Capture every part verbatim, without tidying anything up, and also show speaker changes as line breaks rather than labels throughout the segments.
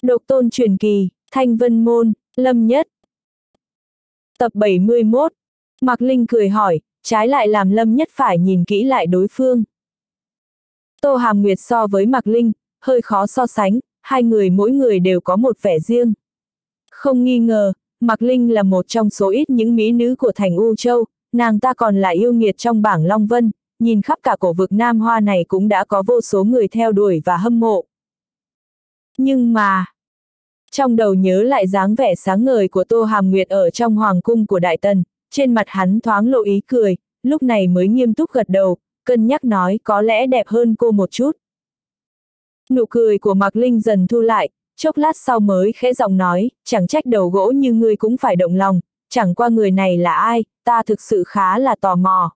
Độc tôn truyền kỳ, Thanh Vân Môn, Lâm Nhất. Tập bảy mươi mốt. Mạc Linh cười hỏi, trái lại làm Lâm Nhất phải nhìn kỹ lại đối phương. Tô Hàm Nguyệt so với Mạc Linh, hơi khó so sánh, hai người mỗi người đều có một vẻ riêng. Không nghi ngờ, Mạc Linh là một trong số ít những mỹ nữ của thành U Châu, nàng ta còn là yêu nghiệt trong bảng Long Vân, nhìn khắp cả cổ vực Nam Hoa này cũng đã có vô số người theo đuổi và hâm mộ. Nhưng mà, trong đầu nhớ lại dáng vẻ sáng ngời của Tô Hàm Nguyệt ở trong hoàng cung của Đại Tần, trên mặt hắn thoáng lộ ý cười, lúc này mới nghiêm túc gật đầu, cân nhắc nói có lẽ đẹp hơn cô một chút. Nụ cười của Mạc Linh dần thu lại, chốc lát sau mới khẽ giọng nói, chẳng trách đầu gỗ như ngươi cũng phải động lòng, chẳng qua người này là ai, ta thực sự khá là tò mò.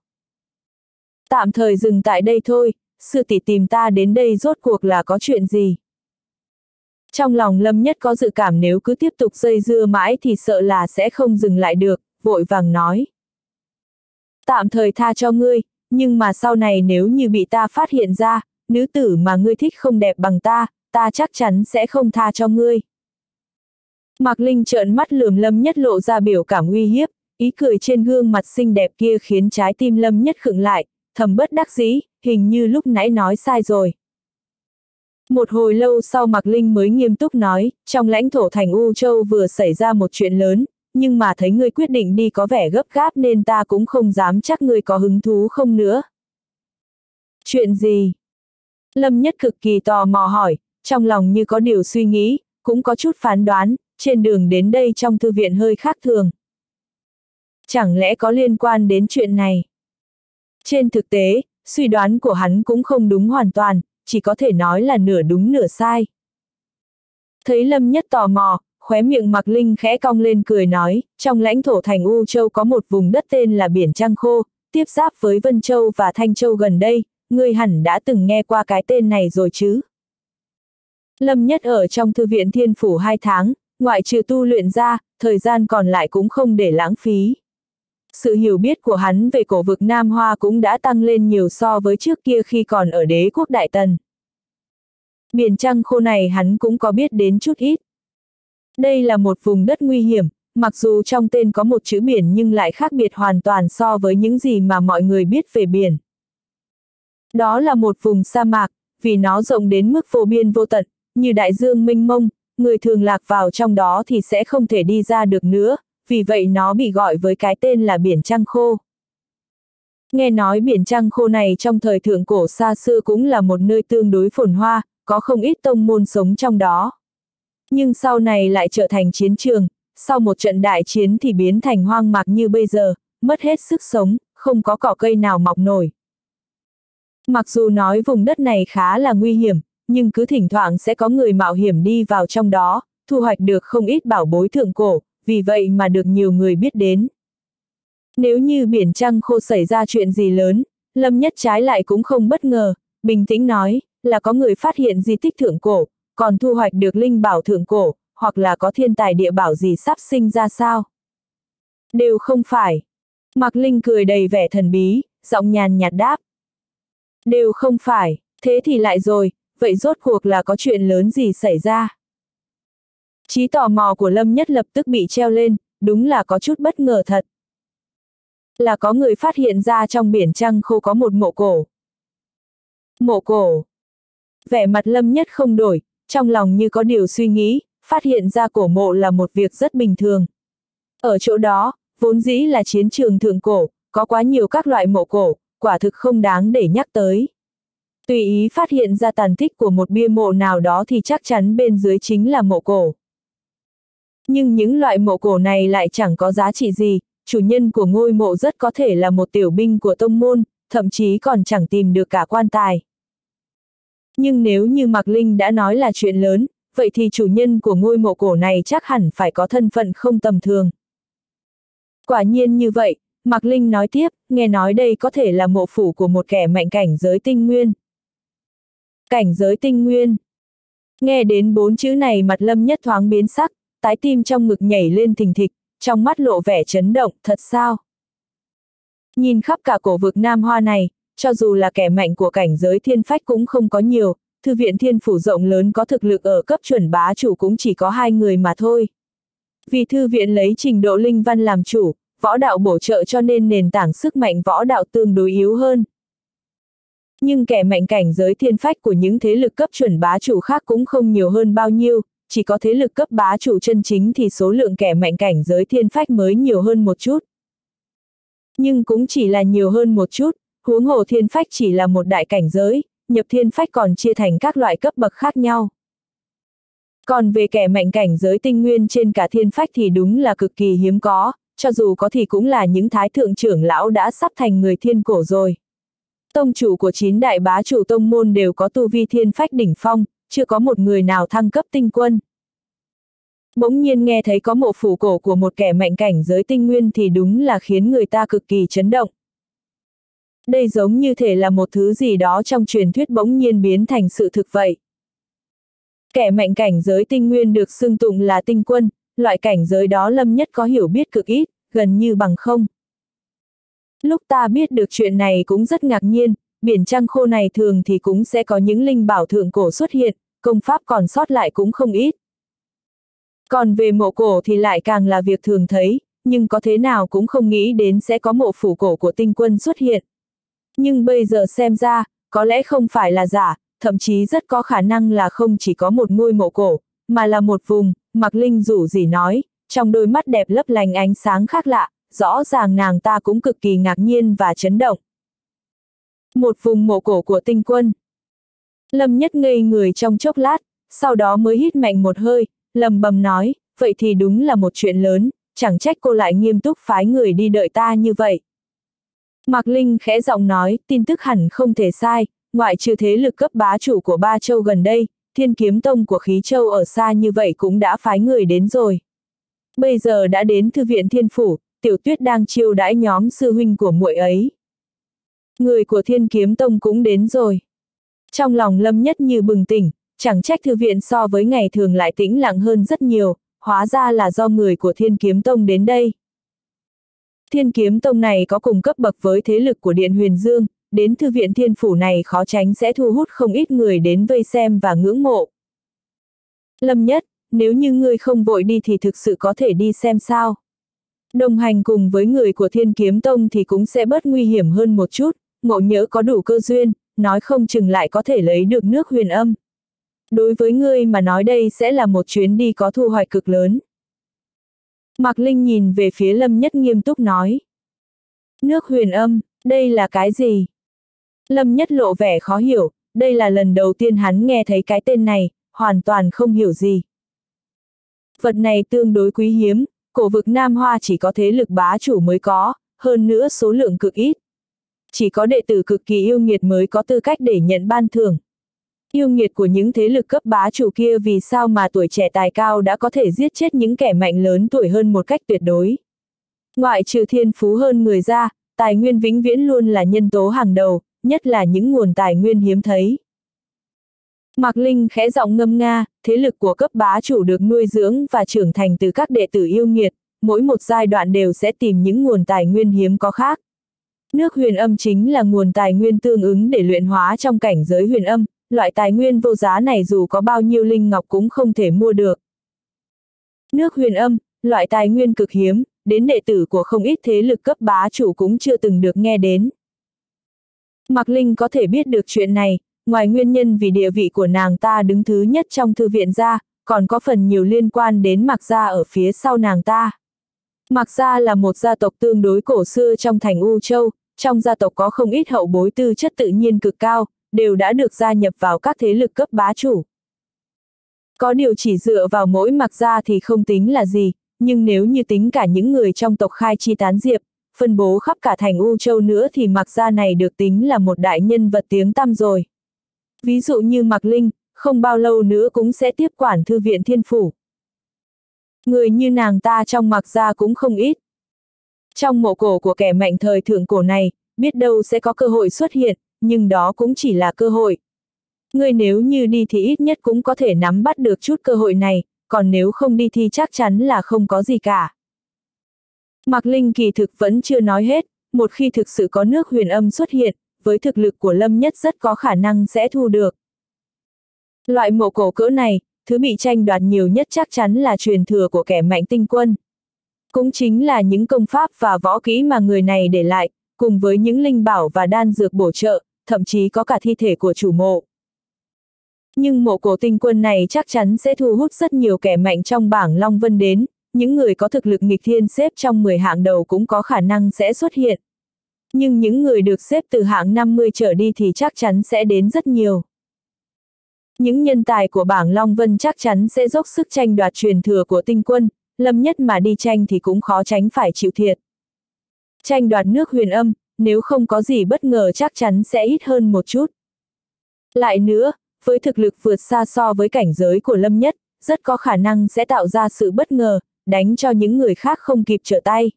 Tạm thời dừng tại đây thôi, sư tỷ tìm ta đến đây rốt cuộc là có chuyện gì? Trong lòng Lâm Nhất có dự cảm nếu cứ tiếp tục dây dưa mãi thì sợ là sẽ không dừng lại được, vội vàng nói. Tạm thời tha cho ngươi, nhưng mà sau này nếu như bị ta phát hiện ra, nữ tử mà ngươi thích không đẹp bằng ta, ta chắc chắn sẽ không tha cho ngươi. Mạc Linh trợn mắt lườm Lâm Nhất lộ ra biểu cảm uy hiếp, ý cười trên gương mặt xinh đẹp kia khiến trái tim Lâm Nhất khựng lại, thầm bất đắc dĩ, hình như lúc nãy nói sai rồi. Một hồi lâu sau Mạc Linh mới nghiêm túc nói, trong lãnh thổ thành U Châu vừa xảy ra một chuyện lớn, nhưng mà thấy ngươi quyết định đi có vẻ gấp gáp nên ta cũng không dám chắc ngươi có hứng thú không nữa. Chuyện gì? Lâm Nhất cực kỳ tò mò hỏi, trong lòng như có điều suy nghĩ, cũng có chút phán đoán, trên đường đến đây trong thư viện hơi khác thường. Chẳng lẽ có liên quan đến chuyện này? Trên thực tế, suy đoán của hắn cũng không đúng hoàn toàn, chỉ có thể nói là nửa đúng nửa sai. Thấy Lâm Nhất tò mò, khóe miệng Mạc Linh khẽ cong lên cười nói, trong lãnh thổ thành U Châu có một vùng đất tên là Biển Trăng Khô, tiếp giáp với Vân Châu và Thanh Châu gần đây, ngươi hẳn đã từng nghe qua cái tên này rồi chứ. Lâm Nhất ở trong thư viện Thiên Phủ hai tháng, ngoại trừ tu luyện ra, thời gian còn lại cũng không để lãng phí. Sự hiểu biết của hắn về cổ vực Nam Hoa cũng đã tăng lên nhiều so với trước kia khi còn ở đế quốc Đại Tần. Biển Trăng Khô này hắn cũng có biết đến chút ít. Đây là một vùng đất nguy hiểm, mặc dù trong tên có một chữ biển nhưng lại khác biệt hoàn toàn so với những gì mà mọi người biết về biển. Đó là một vùng sa mạc, vì nó rộng đến mức vô biên vô tận, như đại dương mênh mông, người thường lạc vào trong đó thì sẽ không thể đi ra được nữa, vì vậy nó bị gọi với cái tên là Biển Trăng Khô. Nghe nói Biển Trăng Khô này trong thời thượng cổ xa xưa cũng là một nơi tương đối phồn hoa, có không ít tông môn sống trong đó. Nhưng sau này lại trở thành chiến trường, sau một trận đại chiến thì biến thành hoang mạc như bây giờ, mất hết sức sống, không có cỏ cây nào mọc nổi. Mặc dù nói vùng đất này khá là nguy hiểm, nhưng cứ thỉnh thoảng sẽ có người mạo hiểm đi vào trong đó, thu hoạch được không ít bảo bối thượng cổ, vì vậy mà được nhiều người biết đến. Nếu như Biển Trăng Khô xảy ra chuyện gì lớn, Lâm Nhất trái lại cũng không bất ngờ, bình tĩnh nói, là có người phát hiện di tích thượng cổ, còn thu hoạch được linh bảo thượng cổ, hoặc là có thiên tài địa bảo gì sắp sinh ra sao? Đều không phải. Mạc Linh cười đầy vẻ thần bí, giọng nhàn nhạt đáp. Đều không phải, thế thì lại rồi, vậy rốt cuộc là có chuyện lớn gì xảy ra? Trí tò mò của Lâm Nhất lập tức bị treo lên, đúng là có chút bất ngờ thật. Là có người phát hiện ra trong Biển Trăng Khô có một mộ cổ. Mộ cổ. Vẻ mặt Lâm Nhất không đổi, trong lòng như có điều suy nghĩ, phát hiện ra cổ mộ là một việc rất bình thường. Ở chỗ đó, vốn dĩ là chiến trường thượng cổ, có quá nhiều các loại mộ cổ, quả thực không đáng để nhắc tới. Tùy ý phát hiện ra tàn tích của một bia mộ nào đó thì chắc chắn bên dưới chính là mộ cổ. Nhưng những loại mộ cổ này lại chẳng có giá trị gì, chủ nhân của ngôi mộ rất có thể là một tiểu binh của tông môn, thậm chí còn chẳng tìm được cả quan tài. Nhưng nếu như Mạc Linh đã nói là chuyện lớn, vậy thì chủ nhân của ngôi mộ cổ này chắc hẳn phải có thân phận không tầm thường. Quả nhiên như vậy, Mạc Linh nói tiếp, nghe nói đây có thể là mộ phủ của một kẻ mạnh cảnh giới tinh nguyên. Cảnh giới tinh nguyên. Nghe đến bốn chữ này mặt Lâm Nhất thoáng biến sắc, trái tim trong ngực nhảy lên thình thịch, trong mắt lộ vẻ chấn động, thật sao? Nhìn khắp cả cổ vực Nam Hoa này, cho dù là kẻ mạnh của cảnh giới thiên phách cũng không có nhiều, thư viện Thiên Phủ rộng lớn có thực lực ở cấp chuẩn bá chủ cũng chỉ có hai người mà thôi. Vì thư viện lấy trình độ linh văn làm chủ, võ đạo bổ trợ cho nên nền tảng sức mạnh võ đạo tương đối yếu hơn. Nhưng kẻ mạnh cảnh giới thiên phách của những thế lực cấp chuẩn bá chủ khác cũng không nhiều hơn bao nhiêu, chỉ có thế lực cấp bá chủ chân chính thì số lượng kẻ mạnh cảnh giới thiên phách mới nhiều hơn một chút. Nhưng cũng chỉ là nhiều hơn một chút, huống hồ thiên phách chỉ là một đại cảnh giới, nhập thiên phách còn chia thành các loại cấp bậc khác nhau. Còn về kẻ mạnh cảnh giới tinh nguyên trên cả thiên phách thì đúng là cực kỳ hiếm có, cho dù có thì cũng là những thái thượng trưởng lão đã sắp thành người thiên cổ rồi. Tông chủ của chín đại bá chủ tông môn đều có tu vi thiên phách đỉnh phong, chưa có một người nào thăng cấp tinh quân. Bỗng nhiên nghe thấy có mộ phủ cổ của một kẻ mạnh cảnh giới tinh nguyên thì đúng là khiến người ta cực kỳ chấn động. Đây giống như thể là một thứ gì đó trong truyền thuyết bỗng nhiên biến thành sự thực vậy. Kẻ mạnh cảnh giới tinh nguyên được xưng tụng là tinh quân, loại cảnh giới đó Lâm Nhất có hiểu biết cực ít, gần như bằng không. Lúc ta biết được chuyện này cũng rất ngạc nhiên, biển Trăng Khô này thường thì cũng sẽ có những linh bảo thượng cổ xuất hiện, công pháp còn sót lại cũng không ít. Còn về mộ cổ thì lại càng là việc thường thấy, nhưng có thế nào cũng không nghĩ đến sẽ có mộ phủ cổ của tinh quân xuất hiện. Nhưng bây giờ xem ra, có lẽ không phải là giả, thậm chí rất có khả năng là không chỉ có một ngôi mộ cổ, mà là một vùng, Mạc Linh rủ rỉ nói, trong đôi mắt đẹp lấp lánh ánh sáng khác lạ, rõ ràng nàng ta cũng cực kỳ ngạc nhiên và chấn động. Một vùng mộ cổ của tinh quân. Lâm Nhất ngây người trong chốc lát, sau đó mới hít mạnh một hơi, lầm bầm nói, vậy thì đúng là một chuyện lớn, chẳng trách cô lại nghiêm túc phái người đi đợi ta như vậy. Mạc Linh khẽ giọng nói, tin tức hẳn không thể sai, ngoại trừ thế lực cấp bá chủ của ba châu gần đây, Thiên Kiếm Tông của Khí Châu ở xa như vậy cũng đã phái người đến rồi. Bây giờ đã đến thư viện Thiên Phủ, Tiểu Tuyết đang chiêu đãi nhóm sư huynh của muội ấy. Người của Thiên Kiếm Tông cũng đến rồi. Trong lòng Lâm Nhất như bừng tỉnh, chẳng trách thư viện so với ngày thường lại tĩnh lặng hơn rất nhiều, hóa ra là do người của Thiên Kiếm Tông đến đây. Thiên Kiếm Tông này có cùng cấp bậc với thế lực của Điện Huyền Dương, đến thư viện Thiên Phủ này khó tránh sẽ thu hút không ít người đến vây xem và ngưỡng mộ. Lâm Nhất, nếu như ngươi không vội đi thì thực sự có thể đi xem sao. Đồng hành cùng với người của Thiên Kiếm Tông thì cũng sẽ bớt nguy hiểm hơn một chút, ngộ nhỡ có đủ cơ duyên, nói không chừng lại có thể lấy được nước huyền âm. Đối với ngươi mà nói đây sẽ là một chuyến đi có thu hoạch cực lớn. Mạc Linh nhìn về phía Lâm Nhất nghiêm túc nói. Nước huyền âm, đây là cái gì? Lâm Nhất lộ vẻ khó hiểu, đây là lần đầu tiên hắn nghe thấy cái tên này, hoàn toàn không hiểu gì. Vật này tương đối quý hiếm, cổ vực Nam Hoa chỉ có thế lực bá chủ mới có, hơn nữa số lượng cực ít. Chỉ có đệ tử cực kỳ yêu nghiệt mới có tư cách để nhận ban thưởng. Yêu nghiệt của những thế lực cấp bá chủ kia vì sao mà tuổi trẻ tài cao đã có thể giết chết những kẻ mạnh lớn tuổi hơn một cách tuyệt đối. Ngoại trừ thiên phú hơn người ra, tài nguyên vĩnh viễn luôn là nhân tố hàng đầu, nhất là những nguồn tài nguyên hiếm thấy. Mạc Linh khẽ giọng ngâm nga, thế lực của cấp bá chủ được nuôi dưỡng và trưởng thành từ các đệ tử yêu nghiệt, mỗi một giai đoạn đều sẽ tìm những nguồn tài nguyên hiếm có khác. Nước huyền âm chính là nguồn tài nguyên tương ứng để luyện hóa trong cảnh giới huyền âm, loại tài nguyên vô giá này dù có bao nhiêu linh ngọc cũng không thể mua được. Nước huyền âm, loại tài nguyên cực hiếm, đến đệ tử của không ít thế lực cấp bá chủ cũng chưa từng được nghe đến. Mạc Linh có thể biết được chuyện này, ngoài nguyên nhân vì địa vị của nàng ta đứng thứ nhất trong thư viện ra, còn có phần nhiều liên quan đến Mạc gia ở phía sau nàng ta. Mạc gia là một gia tộc tương đối cổ xưa trong thành U Châu, trong gia tộc có không ít hậu bối tư chất tự nhiên cực cao, đều đã được gia nhập vào các thế lực cấp bá chủ. Có điều chỉ dựa vào mỗi Mạc gia thì không tính là gì, nhưng nếu như tính cả những người trong tộc Khai Chi Tán Diệp, phân bố khắp cả thành U Châu nữa thì Mạc gia này được tính là một đại nhân vật tiếng tăm rồi. Ví dụ như Mạc Linh, không bao lâu nữa cũng sẽ tiếp quản thư viện Thiên Phủ. Người như nàng ta trong Mạc gia cũng không ít. Trong mộ cổ của kẻ mạnh thời thượng cổ này, biết đâu sẽ có cơ hội xuất hiện, nhưng đó cũng chỉ là cơ hội. Người nếu như đi thì ít nhất cũng có thể nắm bắt được chút cơ hội này, còn nếu không đi thì chắc chắn là không có gì cả. Mạc Linh kỳ thực vẫn chưa nói hết, một khi thực sự có nước huyền âm xuất hiện, với thực lực của Lâm Nhất rất có khả năng sẽ thu được. Loại mộ cổ cỡ này, thứ bị tranh đoạt nhiều nhất chắc chắn là truyền thừa của kẻ mạnh tinh quân. Cũng chính là những công pháp và võ kỹ mà người này để lại, cùng với những linh bảo và đan dược bổ trợ, thậm chí có cả thi thể của chủ mộ. Nhưng mộ cổ tinh quân này chắc chắn sẽ thu hút rất nhiều kẻ mạnh trong bảng Long Vân đến, những người có thực lực nghịch thiên xếp trong mười hạng đầu cũng có khả năng sẽ xuất hiện. Nhưng những người được xếp từ hạng năm mươi trở đi thì chắc chắn sẽ đến rất nhiều. Những nhân tài của bảng Long Vân chắc chắn sẽ dốc sức tranh đoạt truyền thừa của tinh quân, Lâm Nhất mà đi tranh thì cũng khó tránh phải chịu thiệt. Tranh đoạt nước Huyền Âm, nếu không có gì bất ngờ chắc chắn sẽ ít hơn một chút. Lại nữa, với thực lực vượt xa so với cảnh giới của Lâm Nhất, rất có khả năng sẽ tạo ra sự bất ngờ, đánh cho những người khác không kịp trở tay.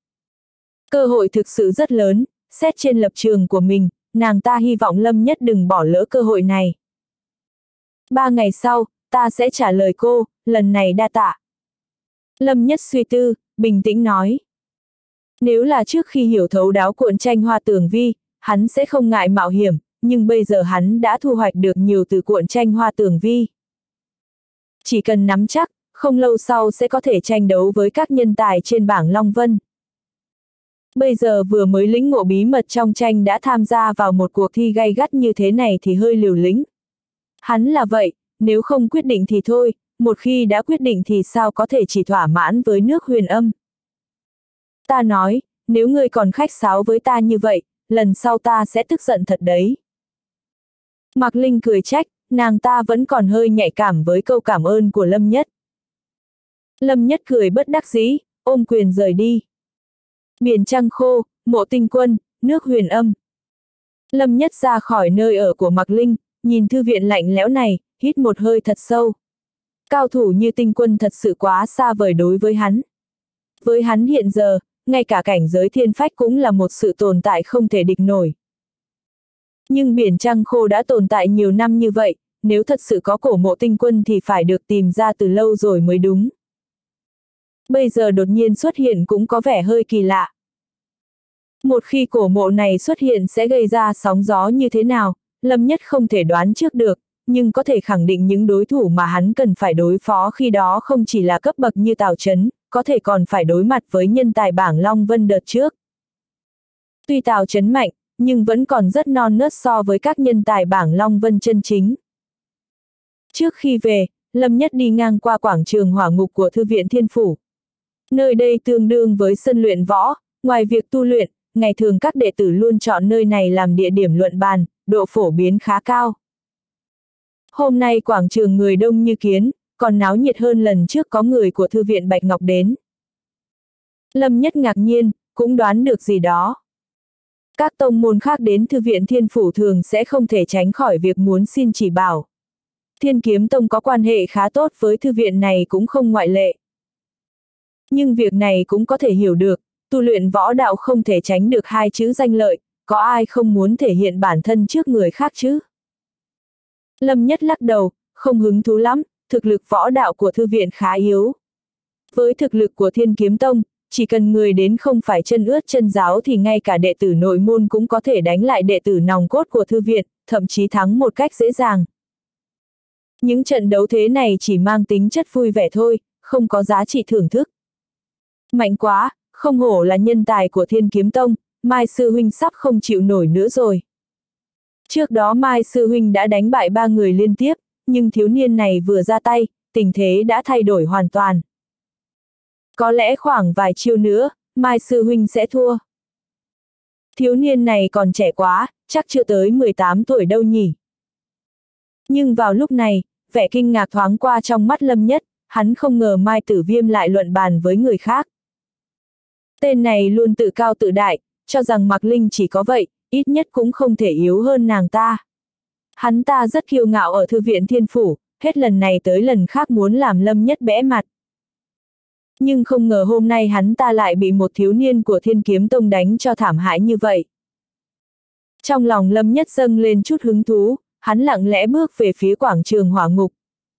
Cơ hội thực sự rất lớn, xét trên lập trường của mình, nàng ta hy vọng Lâm Nhất đừng bỏ lỡ cơ hội này. Ba ngày sau, ta sẽ trả lời cô, lần này đa tạ. Lâm Nhất suy tư, bình tĩnh nói. Nếu là trước khi hiểu thấu đáo cuộn tranh Hoa Tường Vi, hắn sẽ không ngại mạo hiểm, nhưng bây giờ hắn đã thu hoạch được nhiều từ cuộn tranh Hoa Tường Vi. Chỉ cần nắm chắc, không lâu sau sẽ có thể tranh đấu với các nhân tài trên bảng Long Vân. Bây giờ vừa mới lĩnh ngộ bí mật trong tranh đã tham gia vào một cuộc thi gay gắt như thế này thì hơi liều lĩnh. Hắn là vậy, nếu không quyết định thì thôi, một khi đã quyết định thì sao có thể chỉ thỏa mãn với nước Huyền Âm. Ta nói, nếu ngươi còn khách sáo với ta như vậy, lần sau ta sẽ tức giận thật đấy. Mạc Linh cười trách, nàng ta vẫn còn hơi nhạy cảm với câu cảm ơn của Lâm Nhất. Lâm Nhất cười bất đắc dĩ, ôm quyền rời đi. Biển trăng khô, mộ tinh quân, nước Huyền Âm. Lâm Nhất ra khỏi nơi ở của Mạc Linh, nhìn thư viện lạnh lẽo này, hít một hơi thật sâu. Cao thủ như tinh quân thật sự quá xa vời đối với hắn. Với hắn hiện giờ, ngay cả cảnh giới thiên phách cũng là một sự tồn tại không thể địch nổi. Nhưng biển trăng khô đã tồn tại nhiều năm như vậy, nếu thật sự có cổ mộ tinh quân thì phải được tìm ra từ lâu rồi mới đúng. Bây giờ đột nhiên xuất hiện cũng có vẻ hơi kỳ lạ. Một khi cổ mộ này xuất hiện sẽ gây ra sóng gió như thế nào, Lâm Nhất không thể đoán trước được, nhưng có thể khẳng định những đối thủ mà hắn cần phải đối phó khi đó không chỉ là cấp bậc như Tào Chấn, có thể còn phải đối mặt với nhân tài bảng Long Vân đợt trước. Tuy Tào Chấn mạnh, nhưng vẫn còn rất non nớt so với các nhân tài bảng Long Vân chân chính. Trước khi về, Lâm Nhất đi ngang qua quảng trường hỏa ngục của Thư viện Thiên Phủ. Nơi đây tương đương với sân luyện võ, ngoài việc tu luyện, ngày thường các đệ tử luôn chọn nơi này làm địa điểm luận bàn, độ phổ biến khá cao. Hôm nay quảng trường người đông như kiến, còn náo nhiệt hơn lần trước có người của Thư viện Bạch Ngọc đến. Lâm Nhất ngạc nhiên, cũng đoán được gì đó. Các tông môn khác đến Thư viện Thiên Phủ thường sẽ không thể tránh khỏi việc muốn xin chỉ bảo. Thiên Kiếm Tông có quan hệ khá tốt với thư viện này cũng không ngoại lệ. Nhưng việc này cũng có thể hiểu được, tu luyện võ đạo không thể tránh được hai chữ danh lợi, có ai không muốn thể hiện bản thân trước người khác chứ? Lâm Nhất lắc đầu, không hứng thú lắm, thực lực võ đạo của thư viện khá yếu. Với thực lực của Thiên Kiếm Tông, chỉ cần người đến không phải chân ướt chân giáo thì ngay cả đệ tử nội môn cũng có thể đánh lại đệ tử nòng cốt của thư viện, thậm chí thắng một cách dễ dàng. Những trận đấu thế này chỉ mang tính chất vui vẻ thôi, không có giá trị thưởng thức. Mạnh quá, không hổ là nhân tài của Thiên Kiếm Tông, Mai Sư Huynh sắp không chịu nổi nữa rồi. Trước đó Mai Sư Huynh đã đánh bại ba người liên tiếp, nhưng thiếu niên này vừa ra tay, tình thế đã thay đổi hoàn toàn. Có lẽ khoảng vài chiêu nữa, Mai Sư Huynh sẽ thua. Thiếu niên này còn trẻ quá, chắc chưa tới mười tám tuổi đâu nhỉ. Nhưng vào lúc này, vẻ kinh ngạc thoáng qua trong mắt Lâm Nhất, hắn không ngờ Mai Tử Viêm lại luận bàn với người khác. Tên này luôn tự cao tự đại, cho rằng Mạc Linh chỉ có vậy, ít nhất cũng không thể yếu hơn nàng ta. Hắn ta rất kiêu ngạo ở Thư viện Thiên Phủ, hết lần này tới lần khác muốn làm Lâm Nhất bẽ mặt. Nhưng không ngờ hôm nay hắn ta lại bị một thiếu niên của Thiên Kiếm Tông đánh cho thảm hại như vậy. Trong lòng Lâm Nhất dâng lên chút hứng thú, hắn lặng lẽ bước về phía quảng trường hỏa ngục.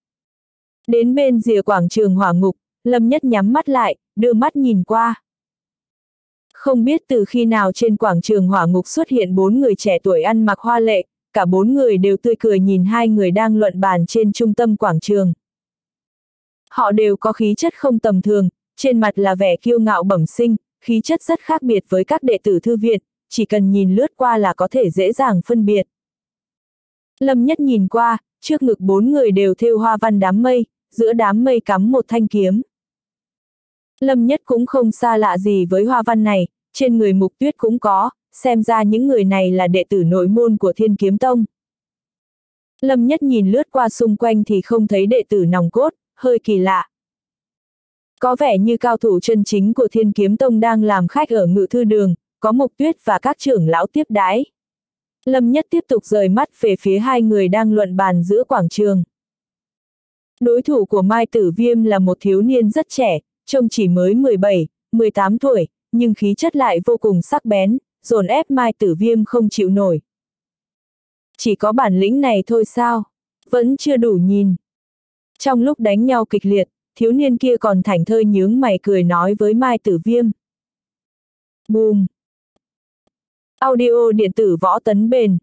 Đến bên rìa quảng trường hỏa ngục, Lâm Nhất nhắm mắt lại, đưa mắt nhìn qua. Không biết từ khi nào trên quảng trường hỏa ngục xuất hiện bốn người trẻ tuổi ăn mặc hoa lệ, cả bốn người đều tươi cười nhìn hai người đang luận bàn trên trung tâm quảng trường. Họ đều có khí chất không tầm thường, trên mặt là vẻ kiêu ngạo bẩm sinh, khí chất rất khác biệt với các đệ tử thư viện, chỉ cần nhìn lướt qua là có thể dễ dàng phân biệt. Lâm Nhất nhìn qua, trước ngực bốn người đều thêu hoa văn đám mây, giữa đám mây cắm một thanh kiếm. Lâm Nhất cũng không xa lạ gì với hoa văn này, trên người Mục Tuyết cũng có, xem ra những người này là đệ tử nội môn của Thiên Kiếm Tông. Lâm Nhất nhìn lướt qua xung quanh thì không thấy đệ tử nòng cốt, hơi kỳ lạ. Có vẻ như cao thủ chân chính của Thiên Kiếm Tông đang làm khách ở Ngự Thư Đường, có Mục Tuyết và các trưởng lão tiếp đãi. Lâm Nhất tiếp tục rời mắt về phía hai người đang luận bàn giữa quảng trường. Đối thủ của Mai Tử Viêm là một thiếu niên rất trẻ, trông chỉ mới mười bảy, mười tám tuổi, nhưng khí chất lại vô cùng sắc bén, dồn ép Mai Tử Viêm không chịu nổi. Chỉ có bản lĩnh này thôi sao? Vẫn chưa đủ nhìn. Trong lúc đánh nhau kịch liệt, thiếu niên kia còn thảnh thơi nhướng mày cười nói với Mai Tử Viêm. Bùm! Audio điện tử Võ Tấn Bền.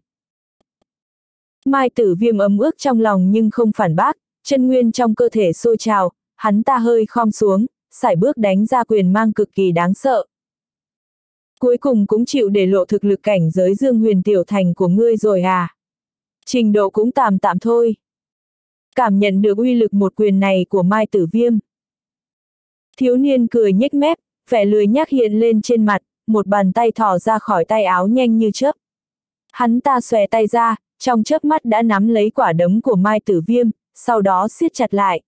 Mai Tử Viêm ấm ức trong lòng nhưng không phản bác, chân nguyên trong cơ thể sôi trào, hắn ta hơi khom xuống, sải bước đánh ra quyền mang cực kỳ đáng sợ. Cuối cùng cũng chịu để lộ thực lực cảnh giới Dương Huyền Tiểu Thành của ngươi rồi à? Trình độ cũng tạm tạm thôi. Cảm nhận được uy lực một quyền này của Mai Tử Viêm. Thiếu niên cười nhếch mép, vẻ lười nhác hiện lên trên mặt, một bàn tay thò ra khỏi tay áo nhanh như chớp. Hắn ta xòe tay ra, trong chớp mắt đã nắm lấy quả đấm của Mai Tử Viêm, sau đó siết chặt lại.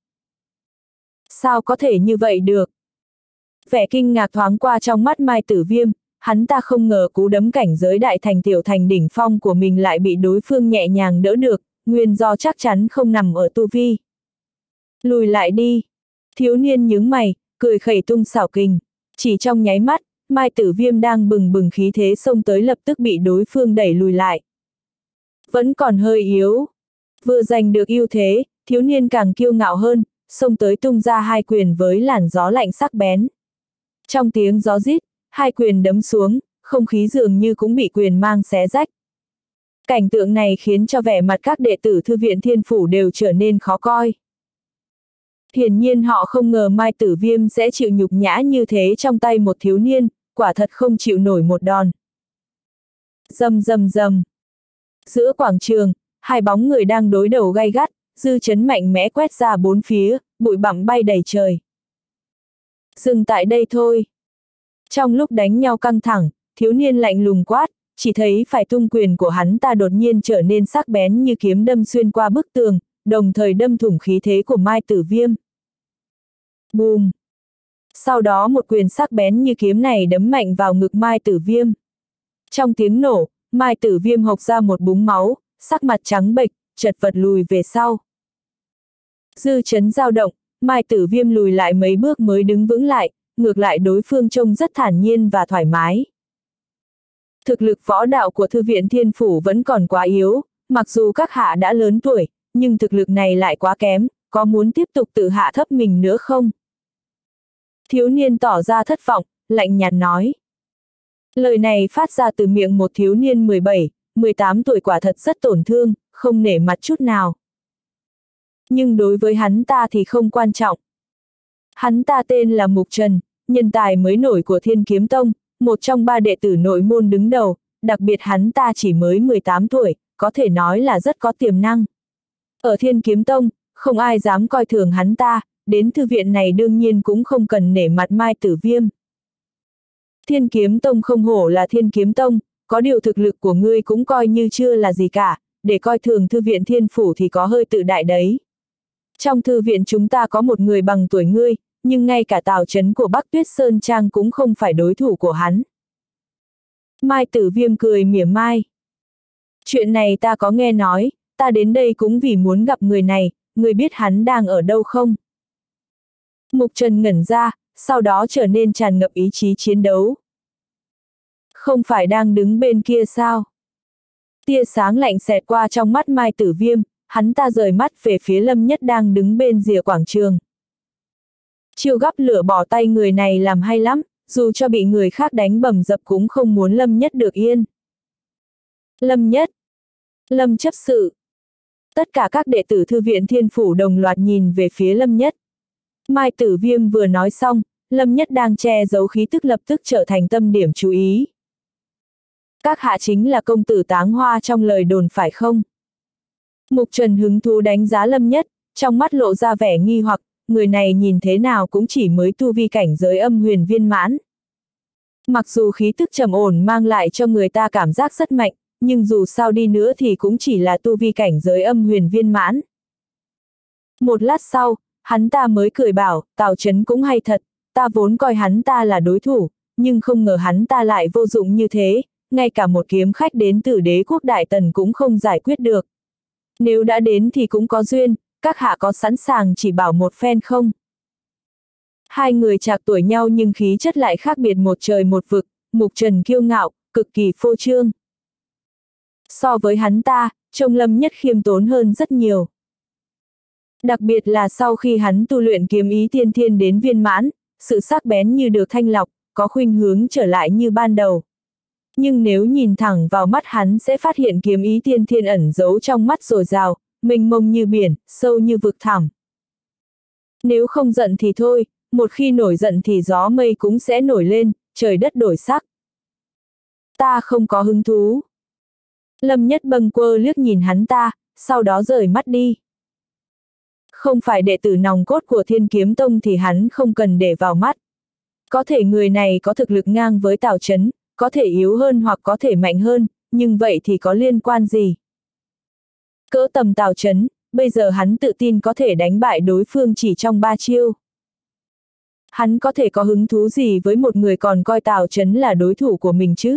Sao có thể như vậy được? Vẻ kinh ngạc thoáng qua trong mắt Mai Tử Viêm, hắn ta không ngờ cú đấm cảnh giới đại thành tiểu thành đỉnh phong của mình lại bị đối phương nhẹ nhàng đỡ được, nguyên do chắc chắn không nằm ở tu vi. Lùi lại đi. Thiếu niên nhướng mày, cười khẩy tung xảo kình. Chỉ trong nháy mắt, Mai Tử Viêm đang bừng bừng khí thế xông tới lập tức bị đối phương đẩy lùi lại. Vẫn còn hơi yếu. Vừa giành được ưu thế, thiếu niên càng kiêu ngạo hơn, xông tới tung ra hai quyền với làn gió lạnh sắc bén. Trong tiếng gió rít, hai quyền đấm xuống, không khí dường như cũng bị quyền mang xé rách. Cảnh tượng này khiến cho vẻ mặt các đệ tử Thư viện Thiên Phủ đều trở nên khó coi. Hiển nhiên họ không ngờ Mai Tử Viêm sẽ chịu nhục nhã như thế trong tay một thiếu niên, quả thật không chịu nổi một đòn. Rầm rầm rầm. Giữa quảng trường, hai bóng người đang đối đầu gay gắt, dư chấn mạnh mẽ quét ra bốn phía, bụi bặm bay đầy trời. Dừng tại đây thôi. Trong lúc đánh nhau căng thẳng, thiếu niên lạnh lùng quát, chỉ thấy phải tung quyền của hắn ta đột nhiên trở nên sắc bén như kiếm đâm xuyên qua bức tường, đồng thời đâm thủng khí thế của Mai Tử Viêm. Bùm! Sau đó một quyền sắc bén như kiếm này đấm mạnh vào ngực Mai Tử Viêm. Trong tiếng nổ, Mai Tử Viêm hộc ra một búng máu, sắc mặt trắng bệch, chật vật lùi về sau. Dư chấn dao động, Mai Tử Viêm lùi lại mấy bước mới đứng vững lại, ngược lại đối phương trông rất thản nhiên và thoải mái. Thực lực võ đạo của Thư viện Thiên Phủ vẫn còn quá yếu, mặc dù các hạ đã lớn tuổi, nhưng thực lực này lại quá kém, có muốn tiếp tục tự hạ thấp mình nữa không? Thiếu niên tỏ ra thất vọng, lạnh nhạt nói. Lời này phát ra từ miệng một thiếu niên mười bảy, mười tám tuổi quả thật rất tổn thương, không nể mặt chút nào. Nhưng đối với hắn ta thì không quan trọng. Hắn ta tên là Mục Trần, nhân tài mới nổi của Thiên Kiếm Tông, một trong ba đệ tử nội môn đứng đầu, đặc biệt hắn ta chỉ mới mười tám tuổi, có thể nói là rất có tiềm năng. Ở Thiên Kiếm Tông, không ai dám coi thường hắn ta, đến thư viện này đương nhiên cũng không cần nể mặt Mai Tử Viêm. Thiên Kiếm Tông không hổ là Thiên Kiếm Tông, có điều thực lực của ngươi cũng coi như chưa là gì cả, để coi thường Thư viện Thiên Phủ thì có hơi tự đại đấy. Trong thư viện chúng ta có một người bằng tuổi ngươi, nhưng ngay cả Tào Chấn của Bắc Tuyết Sơn Trang cũng không phải đối thủ của hắn. Mai Tử Viêm cười mỉa mai. Chuyện này ta có nghe nói, ta đến đây cũng vì muốn gặp người này, ngươi biết hắn đang ở đâu không? Mục Trần ngẩn ra, sau đó trở nên tràn ngập ý chí chiến đấu. Không phải đang đứng bên kia sao? Tia sáng lạnh xẹt qua trong mắt Mai Tử Viêm, hắn ta rời mắt về phía Lâm Nhất đang đứng bên rìa quảng trường. Chiêu gắp lửa bỏ tay người này làm hay lắm, dù cho bị người khác đánh bầm dập cũng không muốn Lâm Nhất được yên. Lâm Nhất! Lâm chấp sự. Tất cả các đệ tử thư viện Thiên Phủ đồng loạt nhìn về phía Lâm Nhất. Mai Tử Viêm vừa nói xong, Lâm Nhất đang che giấu khí tức lập tức trở thành tâm điểm chú ý. Các hạ chính là công tử Táng Hoa trong lời đồn phải không? Mục Trần hứng thú đánh giá Lâm Nhất, trong mắt lộ ra vẻ nghi hoặc, người này nhìn thế nào cũng chỉ mới tu vi cảnh giới âm huyền viên mãn. Mặc dù khí tức trầm ổn mang lại cho người ta cảm giác rất mạnh, nhưng dù sao đi nữa thì cũng chỉ là tu vi cảnh giới âm huyền viên mãn. Một lát sau, hắn ta mới cười bảo, Tào Chấn cũng hay thật, ta vốn coi hắn ta là đối thủ, nhưng không ngờ hắn ta lại vô dụng như thế, ngay cả một kiếm khách đến từ đế quốc Đại Tần cũng không giải quyết được. Nếu đã đến thì cũng có duyên, các hạ có sẵn sàng chỉ bảo một phen không? Hai người trạc tuổi nhau nhưng khí chất lại khác biệt một trời một vực, Mục Trần kiêu ngạo, cực kỳ phô trương. So với hắn ta, trông Lâm Nhất khiêm tốn hơn rất nhiều. Đặc biệt là sau khi hắn tu luyện kiếm ý tiên thiên đến viên mãn, sự sắc bén như được thanh lọc, có khuynh hướng trở lại như ban đầu. Nhưng nếu nhìn thẳng vào mắt hắn sẽ phát hiện kiếm ý tiên thiên ẩn giấu trong mắt dồi dào, mênh mông như biển, sâu như vực thẳm. Nếu không giận thì thôi, một khi nổi giận thì gió mây cũng sẽ nổi lên, trời đất đổi sắc. Ta không có hứng thú. Lâm Nhất bâng quơ liếc nhìn hắn ta, sau đó rời mắt đi. Không phải đệ tử nòng cốt của Thiên Kiếm Tông thì hắn không cần để vào mắt. Có thể người này có thực lực ngang với Tào Chấn, có thể yếu hơn hoặc có thể mạnh hơn, nhưng vậy thì có liên quan gì? Cỡ tầm Tào Chấn, bây giờ hắn tự tin có thể đánh bại đối phương chỉ trong ba chiêu. Hắn có thể có hứng thú gì với một người còn coi Tào Chấn là đối thủ của mình chứ?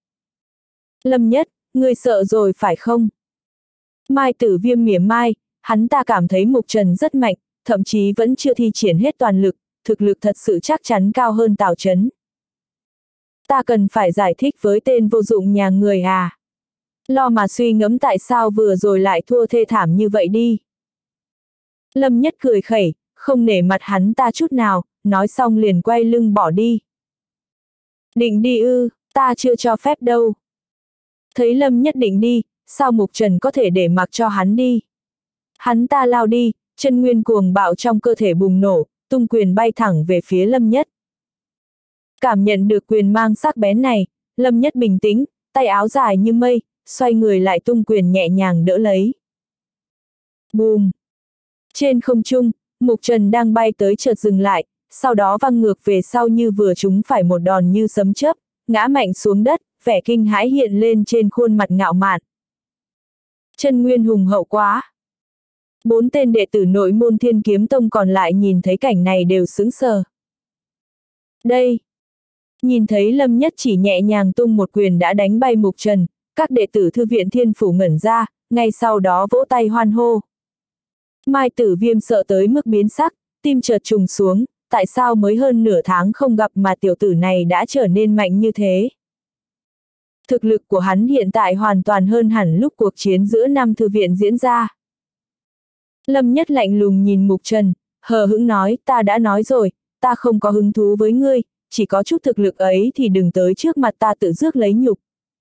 Lâm Nhất, ngươi sợ rồi phải không? Mai Tử Viêm mỉa mai, hắn ta cảm thấy Mục Trần rất mạnh, thậm chí vẫn chưa thi triển hết toàn lực, thực lực thật sự chắc chắn cao hơn Tào Chấn. Ta cần phải giải thích với tên vô dụng nhà người à? Lo mà suy ngẫm tại sao vừa rồi lại thua thê thảm như vậy đi. Lâm Nhất cười khẩy, không nể mặt hắn ta chút nào, nói xong liền quay lưng bỏ đi. Định đi ư, ta chưa cho phép đâu. Thấy Lâm Nhất định đi, sao Mục Trần có thể để mặc cho hắn đi? Hắn ta lao đi, chân nguyên cuồng bạo trong cơ thể bùng nổ, tung quyền bay thẳng về phía Lâm Nhất. Cảm nhận được quyền mang sắc bén này, Lâm Nhất bình tĩnh, tay áo dài như mây, xoay người lại tung quyền nhẹ nhàng đỡ lấy. Bùm! Trên không trung, Mục Trần đang bay tới chợt dừng lại, sau đó văng ngược về sau như vừa trúng phải một đòn như sấm chớp, ngã mạnh xuống đất, vẻ kinh hãi hiện lên trên khuôn mặt ngạo mạn. Chân nguyên hùng hậu quá! Bốn tên đệ tử nội môn Thiên Kiếm Tông còn lại nhìn thấy cảnh này đều sững sờ. Đây! Nhìn thấy Lâm Nhất chỉ nhẹ nhàng tung một quyền đã đánh bay Mục Trần, các đệ tử thư viện Thiên Phủ ngẩn ra, ngay sau đó vỗ tay hoan hô. Mai Tử Viêm sợ tới mức biến sắc, tim chợt trùng xuống, tại sao mới hơn nửa tháng không gặp mà tiểu tử này đã trở nên mạnh như thế? Thực lực của hắn hiện tại hoàn toàn hơn hẳn lúc cuộc chiến giữa năm thư viện diễn ra. Lâm Nhất lạnh lùng nhìn Mục Trần, hờ hững nói, ta đã nói rồi, ta không có hứng thú với ngươi, chỉ có chút thực lực ấy thì đừng tới trước mặt ta tự rước lấy nhục.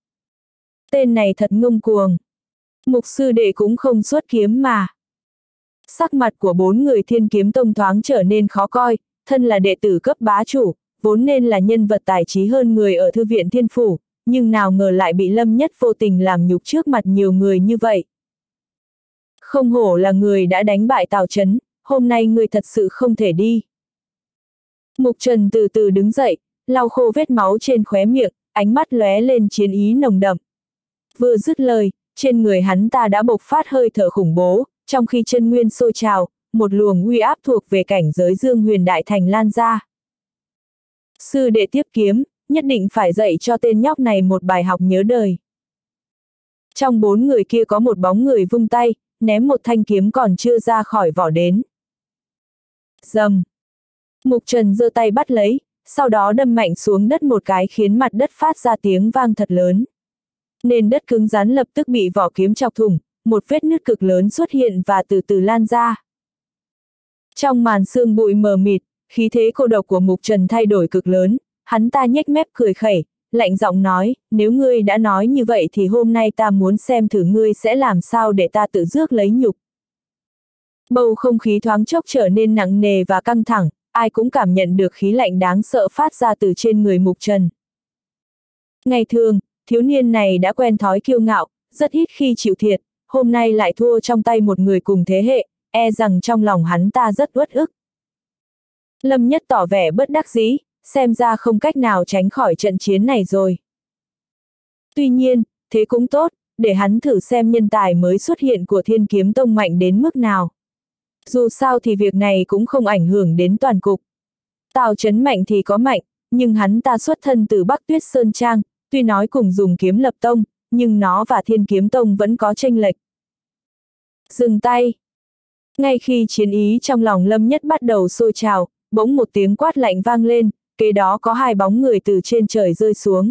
Tên này thật ngông cuồng. Mục sư đệ cũng không xuất kiếm mà. Sắc mặt của bốn người Thiên Kiếm Tông thoáng trở nên khó coi, thân là đệ tử cấp bá chủ, vốn nên là nhân vật tài trí hơn người ở thư viện Thiên Phủ, nhưng nào ngờ lại bị Lâm Nhất vô tình làm nhục trước mặt nhiều người như vậy. Không hổ là người đã đánh bại Tào Chấn, hôm nay người thật sự không thể đi. Mục Trần từ từ đứng dậy, lau khô vết máu trên khóe miệng, ánh mắt lóe lên chiến ý nồng đậm. Vừa dứt lời, trên người hắn ta đã bộc phát hơi thở khủng bố, trong khi chân nguyên sôi trào, một luồng uy áp thuộc về cảnh giới Dương Huyền Đại Thành lan ra. Sư đệ tiếp kiếm, nhất định phải dạy cho tên nhóc này một bài học nhớ đời. Trong bốn người kia có một bóng người vung tay, ném một thanh kiếm còn chưa ra khỏi vỏ đến. Rầm. Mục Trần giơ tay bắt lấy, sau đó đâm mạnh xuống đất một cái khiến mặt đất phát ra tiếng vang thật lớn. Nền đất cứng rắn lập tức bị vỏ kiếm chọc thủng, một vết nứt cực lớn xuất hiện và từ từ lan ra. Trong màn sương bụi mờ mịt, khí thế cô độc của Mục Trần thay đổi cực lớn, hắn ta nhếch mép cười khẩy, lạnh giọng nói, nếu ngươi đã nói như vậy thì hôm nay ta muốn xem thử ngươi sẽ làm sao để ta tự rước lấy nhục. Bầu không khí thoáng chốc trở nên nặng nề và căng thẳng, ai cũng cảm nhận được khí lạnh đáng sợ phát ra từ trên người Mục Trần. Ngày thường, thiếu niên này đã quen thói kiêu ngạo, rất ít khi chịu thiệt, hôm nay lại thua trong tay một người cùng thế hệ, e rằng trong lòng hắn ta rất uất ức. Lâm Nhất tỏ vẻ bất đắc dĩ, xem ra không cách nào tránh khỏi trận chiến này rồi. Tuy nhiên, thế cũng tốt, để hắn thử xem nhân tài mới xuất hiện của Thiên Kiếm Tông mạnh đến mức nào. Dù sao thì việc này cũng không ảnh hưởng đến toàn cục. Tào Chấn mạnh thì có mạnh, nhưng hắn ta xuất thân từ Bắc Tuyết Sơn Trang, tuy nói cùng dùng kiếm lập tông, nhưng nó và Thiên Kiếm Tông vẫn có chênh lệch. Dừng tay. Ngay khi chiến ý trong lòng Lâm Nhất bắt đầu sôi trào, bỗng một tiếng quát lạnh vang lên, kế đó có hai bóng người từ trên trời rơi xuống.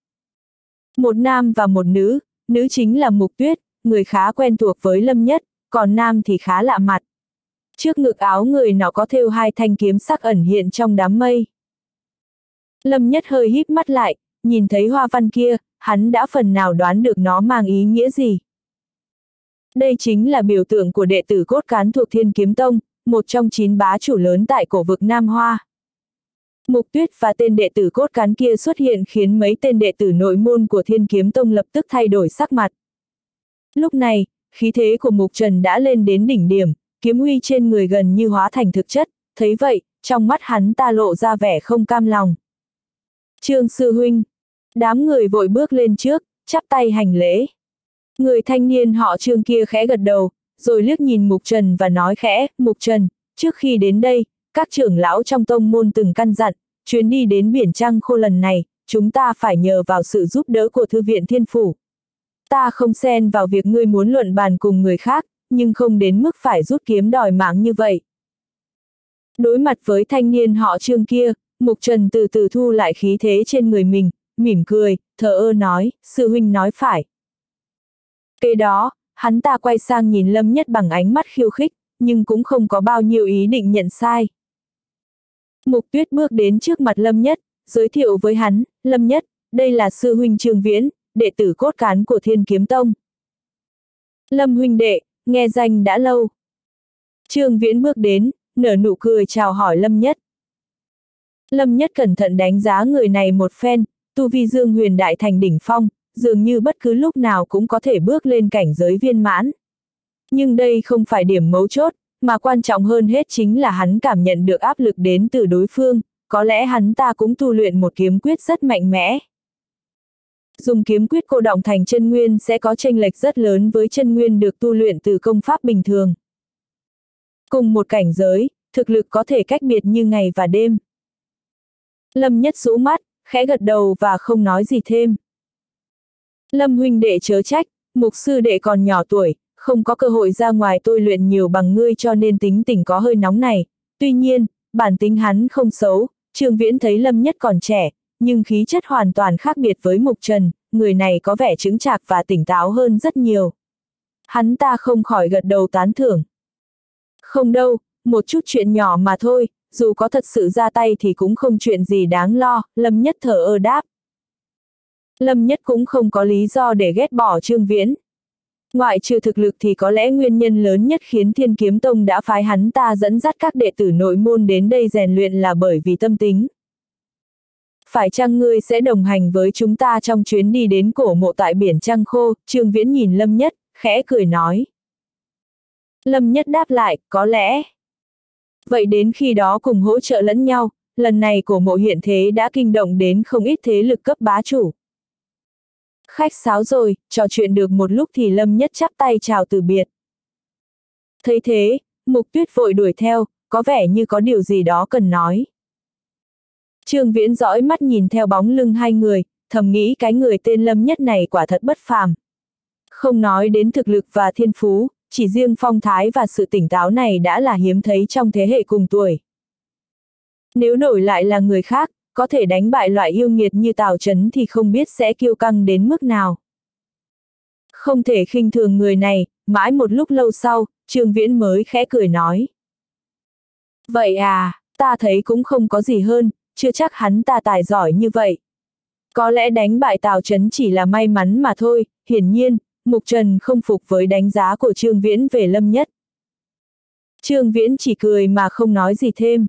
Một nam và một nữ, nữ chính là Mục Tuyết, người khá quen thuộc với Lâm Nhất, còn nam thì khá lạ mặt. Trước ngực áo người nọ có thêu hai thanh kiếm sắc ẩn hiện trong đám mây. Lâm Nhất hơi híp mắt lại, nhìn thấy hoa văn kia, hắn đã phần nào đoán được nó mang ý nghĩa gì. Đây chính là biểu tượng của đệ tử cốt cán thuộc Thiên Kiếm Tông, một trong chín bá chủ lớn tại cổ vực Nam Hoa. Mục Tuyết và tên đệ tử cốt cán kia xuất hiện khiến mấy tên đệ tử nội môn của Thiên Kiếm Tông lập tức thay đổi sắc mặt. Lúc này, khí thế của Mục Trần đã lên đến đỉnh điểm, kiếm uy trên người gần như hóa thành thực chất, thấy vậy, trong mắt hắn ta lộ ra vẻ không cam lòng. Trương sư huynh, đám người vội bước lên trước, chắp tay hành lễ. Người thanh niên họ Trương kia khẽ gật đầu, rồi liếc nhìn Mục Trần và nói khẽ, Mục Trần, trước khi đến đây, các trưởng lão trong tông môn từng căn dặn, chuyến đi đến biển Trăng Khô lần này, chúng ta phải nhờ vào sự giúp đỡ của Thư viện Thiên Phủ. Ta không xen vào việc ngươi muốn luận bàn cùng người khác, nhưng không đến mức phải rút kiếm đòi mạng như vậy. Đối mặt với thanh niên họ Trương kia, Mục Trần từ từ thu lại khí thế trên người mình, mỉm cười, thờ ơ nói, sư huynh nói phải. Kế đó, hắn ta quay sang nhìn Lâm Nhất bằng ánh mắt khiêu khích, nhưng cũng không có bao nhiêu ý định nhận sai. Mục Tuyết bước đến trước mặt Lâm Nhất, giới thiệu với hắn, Lâm Nhất, đây là sư huynh Trương Viễn, đệ tử cốt cán của Thiên Kiếm Tông. Lâm huynh đệ, nghe danh đã lâu. Trương Viễn bước đến, nở nụ cười chào hỏi Lâm Nhất. Lâm Nhất cẩn thận đánh giá người này một phen, tu vi Dương Huyền đại thành đỉnh phong, dường như bất cứ lúc nào cũng có thể bước lên cảnh giới viên mãn. Nhưng đây không phải điểm mấu chốt, mà quan trọng hơn hết chính là hắn cảm nhận được áp lực đến từ đối phương, có lẽ hắn ta cũng tu luyện một kiếm quyết rất mạnh mẽ. Dùng kiếm quyết cô đọng thành chân nguyên sẽ có chênh lệch rất lớn với chân nguyên được tu luyện từ công pháp bình thường. Cùng một cảnh giới, thực lực có thể cách biệt như ngày và đêm. Lâm Nhất rũ mắt, khẽ gật đầu và không nói gì thêm. Lâm huynh đệ chớ trách, Mục sư đệ còn nhỏ tuổi, không có cơ hội ra ngoài tôi luyện nhiều bằng ngươi cho nên tính tình có hơi nóng này. Tuy nhiên, bản tính hắn không xấu, Trương Viễn thấy Lâm Nhất còn trẻ, nhưng khí chất hoàn toàn khác biệt với Mục Trần, người này có vẻ chững chạc và tỉnh táo hơn rất nhiều. Hắn ta không khỏi gật đầu tán thưởng. Không đâu, một chút chuyện nhỏ mà thôi, dù có thật sự ra tay thì cũng không chuyện gì đáng lo, Lâm Nhất thở ơ đáp. Lâm Nhất cũng không có lý do để ghét bỏ Trương Viễn. Ngoại trừ thực lực thì có lẽ nguyên nhân lớn nhất khiến Thiên Kiếm Tông đã phái hắn ta dẫn dắt các đệ tử nội môn đến đây rèn luyện là bởi vì tâm tính. Phải chăng ngươi sẽ đồng hành với chúng ta trong chuyến đi đến cổ mộ tại biển Trăng Khô? Trương Viễn nhìn Lâm Nhất, khẽ cười nói. Lâm Nhất đáp lại, có lẽ. Vậy đến khi đó cùng hỗ trợ lẫn nhau, lần này cổ mộ hiện thế đã kinh động đến không ít thế lực cấp bá chủ. Khách sáo rồi, trò chuyện được một lúc thì Lâm Nhất chắp tay chào từ biệt. Thấy thế, Mục Tuyết vội đuổi theo, có vẻ như có điều gì đó cần nói. Trương Viễn dõi mắt nhìn theo bóng lưng hai người, thầm nghĩ cái người tên Lâm Nhất này quả thật bất phàm. Không nói đến thực lực và thiên phú, chỉ riêng phong thái và sự tỉnh táo này đã là hiếm thấy trong thế hệ cùng tuổi. Nếu đổi lại là người khác, có thể đánh bại loại yêu nghiệt như Tào Chấn thì không biết sẽ kiêu căng đến mức nào. Không thể khinh thường người này, mãi một lúc lâu sau, Trương Viễn mới khẽ cười nói. Vậy à, ta thấy cũng không có gì hơn, chưa chắc hắn ta tài giỏi như vậy. Có lẽ đánh bại Tào Chấn chỉ là may mắn mà thôi, hiển nhiên, Mục Trần không phục với đánh giá của Trương Viễn về Lâm Nhất. Trương Viễn chỉ cười mà không nói gì thêm.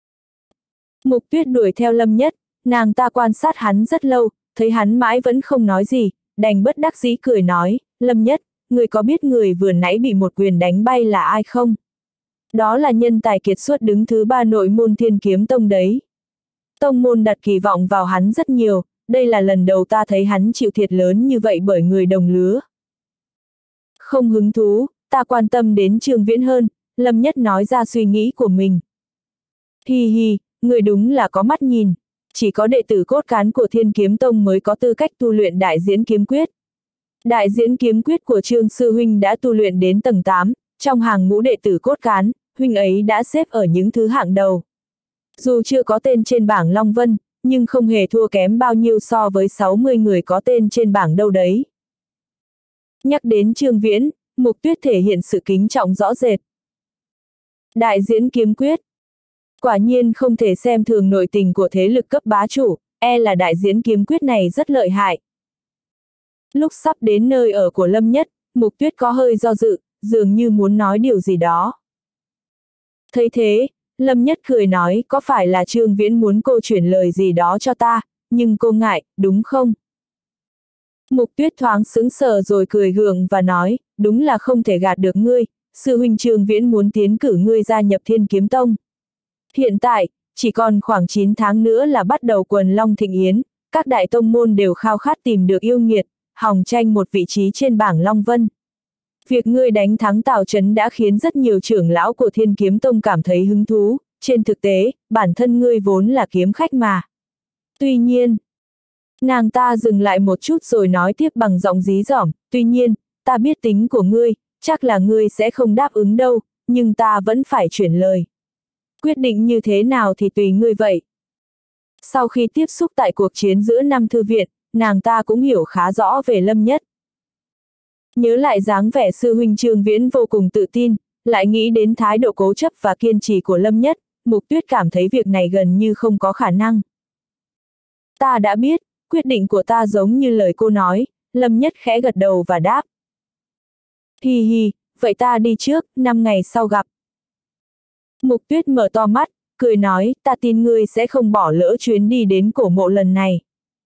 Mục Tuyết đuổi theo Lâm Nhất, nàng ta quan sát hắn rất lâu, thấy hắn mãi vẫn không nói gì, đành bất đắc dĩ cười nói, Lâm Nhất, người có biết người vừa nãy bị một quyền đánh bay là ai không? Đó là nhân tài kiệt xuất đứng thứ ba nội môn Thiên Kiếm Tông đấy. Tông môn đặt kỳ vọng vào hắn rất nhiều, đây là lần đầu ta thấy hắn chịu thiệt lớn như vậy bởi người đồng lứa. Không hứng thú, ta quan tâm đến Trương Viễn hơn, Lâm Nhất nói ra suy nghĩ của mình. Hi hi, người đúng là có mắt nhìn, chỉ có đệ tử cốt cán của Thiên Kiếm Tông mới có tư cách tu luyện Đại Diễn Kiếm Quyết. Đại Diễn Kiếm Quyết của Trương Sư Huynh đã tu luyện đến tầng tám, trong hàng ngũ đệ tử cốt cán, huynh ấy đã xếp ở những thứ hạng đầu. Dù chưa có tên trên bảng Long Vân, nhưng không hề thua kém bao nhiêu so với sáu mươi người có tên trên bảng đâu đấy. Nhắc đến Trương Viễn, Mục Tuyết thể hiện sự kính trọng rõ rệt. Đại Diễn Kiếm Quyết. Quả nhiên không thể xem thường nội tình của thế lực cấp bá chủ, e là Đại Diễn Kiếm Quyết này rất lợi hại. Lúc sắp đến nơi ở của Lâm Nhất, Mục Tuyết có hơi do dự, dường như muốn nói điều gì đó. Thấy thế, Lâm Nhất cười nói, có phải là Trương Viễn muốn cô chuyển lời gì đó cho ta, nhưng cô ngại, đúng không? Mục Tuyết thoáng sững sờ rồi cười gượng và nói, đúng là không thể gạt được ngươi, sư huynh Trương Viễn muốn tiến cử ngươi gia nhập Thiên Kiếm Tông. Hiện tại, chỉ còn khoảng chín tháng nữa là bắt đầu quần long thịnh yến, các đại tông môn đều khao khát tìm được yêu nghiệt, hòng tranh một vị trí trên bảng Long Vân. Việc ngươi đánh thắng Tào Chấn đã khiến rất nhiều trưởng lão của Thiên Kiếm Tông cảm thấy hứng thú, trên thực tế, bản thân ngươi vốn là kiếm khách mà. Tuy nhiên, nàng ta dừng lại một chút rồi nói tiếp bằng giọng dí dỏm, tuy nhiên, ta biết tính của ngươi, chắc là ngươi sẽ không đáp ứng đâu, nhưng ta vẫn phải chuyển lời. Quyết định như thế nào thì tùy ngươi vậy. Sau khi tiếp xúc tại cuộc chiến giữa năm thư viện, nàng ta cũng hiểu khá rõ về Lâm Nhất. Nhớ lại dáng vẻ sư huynh Trương Viễn vô cùng tự tin, lại nghĩ đến thái độ cố chấp và kiên trì của Lâm Nhất, Mục Tuyết cảm thấy việc này gần như không có khả năng. Ta đã biết, quyết định của ta giống như lời cô nói, Lâm Nhất khẽ gật đầu và đáp. Hi hi, vậy ta đi trước, năm ngày sau gặp. Mục Tuyết mở to mắt, cười nói, ta tin ngươi sẽ không bỏ lỡ chuyến đi đến cổ mộ lần này.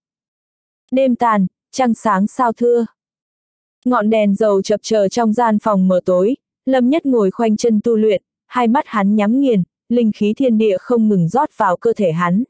Đêm tàn, trăng sáng sao thưa. Ngọn đèn dầu chập chờn trong gian phòng mờ tối, Lâm Nhất ngồi khoanh chân tu luyện, hai mắt hắn nhắm nghiền, linh khí thiên địa không ngừng rót vào cơ thể hắn.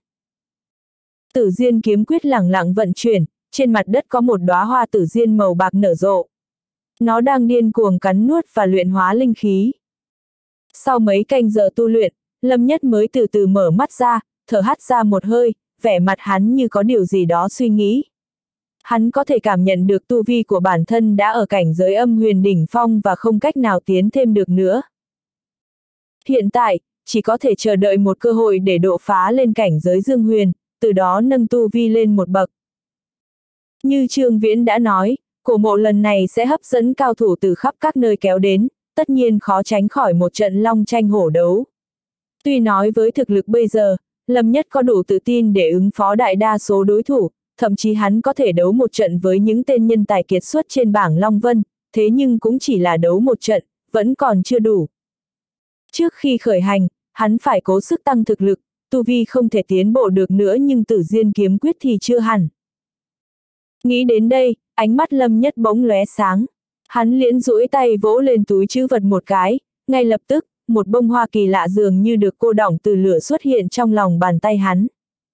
Tử Diên Kiếm Quyết lẳng lặng vận chuyển, trên mặt đất có một đóa hoa tử diên màu bạc nở rộ. Nó đang điên cuồng cắn nuốt và luyện hóa linh khí. Sau mấy canh giờ tu luyện, Lâm Nhất mới từ từ mở mắt ra, thở hắt ra một hơi, vẻ mặt hắn như có điều gì đó suy nghĩ. Hắn có thể cảm nhận được tu vi của bản thân đã ở cảnh giới âm huyền đỉnh phong và không cách nào tiến thêm được nữa. Hiện tại, chỉ có thể chờ đợi một cơ hội để đột phá lên cảnh giới dương huyền, từ đó nâng tu vi lên một bậc. Như Trương Viễn đã nói, cổ mộ lần này sẽ hấp dẫn cao thủ từ khắp các nơi kéo đến, tất nhiên khó tránh khỏi một trận long tranh hổ đấu. Tuy nói với thực lực bây giờ, Lâm Nhất có đủ tự tin để ứng phó đại đa số đối thủ, thậm chí hắn có thể đấu một trận với những tên nhân tài kiệt xuất trên bảng Long Vân, thế nhưng cũng chỉ là đấu một trận, vẫn còn chưa đủ. Trước khi khởi hành, hắn phải cố sức tăng thực lực, tu vi không thể tiến bộ được nữa nhưng Tử Diên Kiếm Quyết thì chưa hẳn. Nghĩ đến đây, ánh mắt Lâm Nhất bỗng lóe sáng. Hắn liễn duỗi tay vỗ lên túi trữ vật một cái, ngay lập tức, một bông hoa kỳ lạ dường như được cô đọng từ lửa xuất hiện trong lòng bàn tay hắn.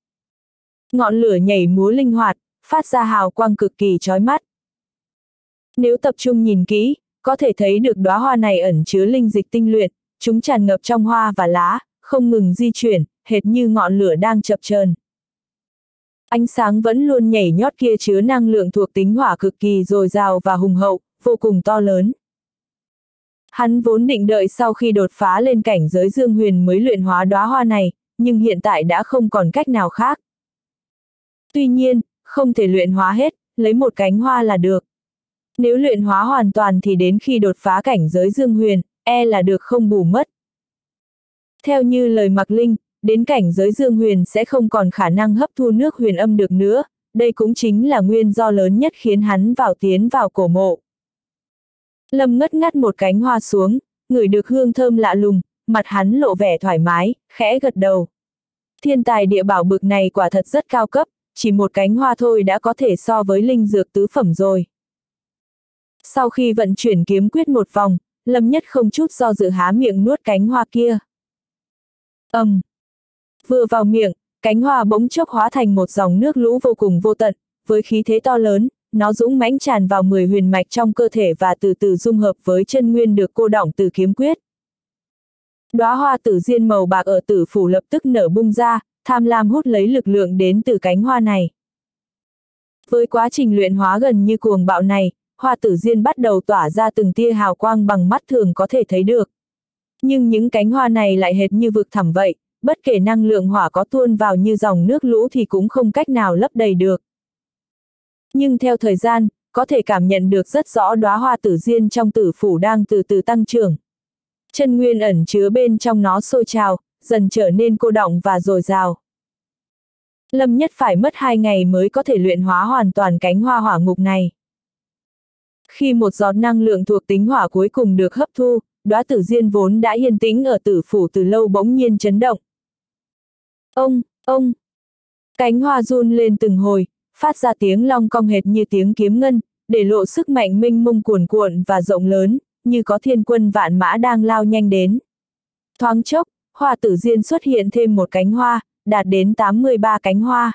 Ngọn lửa nhảy múa linh hoạt, phát ra hào quang cực kỳ chói mắt. Nếu tập trung nhìn kỹ, có thể thấy được đóa hoa này ẩn chứa linh dịch tinh luyện, chúng tràn ngập trong hoa và lá, không ngừng di chuyển, hệt như ngọn lửa đang chập chờn. Ánh sáng vẫn luôn nhảy nhót kia chứa năng lượng thuộc tính hỏa cực kỳ dồi dào và hùng hậu, vô cùng to lớn. Hắn vốn định đợi sau khi đột phá lên cảnh giới dương huyền mới luyện hóa đóa hoa này, nhưng hiện tại đã không còn cách nào khác. Tuy nhiên, không thể luyện hóa hết, lấy một cánh hoa là được. Nếu luyện hóa hoàn toàn thì đến khi đột phá cảnh giới dương huyền, e là được không bù mất. Theo như lời Mạc Linh, đến cảnh giới dương huyền sẽ không còn khả năng hấp thu nước huyền âm được nữa, đây cũng chính là nguyên do lớn nhất khiến hắn vào tiến vào cổ mộ. Lâm Ngất ngắt một cánh hoa xuống, ngửi được hương thơm lạ lùng, mặt hắn lộ vẻ thoải mái, khẽ gật đầu. Thiên tài địa bảo bực này quả thật rất cao cấp, chỉ một cánh hoa thôi đã có thể so với linh dược tứ phẩm rồi. Sau khi vận chuyển kiếm quyết một vòng, Lâm Nhất không chút do dự há miệng nuốt cánh hoa kia. Ầm! Um. Vừa vào miệng, cánh hoa bỗng chốc hóa thành một dòng nước lũ vô cùng vô tận, với khí thế to lớn, nó dũng mãnh tràn vào mười huyền mạch trong cơ thể và từ từ dung hợp với chân nguyên được cô đọng từ kiếm quyết. Đóa hoa tử diên màu bạc ở tử phủ lập tức nở bung ra, tham lam hút lấy lực lượng đến từ cánh hoa này. Với quá trình luyện hóa gần như cuồng bạo này, hoa tử diên bắt đầu tỏa ra từng tia hào quang bằng mắt thường có thể thấy được. Nhưng những cánh hoa này lại hệt như vực thẳm vậy, bất kể năng lượng hỏa có tuôn vào như dòng nước lũ thì cũng không cách nào lấp đầy được. Nhưng theo thời gian, có thể cảm nhận được rất rõ đóa hoa tử diên trong tử phủ đang từ từ tăng trưởng. Chân nguyên ẩn chứa bên trong nó sôi trào, dần trở nên cô đọng và dồi dào. Lâm Nhất phải mất hai ngày mới có thể luyện hóa hoàn toàn cánh hoa hỏa ngục này. Khi một giọt năng lượng thuộc tính hỏa cuối cùng được hấp thu, đóa tử diên vốn đã yên tĩnh ở tử phủ từ lâu bỗng nhiên chấn động. Ông, ông! Cánh hoa run lên từng hồi, phát ra tiếng long cong hệt như tiếng kiếm ngân, để lộ sức mạnh mênh mông cuồn cuộn và rộng lớn, như có thiên quân vạn mã đang lao nhanh đến. Thoáng chốc, hoa tử diên xuất hiện thêm một cánh hoa, đạt đến tám mươi ba cánh hoa.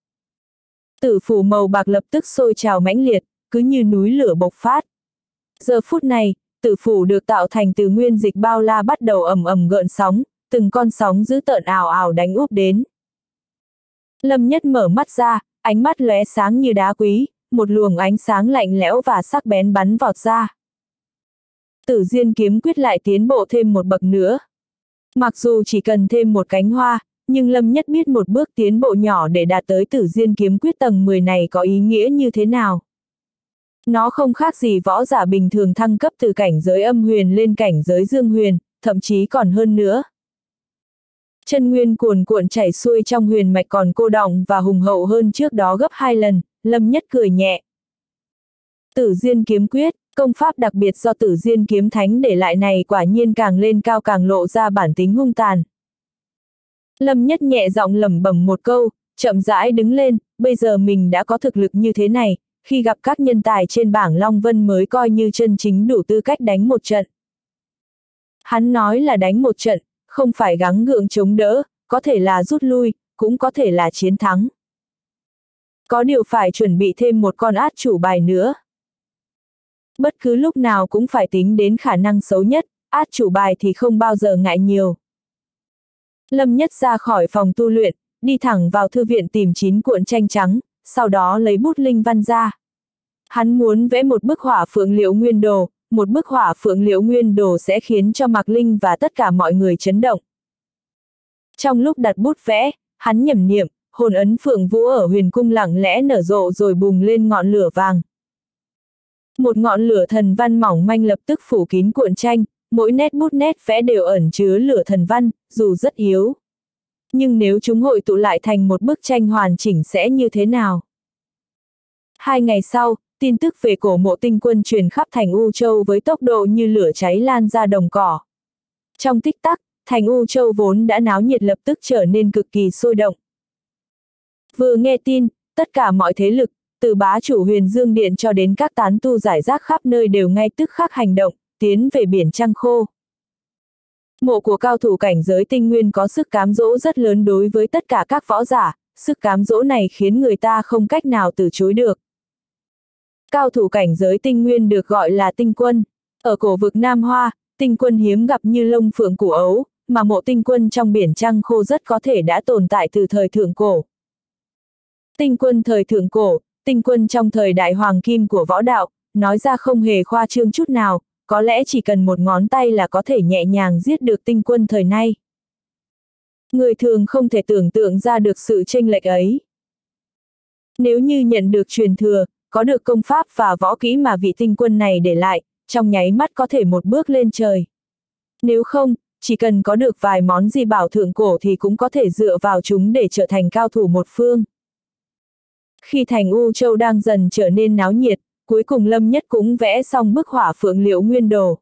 Tử phủ màu bạc lập tức sôi trào mãnh liệt, cứ như núi lửa bộc phát. Giờ phút này, tử phủ được tạo thành từ nguyên dịch bao la bắt đầu ầm ầm gợn sóng, từng con sóng dữ tợn ào ào đánh úp đến. Lâm Nhất mở mắt ra, ánh mắt lóe sáng như đá quý, một luồng ánh sáng lạnh lẽo và sắc bén bắn vọt ra. Tử diên kiếm quyết lại tiến bộ thêm một bậc nữa. Mặc dù chỉ cần thêm một cánh hoa, nhưng Lâm Nhất biết một bước tiến bộ nhỏ để đạt tới tử diên kiếm quyết tầng mười này có ý nghĩa như thế nào. Nó không khác gì võ giả bình thường thăng cấp từ cảnh giới âm huyền lên cảnh giới dương huyền, thậm chí còn hơn nữa. Chân nguyên cuồn cuộn chảy xuôi trong huyền mạch còn cô đọng và hùng hậu hơn trước đó gấp hai lần, Lâm Nhất cười nhẹ. Tử diên kiếm quyết, công pháp đặc biệt do tử diên kiếm thánh để lại này quả nhiên càng lên cao càng lộ ra bản tính hung tàn. Lâm Nhất nhẹ giọng lẩm bẩm một câu, chậm rãi đứng lên, bây giờ mình đã có thực lực như thế này, khi gặp các nhân tài trên bảng Long Vân mới coi như chân chính đủ tư cách đánh một trận. Hắn nói là đánh một trận, không phải gắng gượng chống đỡ, có thể là rút lui, cũng có thể là chiến thắng. Có điều phải chuẩn bị thêm một con át chủ bài nữa. Bất cứ lúc nào cũng phải tính đến khả năng xấu nhất, át chủ bài thì không bao giờ ngại nhiều. Lâm Nhất ra khỏi phòng tu luyện, đi thẳng vào thư viện tìm chín cuộn tranh trắng, sau đó lấy bút linh văn ra. Hắn muốn vẽ một bức hỏa phượng liễu nguyên đồ, một bức hỏa phượng liễu nguyên đồ sẽ khiến cho Mạc Linh và tất cả mọi người chấn động. Trong lúc đặt bút vẽ, hắn nhẩm niệm, hồn ấn phượng vũ ở huyền cung lặng lẽ nở rộ rồi bùng lên ngọn lửa vàng. Một ngọn lửa thần văn mỏng manh lập tức phủ kín cuộn tranh, mỗi nét bút nét vẽ đều ẩn chứa lửa thần văn, dù rất yếu. Nhưng nếu chúng hội tụ lại thành một bức tranh hoàn chỉnh sẽ như thế nào? Hai ngày sau, tin tức về cổ mộ tinh quân truyền khắp thành U Châu với tốc độ như lửa cháy lan ra đồng cỏ. Trong tích tắc, thành U Châu vốn đã náo nhiệt lập tức trở nên cực kỳ sôi động. Vừa nghe tin, tất cả mọi thế lực, từ bá chủ Huyền Dương Điện cho đến các tán tu giải rác khắp nơi đều ngay tức khắc hành động, tiến về biển Trăng Khô. Mộ của cao thủ cảnh giới tinh nguyên có sức cám dỗ rất lớn đối với tất cả các võ giả, sức cám dỗ này khiến người ta không cách nào từ chối được. Cao thủ cảnh giới tinh nguyên được gọi là tinh quân. Ở cổ vực Nam Hoa, tinh quân hiếm gặp như lông phượng củ ấu, mà mộ tinh quân trong biển Trăng Khô rất có thể đã tồn tại từ thời thượng cổ. Tinh quân thời thượng cổ, tinh quân trong thời đại hoàng kim của võ đạo, nói ra không hề khoa trương chút nào, có lẽ chỉ cần một ngón tay là có thể nhẹ nhàng giết được tinh quân thời nay. Người thường không thể tưởng tượng ra được sự chênh lệch ấy. Nếu như nhận được truyền thừa, có được công pháp và võ kỹ mà vị tinh quân này để lại, trong nháy mắt có thể một bước lên trời. Nếu không, chỉ cần có được vài món di bảo thượng cổ thì cũng có thể dựa vào chúng để trở thành cao thủ một phương. Khi thành U Châu đang dần trở nên náo nhiệt, cuối cùng Lâm Nhất cũng vẽ xong bức hỏa phượng liệu nguyên đồ.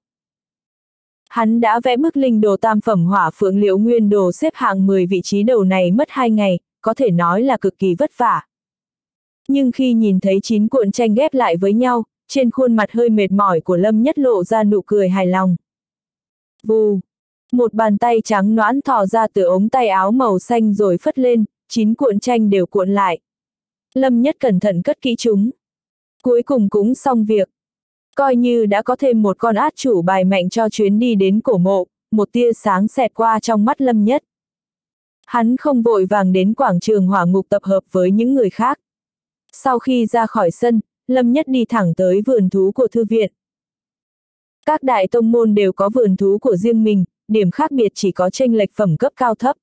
Hắn đã vẽ bức linh đồ tam phẩm hỏa phượng liệu nguyên đồ xếp hạng mười vị trí đầu này mất hai ngày, có thể nói là cực kỳ vất vả. Nhưng khi nhìn thấy chín cuộn tranh ghép lại với nhau, trên khuôn mặt hơi mệt mỏi của Lâm Nhất lộ ra nụ cười hài lòng. Vù! Một bàn tay trắng nõn thò ra từ ống tay áo màu xanh rồi phất lên, chín cuộn tranh đều cuộn lại. Lâm Nhất cẩn thận cất kỹ chúng. Cuối cùng cũng xong việc. Coi như đã có thêm một con át chủ bài mạnh cho chuyến đi đến cổ mộ, một tia sáng xẹt qua trong mắt Lâm Nhất. Hắn không vội vàng đến quảng trường hỏa ngục tập hợp với những người khác. Sau khi ra khỏi sân, Lâm Nhất đi thẳng tới vườn thú của thư viện. Các đại tông môn đều có vườn thú của riêng mình, điểm khác biệt chỉ có chênh lệch phẩm cấp cao thấp.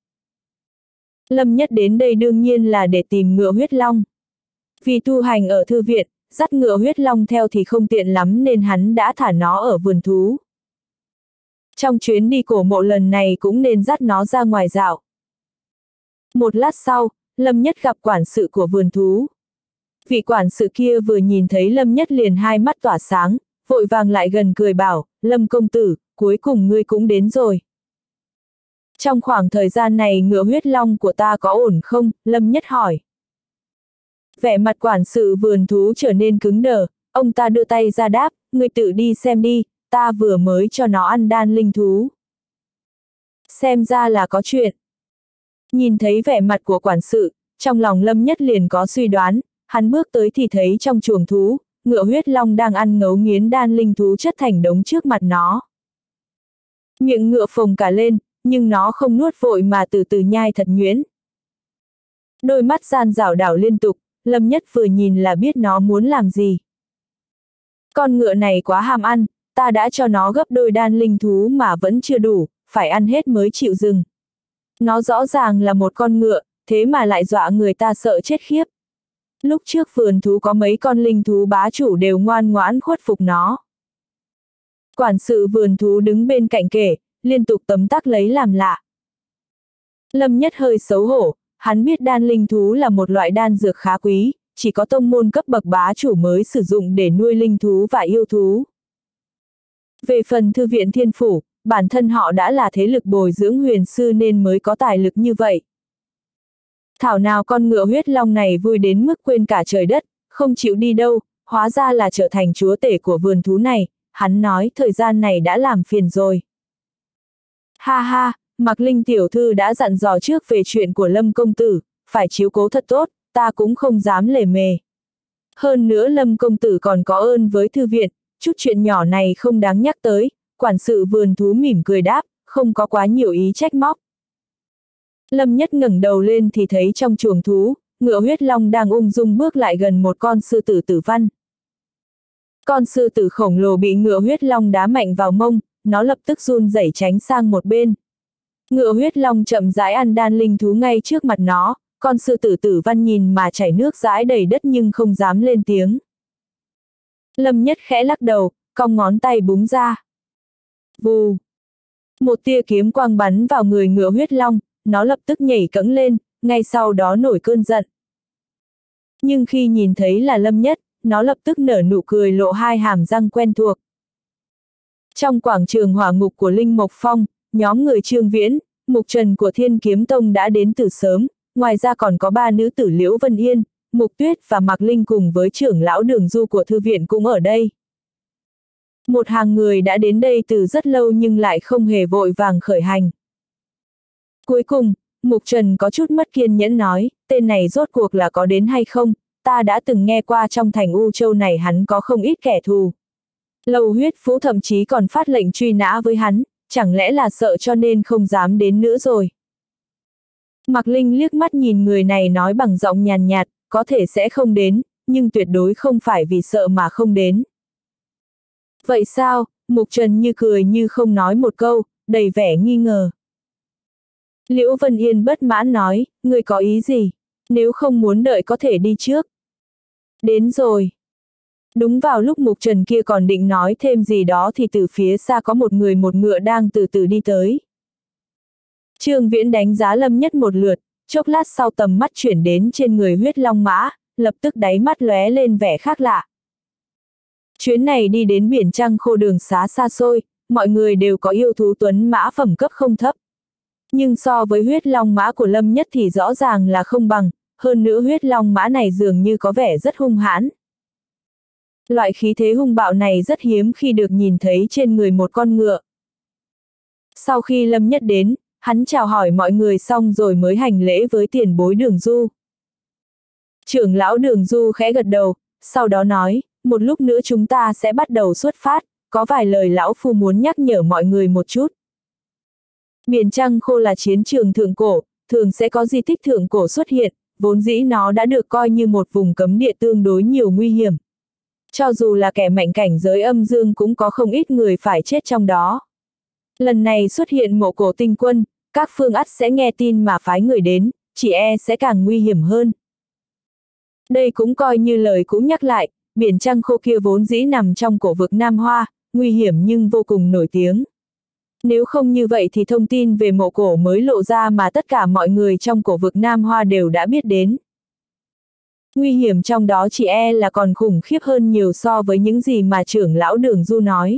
Lâm Nhất đến đây đương nhiên là để tìm ngựa huyết long. Vì tu hành ở thư viện, dắt ngựa huyết long theo thì không tiện lắm nên hắn đã thả nó ở vườn thú. Trong chuyến đi cổ mộ lần này cũng nên dắt nó ra ngoài dạo. Một lát sau, Lâm Nhất gặp quản sự của vườn thú. Vị quản sự kia vừa nhìn thấy Lâm Nhất liền hai mắt tỏa sáng, vội vàng lại gần cười bảo, Lâm công tử, cuối cùng ngươi cũng đến rồi. Trong khoảng thời gian này ngựa huyết long của ta có ổn không? Lâm Nhất hỏi. Vẻ mặt quản sự vườn thú trở nên cứng đờ, ông ta đưa tay ra đáp, ngươi tự đi xem đi, ta vừa mới cho nó ăn đan linh thú. Xem ra là có chuyện. Nhìn thấy vẻ mặt của quản sự, trong lòng Lâm Nhất liền có suy đoán, hắn bước tới thì thấy trong chuồng thú, ngựa huyết long đang ăn ngấu nghiến đan linh thú chất thành đống trước mặt nó. Miệng ngựa phồng cả lên, nhưng nó không nuốt vội mà từ từ nhai thật nhuyễn. Đôi mắt gian rảo đảo liên tục, Lâm Nhất vừa nhìn là biết nó muốn làm gì. Con ngựa này quá ham ăn, ta đã cho nó gấp đôi đan linh thú mà vẫn chưa đủ, phải ăn hết mới chịu dừng. Nó rõ ràng là một con ngựa, thế mà lại dọa người ta sợ chết khiếp. Lúc trước vườn thú có mấy con linh thú bá chủ đều ngoan ngoãn khuất phục nó. Quản sự vườn thú đứng bên cạnh kể, liên tục tấm tắc lấy làm lạ. Lâm Nhất hơi xấu hổ, hắn biết đan linh thú là một loại đan dược khá quý, chỉ có tông môn cấp bậc bá chủ mới sử dụng để nuôi linh thú và yêu thú. Về phần thư viện thiên phủ, bản thân họ đã là thế lực bồi dưỡng huyền sư nên mới có tài lực như vậy. Thảo nào con ngựa huyết long này vui đến mức quên cả trời đất, không chịu đi đâu, hóa ra là trở thành chúa tể của vườn thú này, hắn nói thời gian này đã làm phiền rồi. Ha ha, Mạc Linh tiểu thư đã dặn dò trước về chuyện của Lâm công tử, phải chiếu cố thật tốt, ta cũng không dám lề mề. Hơn nữa Lâm công tử còn có ơn với thư viện, chút chuyện nhỏ này không đáng nhắc tới, quản sự vườn thú mỉm cười đáp, không có quá nhiều ý trách móc. Lâm Nhất ngẩng đầu lên thì thấy trong chuồng thú, ngựa huyết long đang ung dung bước lại gần một con sư tử tử văn. Con sư tử khổng lồ bị ngựa huyết long đá mạnh vào mông, nó lập tức run rẩy tránh sang một bên. Ngựa huyết long chậm rãi ăn đan linh thú ngay trước mặt nó, con sư tử tử văn nhìn mà chảy nước dãi đầy đất nhưng không dám lên tiếng. Lâm Nhất khẽ lắc đầu, cong ngón tay búng ra. Vù! Một tia kiếm quang bắn vào người ngựa huyết long, nó lập tức nhảy cẫng lên, ngay sau đó nổi cơn giận. Nhưng khi nhìn thấy là Lâm Nhất, nó lập tức nở nụ cười lộ hai hàm răng quen thuộc. Trong quảng trường hỏa ngục của Linh Mộc Phong, nhóm người Trương Viễn, Mục Trần của Thiên Kiếm Tông đã đến từ sớm, ngoài ra còn có ba nữ tử Liễu Vân Yên, Mục Tuyết và Mạc Linh cùng với trưởng lão Đường Du của thư viện cũng ở đây. Một hàng người đã đến đây từ rất lâu nhưng lại không hề vội vàng khởi hành. Cuối cùng, Mục Trần có chút mất kiên nhẫn nói, tên này rốt cuộc là có đến hay không, ta đã từng nghe qua trong thành U Châu này hắn có không ít kẻ thù. Lầu Huyết Phú thậm chí còn phát lệnh truy nã với hắn, chẳng lẽ là sợ cho nên không dám đến nữa rồi. Mạc Linh liếc mắt nhìn người này nói bằng giọng nhàn nhạt, có thể sẽ không đến, nhưng tuyệt đối không phải vì sợ mà không đến. Vậy sao? Mục Trần như cười như không nói một câu, đầy vẻ nghi ngờ. Liễu Vân Yên bất mãn nói, ngươi có ý gì? Nếu không muốn đợi có thể đi trước. Đến rồi. Đúng vào lúc Mục Trần kia còn định nói thêm gì đó thì từ phía xa có một người một ngựa đang từ từ đi tới. Trương Viễn đánh giá Lâm Nhất một lượt, chốc lát sau tầm mắt chuyển đến trên người huyết long mã, lập tức đáy mắt lóe lên vẻ khác lạ. Chuyến này đi đến biển Trăng Khô đường xá xa xôi, mọi người đều có yêu thú tuấn mã phẩm cấp không thấp. Nhưng so với huyết long mã của Lâm Nhất thì rõ ràng là không bằng, hơn nữa huyết long mã này dường như có vẻ rất hung hãn. Loại khí thế hung bạo này rất hiếm khi được nhìn thấy trên người một con ngựa. Sau khi Lâm Nhất đến, hắn chào hỏi mọi người xong rồi mới hành lễ với tiền bối Đường Du. Trưởng lão Đường Du khẽ gật đầu, sau đó nói, một lúc nữa chúng ta sẽ bắt đầu xuất phát, có vài lời lão phu muốn nhắc nhở mọi người một chút. Biển Trăng Khô là chiến trường thượng cổ, thường sẽ có di tích thượng cổ xuất hiện, vốn dĩ nó đã được coi như một vùng cấm địa tương đối nhiều nguy hiểm. Cho dù là kẻ mạnh cảnh giới âm dương cũng có không ít người phải chết trong đó. Lần này xuất hiện mộ cổ tinh quân, các phương ắt sẽ nghe tin mà phái người đến, chỉ e sẽ càng nguy hiểm hơn. Đây cũng coi như lời cũng nhắc lại, biển Trăng Khô kia vốn dĩ nằm trong cổ vực Nam Hoa, nguy hiểm nhưng vô cùng nổi tiếng. Nếu không như vậy thì thông tin về mộ cổ mới lộ ra mà tất cả mọi người trong cổ vực Nam Hoa đều đã biết đến. Nguy hiểm trong đó chỉ e là còn khủng khiếp hơn nhiều so với những gì mà trưởng lão Đường Du nói.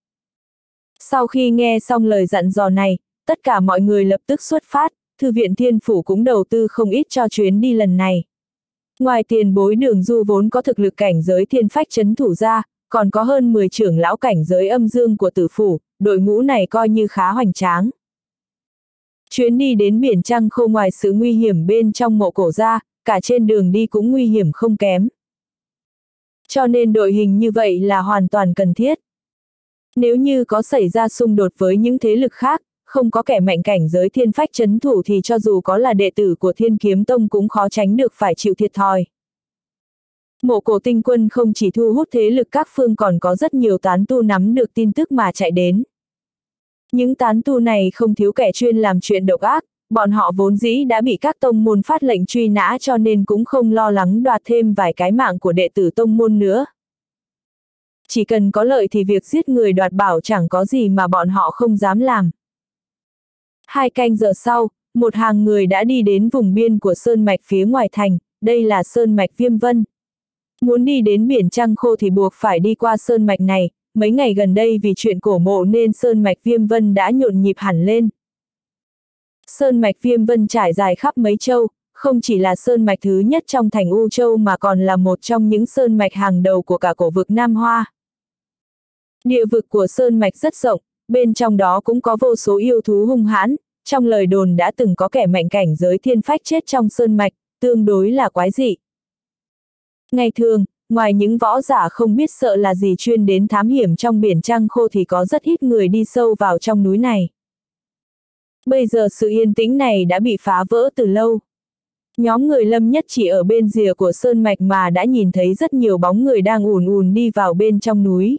Sau khi nghe xong lời dặn dò này, tất cả mọi người lập tức xuất phát, Thư viện Thiên Phủ cũng đầu tư không ít cho chuyến đi lần này. Ngoài tiền bối Đường Du vốn có thực lực cảnh giới thiên phách trấn thủ ra, còn có hơn mười trưởng lão cảnh giới âm dương của Tử Phủ, đội ngũ này coi như khá hoành tráng. Chuyến đi đến biển Trăng Khô ngoài sự nguy hiểm bên trong mộ cổ ra, cả trên đường đi cũng nguy hiểm không kém. Cho nên đội hình như vậy là hoàn toàn cần thiết. Nếu như có xảy ra xung đột với những thế lực khác, không có kẻ mạnh cảnh giới thiên phách trấn thủ thì cho dù có là đệ tử của Thiên Kiếm Tông cũng khó tránh được phải chịu thiệt thòi. Mộ cổ tinh quân không chỉ thu hút thế lực các phương còn có rất nhiều tán tu nắm được tin tức mà chạy đến. Những tán tu này không thiếu kẻ chuyên làm chuyện độc ác, bọn họ vốn dĩ đã bị các tông môn phát lệnh truy nã cho nên cũng không lo lắng đoạt thêm vài cái mạng của đệ tử tông môn nữa. Chỉ cần có lợi thì việc giết người đoạt bảo chẳng có gì mà bọn họ không dám làm. Hai canh giờ sau, một hàng người đã đi đến vùng biên của sơn mạch phía ngoài thành, đây là sơn mạch Viêm Vân. Muốn đi đến biển Trăng Khô thì buộc phải đi qua sơn mạch này, mấy ngày gần đây vì chuyện cổ mộ nên sơn mạch Viêm Vân đã nhộn nhịp hẳn lên. Sơn mạch Viêm Vân trải dài khắp mấy châu, không chỉ là sơn mạch thứ nhất trong thành U Châu mà còn là một trong những sơn mạch hàng đầu của cả cổ vực Nam Hoa. Địa vực của sơn mạch rất rộng, bên trong đó cũng có vô số yêu thú hung hãn, trong lời đồn đã từng có kẻ mạnh cảnh giới thiên phách chết trong sơn mạch, tương đối là quái dị. Ngày thường, ngoài những võ giả không biết sợ là gì chuyên đến thám hiểm trong biển Trăng Khô thì có rất ít người đi sâu vào trong núi này. Bây giờ sự yên tĩnh này đã bị phá vỡ từ lâu. Nhóm người Lâm Nhất chỉ ở bên rìa của sơn mạch mà đã nhìn thấy rất nhiều bóng người đang ùn ùn đi vào bên trong núi.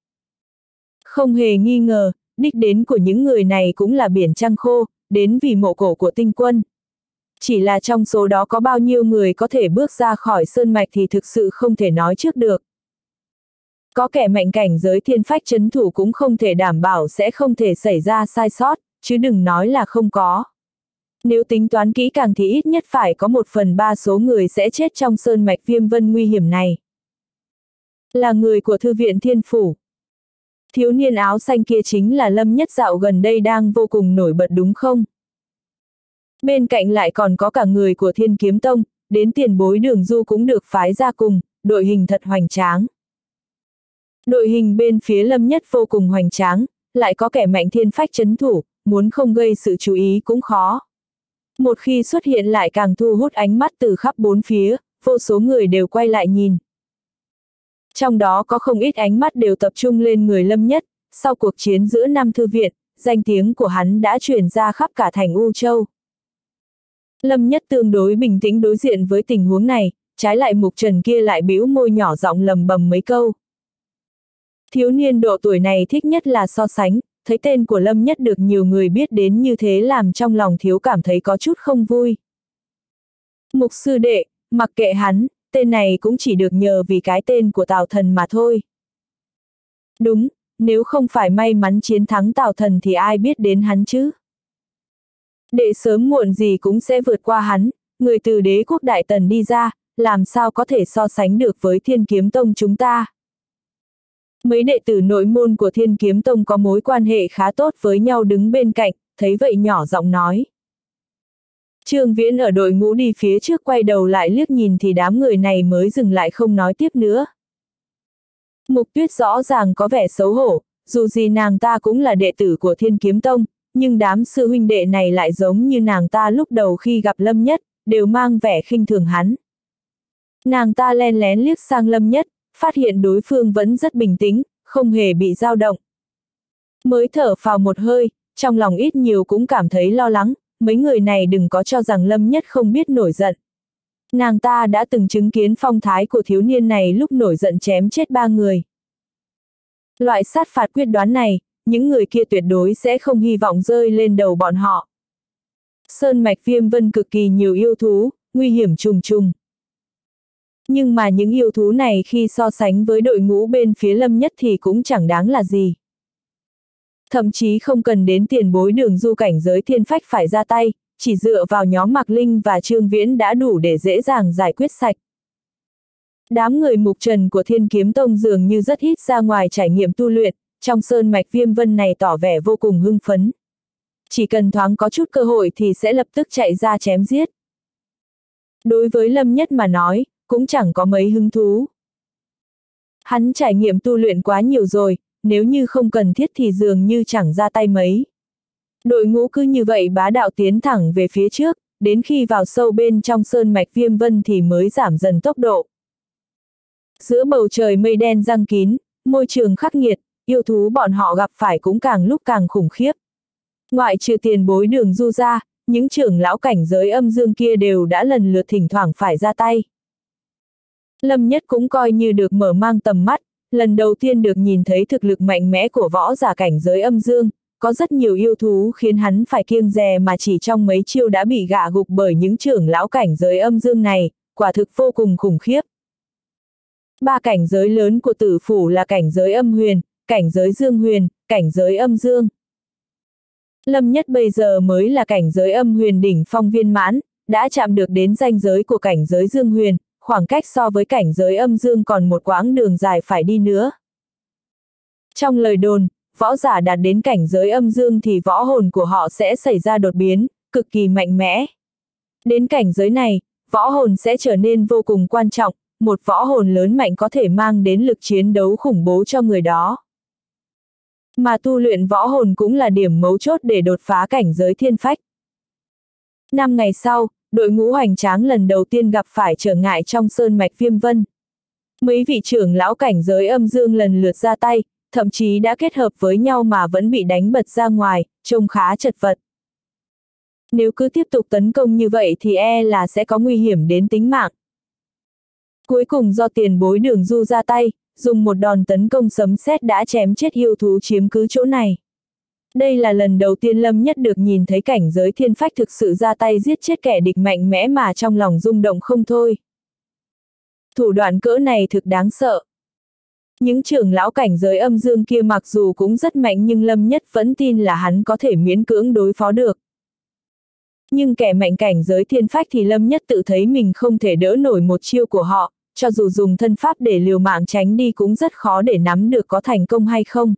Không hề nghi ngờ, đích đến của những người này cũng là biển Trăng Khô, đến vì mộ cổ của tinh quân. Chỉ là trong số đó có bao nhiêu người có thể bước ra khỏi sơn mạch thì thực sự không thể nói trước được. Có kẻ mạnh cảnh giới thiên phách trấn thủ cũng không thể đảm bảo sẽ không thể xảy ra sai sót, chứ đừng nói là không có. Nếu tính toán kỹ càng thì ít nhất phải có một phần ba số người sẽ chết trong sơn mạch Viêm Vân nguy hiểm này. Là người của Thư viện Thiên Phủ. Thiếu niên áo xanh kia chính là Lâm Nhất dạo gần đây đang vô cùng nổi bật đúng không? Bên cạnh lại còn có cả người của Thiên Kiếm Tông, đến tiền bối Đường Du cũng được phái ra cùng, đội hình thật hoành tráng. Đội hình bên phía Lâm Nhất vô cùng hoành tráng, lại có kẻ mạnh thiên phách trấn thủ, muốn không gây sự chú ý cũng khó. Một khi xuất hiện lại càng thu hút ánh mắt từ khắp bốn phía, vô số người đều quay lại nhìn. Trong đó có không ít ánh mắt đều tập trung lên người Lâm Nhất, sau cuộc chiến giữa năm thư viện, danh tiếng của hắn đã truyền ra khắp cả thành U Châu. Lâm Nhất tương đối bình tĩnh đối diện với tình huống này, trái lại Mục Trần kia lại bĩu môi nhỏ giọng lầm bầm mấy câu. Thiếu niên độ tuổi này thích nhất là so sánh, thấy tên của Lâm Nhất được nhiều người biết đến như thế làm trong lòng thiếu cảm thấy có chút không vui. Mục sư đệ, mặc kệ hắn, tên này cũng chỉ được nhờ vì cái tên của Tào Thần mà thôi. Đúng, nếu không phải may mắn chiến thắng Tào Thần thì ai biết đến hắn chứ? Đệ sớm muộn gì cũng sẽ vượt qua hắn, người từ đế quốc Đại Tần đi ra, làm sao có thể so sánh được với Thiên Kiếm Tông chúng ta. Mấy đệ tử nội môn của Thiên Kiếm Tông có mối quan hệ khá tốt với nhau đứng bên cạnh, thấy vậy nhỏ giọng nói. Trương Viễn ở đội ngũ đi phía trước quay đầu lại liếc nhìn thì đám người này mới dừng lại không nói tiếp nữa. Mục Tuyết rõ ràng có vẻ xấu hổ, dù gì nàng ta cũng là đệ tử của Thiên Kiếm Tông, nhưng đám sư huynh đệ này lại giống như nàng ta lúc đầu khi gặp Lâm Nhất, đều mang vẻ khinh thường hắn. Nàng ta len lén liếc sang Lâm Nhất, phát hiện đối phương vẫn rất bình tĩnh, không hề bị dao động. Mới thở phào một hơi, trong lòng ít nhiều cũng cảm thấy lo lắng, mấy người này đừng có cho rằng Lâm Nhất không biết nổi giận. Nàng ta đã từng chứng kiến phong thái của thiếu niên này lúc nổi giận chém chết ba người. Loại sát phạt quyết đoán này, những người kia tuyệt đối sẽ không hy vọng rơi lên đầu bọn họ. Sơn mạch Viêm Vân cực kỳ nhiều yêu thú, nguy hiểm trùng trùng. Nhưng mà những yêu thú này khi so sánh với đội ngũ bên phía Lâm Nhất thì cũng chẳng đáng là gì. Thậm chí không cần đến tiền bối Đường Du cảnh giới thiên phách phải ra tay, chỉ dựa vào nhóm Mạc Linh và Trương Viễn đã đủ để dễ dàng giải quyết sạch. Đám người mục trần của Thiên Kiếm Tông dường như rất ít ra ngoài trải nghiệm tu luyện, trong sơn mạch Viêm Vân này tỏ vẻ vô cùng hưng phấn. Chỉ cần thoáng có chút cơ hội thì sẽ lập tức chạy ra chém giết. Đối với Lâm Nhất mà nói, cũng chẳng có mấy hứng thú. Hắn trải nghiệm tu luyện quá nhiều rồi, nếu như không cần thiết thì dường như chẳng ra tay mấy. Đội ngũ cứ như vậy bá đạo tiến thẳng về phía trước, đến khi vào sâu bên trong sơn mạch Viêm Vân thì mới giảm dần tốc độ. Giữa bầu trời mây đen giăng kín, môi trường khắc nghiệt, yêu thú bọn họ gặp phải cũng càng lúc càng khủng khiếp. Ngoại trừ tiền bối Đường Du ra, những trưởng lão cảnh giới âm dương kia đều đã lần lượt thỉnh thoảng phải ra tay. Lâm Nhất cũng coi như được mở mang tầm mắt, lần đầu tiên được nhìn thấy thực lực mạnh mẽ của võ giả cảnh giới âm dương, có rất nhiều yêu thú khiến hắn phải kiêng dè mà chỉ trong mấy chiêu đã bị gạ gục bởi những trưởng lão cảnh giới âm dương này, quả thực vô cùng khủng khiếp. Ba cảnh giới lớn của tử phủ là cảnh giới âm huyền, cảnh giới dương huyền, cảnh giới âm dương. Lâm Nhất bây giờ mới là cảnh giới âm huyền đỉnh phong viên mãn, đã chạm được đến ranh giới của cảnh giới dương huyền, khoảng cách so với cảnh giới âm dương còn một quãng đường dài phải đi nữa. Trong lời đồn, võ giả đạt đến cảnh giới âm dương thì võ hồn của họ sẽ xảy ra đột biến, cực kỳ mạnh mẽ. Đến cảnh giới này, võ hồn sẽ trở nên vô cùng quan trọng, một võ hồn lớn mạnh có thể mang đến lực chiến đấu khủng bố cho người đó. Mà tu luyện võ hồn cũng là điểm mấu chốt để đột phá cảnh giới thiên phách. Năm ngày sau, đội ngũ hoành tráng lần đầu tiên gặp phải trở ngại trong sơn mạch Viêm Vân. Mấy vị trưởng lão cảnh giới âm dương lần lượt ra tay, thậm chí đã kết hợp với nhau mà vẫn bị đánh bật ra ngoài, trông khá chật vật. Nếu cứ tiếp tục tấn công như vậy thì e là sẽ có nguy hiểm đến tính mạng. Cuối cùng do tiền bối Đường Du ra tay, dùng một đòn tấn công sấm sét đã chém chết yêu thú chiếm cứ chỗ này. Đây là lần đầu tiên Lâm Nhất được nhìn thấy cảnh giới thiên phách thực sự ra tay giết chết kẻ địch mạnh mẽ mà trong lòng rung động không thôi. Thủ đoạn cỡ này thực đáng sợ. Những trưởng lão cảnh giới âm dương kia mặc dù cũng rất mạnh nhưng Lâm Nhất vẫn tin là hắn có thể miễn cưỡng đối phó được. Nhưng kẻ mạnh cảnh giới thiên phách thì Lâm Nhất tự thấy mình không thể đỡ nổi một chiêu của họ, cho dù dùng thân pháp để liều mạng tránh đi cũng rất khó để nắm được có thành công hay không.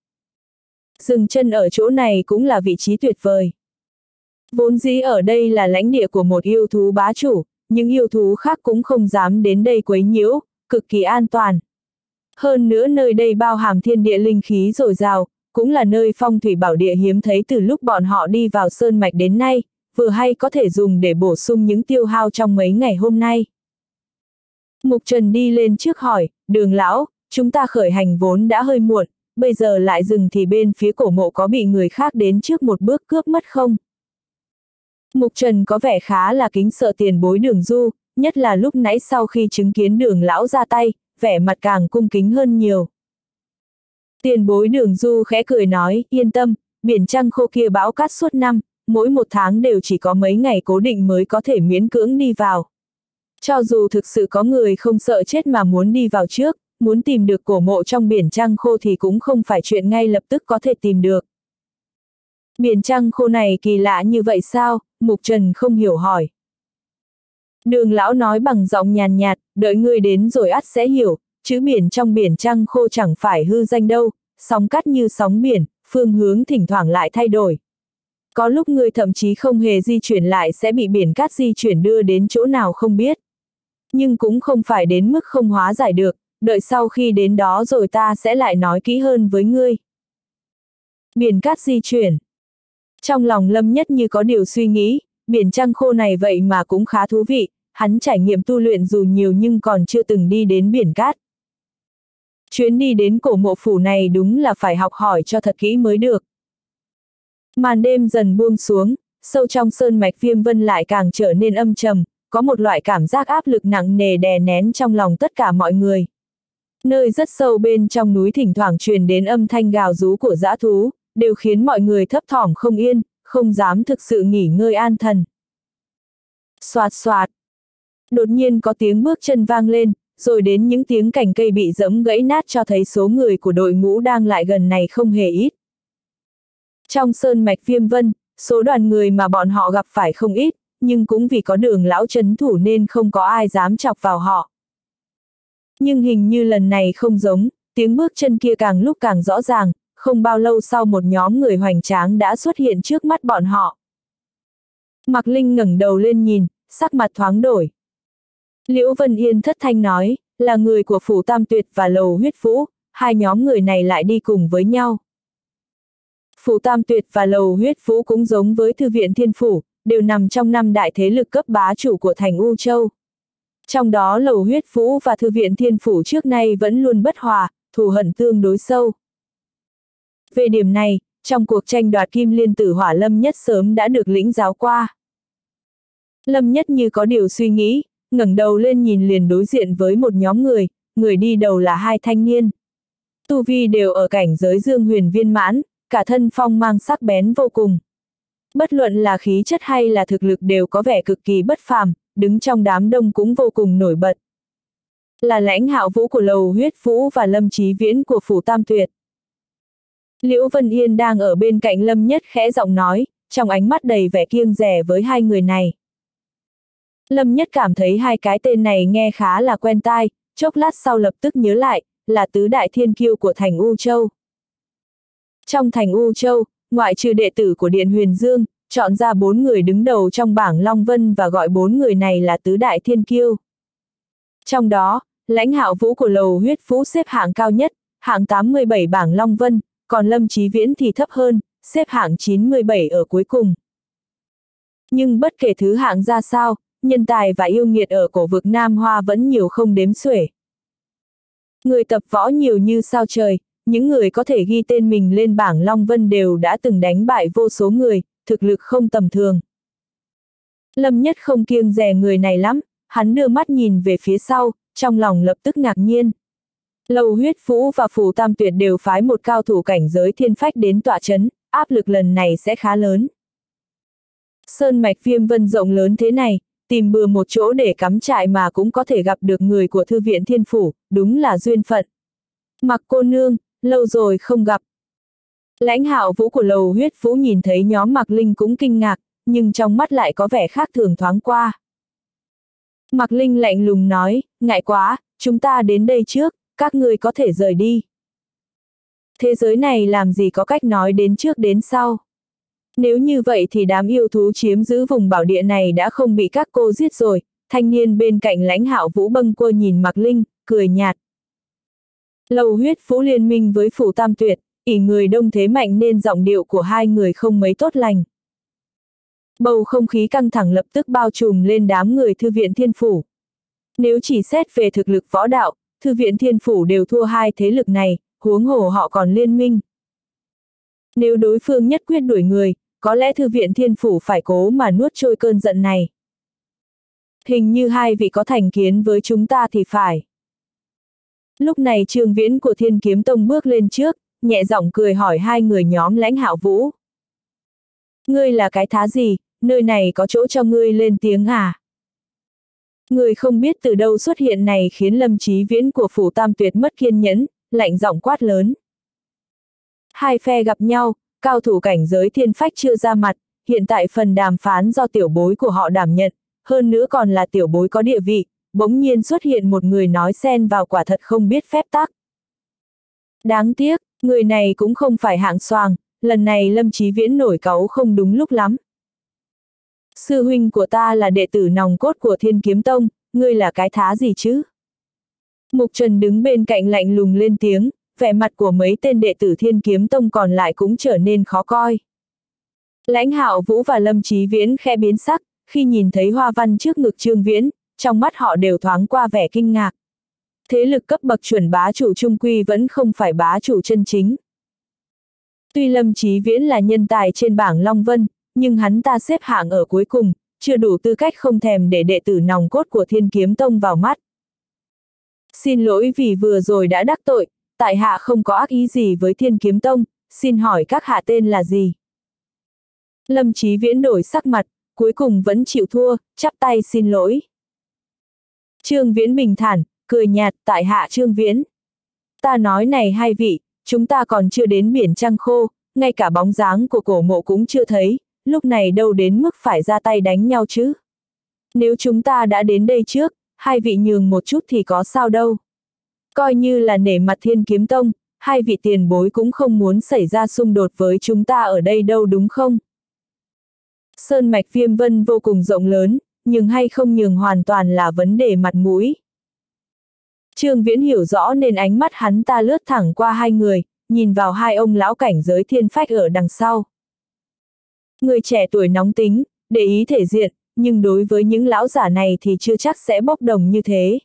Dừng chân ở chỗ này cũng là vị trí tuyệt vời. Vốn dĩ ở đây là lãnh địa của một yêu thú bá chủ, những yêu thú khác cũng không dám đến đây quấy nhiễu, cực kỳ an toàn. Hơn nữa nơi đây bao hàm thiên địa linh khí dồi dào, cũng là nơi phong thủy bảo địa hiếm thấy từ lúc bọn họ đi vào sơn mạch đến nay, vừa hay có thể dùng để bổ sung những tiêu hao trong mấy ngày hôm nay. Mục Trần đi lên trước hỏi, Đường lão, chúng ta khởi hành vốn đã hơi muộn, bây giờ lại dừng thì bên phía cổ mộ có bị người khác đến trước một bước cướp mất không? Mục Trần có vẻ khá là kính sợ tiền bối Đường Du, nhất là lúc nãy sau khi chứng kiến Đường lão ra tay, vẻ mặt càng cung kính hơn nhiều. Tiền bối Đường Du khẽ cười nói, yên tâm, biển trăng khô kia bão cát suốt năm, mỗi một tháng đều chỉ có mấy ngày cố định mới có thể miễn cưỡng đi vào. Cho dù thực sự có người không sợ chết mà muốn đi vào trước, muốn tìm được cổ mộ trong biển trăng khô thì cũng không phải chuyện ngay lập tức có thể tìm được. Biển trăng khô này kỳ lạ như vậy sao? Mục Trần không hiểu hỏi. Đường lão nói bằng giọng nhàn nhạt, đợi ngươi đến rồi ắt sẽ hiểu, chữ biển trong biển trăng khô chẳng phải hư danh đâu, sóng cắt như sóng biển, phương hướng thỉnh thoảng lại thay đổi. Có lúc ngươi thậm chí không hề di chuyển lại sẽ bị biển cát di chuyển đưa đến chỗ nào không biết. Nhưng cũng không phải đến mức không hóa giải được, đợi sau khi đến đó rồi ta sẽ lại nói kỹ hơn với ngươi. Biển cát di chuyển. Trong lòng Lâm Nhất như có điều suy nghĩ, biển trăng khô này vậy mà cũng khá thú vị, hắn trải nghiệm tu luyện dù nhiều nhưng còn chưa từng đi đến biển cát. Chuyến đi đến cổ mộ phủ này đúng là phải học hỏi cho thật kỹ mới được. Màn đêm dần buông xuống, sâu trong sơn mạch Viêm Vân lại càng trở nên âm trầm, có một loại cảm giác áp lực nặng nề đè nén trong lòng tất cả mọi người. Nơi rất sâu bên trong núi thỉnh thoảng truyền đến âm thanh gào rú của dã thú, đều khiến mọi người thấp thỏm không yên, không dám thực sự nghỉ ngơi an thần. Xoạt xoạt. Đột nhiên có tiếng bước chân vang lên, rồi đến những tiếng cành cây bị giẫm gãy nát cho thấy số người của đội ngũ đang lại gần này không hề ít. Trong sơn mạch Viêm Vân, số đoàn người mà bọn họ gặp phải không ít, nhưng cũng vì có Đường lão trấn thủ nên không có ai dám chọc vào họ. Nhưng hình như lần này không giống, tiếng bước chân kia càng lúc càng rõ ràng, không bao lâu sau một nhóm người hoành tráng đã xuất hiện trước mắt bọn họ. Mạc Linh ngẩng đầu lên nhìn, sắc mặt thoáng đổi. Liễu Vân Yên thất thanh nói, là người của phủ Tam Tuyệt và lầu Huyết Vũ, hai nhóm người này lại đi cùng với nhau. Phủ Tam Tuyệt và lầu Huyết Vũ cũng giống với Thư viện Thiên Phủ, đều nằm trong năm đại thế lực cấp bá chủ của thành U Châu. Trong đó lầu Huyết Vũ và Thư viện Thiên Phủ trước nay vẫn luôn bất hòa, thù hận tương đối sâu. Về điểm này, trong cuộc tranh đoạt Kim Liên Tử Hỏa Lâm Nhất sớm đã được lĩnh giáo qua. Lâm Nhất như có điều suy nghĩ, ngẩng đầu lên nhìn liền đối diện với một nhóm người, người đi đầu là hai thanh niên. Tu vi đều ở cảnh giới dương huyền viên mãn, cả thân phong mang sắc bén vô cùng. Bất luận là khí chất hay là thực lực đều có vẻ cực kỳ bất phàm, đứng trong đám đông cũng vô cùng nổi bật. Là Lãnh Hạo Vũ của lầu Huyết Vũ và Lâm Chí Viễn của phủ Tam Tuyệt. Liễu Vân Yên đang ở bên cạnh Lâm Nhất khẽ giọng nói, trong ánh mắt đầy vẻ kiêng dè với hai người này. Lâm Nhất cảm thấy hai cái tên này nghe khá là quen tai, chốc lát sau lập tức nhớ lại, là tứ đại thiên kiêu của thành U Châu. Trong thành U Châu, ngoại trừ đệ tử của Điện Huyền Dương, chọn ra bốn người đứng đầu trong bảng Long Vân và gọi bốn người này là tứ đại thiên kiêu. Trong đó, Lãnh Hạo Vũ của lầu Huyết Vũ xếp hạng cao nhất, hạng tám mươi bảy bảng Long Vân, còn Lâm Chí Viễn thì thấp hơn, xếp hạng chín mươi bảy ở cuối cùng. Nhưng bất kể thứ hạng ra sao, nhân tài và yêu nghiệt ở cổ vực Nam Hoa vẫn nhiều không đếm xuể. Người tập võ nhiều như sao trời, những người có thể ghi tên mình lên bảng Long Vân đều đã từng đánh bại vô số người, thực lực không tầm thường. Lâm Nhất không kiêng dè người này lắm, hắn đưa mắt nhìn về phía sau, trong lòng lập tức ngạc nhiên. Lầu Huyết Vũ và phủ Tam Tuyệt đều phái một cao thủ cảnh giới thiên phách đến tọa chấn, áp lực lần này sẽ khá lớn. Sơn mạch Viêm Vân rộng lớn thế này, tìm bừa một chỗ để cắm trại mà cũng có thể gặp được người của Thư viện Thiên Phủ, đúng là duyên phận. Mặc cô nương, lâu rồi không gặp. Lãnh Hạo Vũ của lầu Huyết Vũ nhìn thấy nhóm Mạc Linh cũng kinh ngạc, nhưng trong mắt lại có vẻ khác thường thoáng qua. Mạc Linh lạnh lùng nói, ngại quá, chúng ta đến đây trước, các ngươi có thể rời đi. Thế giới này làm gì có cách nói đến trước đến sau. Nếu như vậy thì đám yêu thú chiếm giữ vùng bảo địa này đã không bị các cô giết rồi. Thanh niên bên cạnh Lãnh Hạo Vũ bâng quơ nhìn Mạc Linh, cười nhạt. Lầu Huyết Vũ liên minh với phủ Tam Tuyệt, ỷ người đông thế mạnh nên giọng điệu của hai người không mấy tốt lành. Bầu không khí căng thẳng lập tức bao trùm lên đám người Thư viện Thiên Phủ. Nếu chỉ xét về thực lực võ đạo, Thư viện Thiên Phủ đều thua hai thế lực này, huống hồ họ còn liên minh. Nếu đối phương nhất quyết đuổi người, có lẽ Thư viện Thiên Phủ phải cố mà nuốt trôi cơn giận này. Hình như hai vị có thành kiến với chúng ta thì phải. Lúc này Trương Viễn của Thiên Kiếm Tông bước lên trước, nhẹ giọng cười hỏi hai người nhóm Lãnh Hạo Vũ. Ngươi là cái thá gì, nơi này có chỗ cho ngươi lên tiếng à? Người không biết từ đâu xuất hiện này khiến Lâm Chí Viễn của phủ Tam Tuyệt mất kiên nhẫn, lạnh giọng quát lớn. Hai phe gặp nhau, cao thủ cảnh giới thiên phách chưa ra mặt, hiện tại phần đàm phán do tiểu bối của họ đảm nhận, hơn nữa còn là tiểu bối có địa vị, bỗng nhiên xuất hiện một người nói xen vào quả thật không biết phép tắc. Đáng tiếc, người này cũng không phải hạng xoàng, lần này Lâm Chí Viễn nổi cáu không đúng lúc lắm. Sư huynh của ta là đệ tử nòng cốt của Thiên Kiếm Tông, ngươi là cái thá gì chứ? Mục Trần đứng bên cạnh lạnh lùng lên tiếng, vẻ mặt của mấy tên đệ tử Thiên Kiếm Tông còn lại cũng trở nên khó coi. Lãnh Hạo Vũ và Lâm Chí Viễn khẽ biến sắc, khi nhìn thấy hoa văn trước ngực Trương Viễn, trong mắt họ đều thoáng qua vẻ kinh ngạc. Thế lực cấp bậc chuẩn bá chủ trung quy vẫn không phải bá chủ chân chính. Tuy Lâm Chí Viễn là nhân tài trên bảng Long Vân, nhưng hắn ta xếp hạng ở cuối cùng, chưa đủ tư cách không thèm để đệ tử nòng cốt của Thiên Kiếm Tông vào mắt. Xin lỗi vì vừa rồi đã đắc tội, tại hạ không có ác ý gì với Thiên Kiếm Tông, xin hỏi các hạ tên là gì? Lâm Chí Viễn đổi sắc mặt, cuối cùng vẫn chịu thua, chắp tay xin lỗi. Trương Viễn bình thản, cười nhạt, tại hạ Trương Viễn. Ta nói này hai vị, chúng ta còn chưa đến biển trăng khô, ngay cả bóng dáng của cổ mộ cũng chưa thấy, lúc này đâu đến mức phải ra tay đánh nhau chứ. Nếu chúng ta đã đến đây trước, hai vị nhường một chút thì có sao đâu. Coi như là nể mặt Thiên Kiếm Tông, hai vị tiền bối cũng không muốn xảy ra xung đột với chúng ta ở đây đâu đúng không? Sơn mạch Viêm Vân vô cùng rộng lớn, nhưng hay không nhường hoàn toàn là vấn đề mặt mũi. Trương Viễn hiểu rõ nên ánh mắt hắn ta lướt thẳng qua hai người, nhìn vào hai ông lão cảnh giới thiên phách ở đằng sau. Người trẻ tuổi nóng tính, để ý thể diện, nhưng đối với những lão giả này thì chưa chắc sẽ bốc đồng như thế.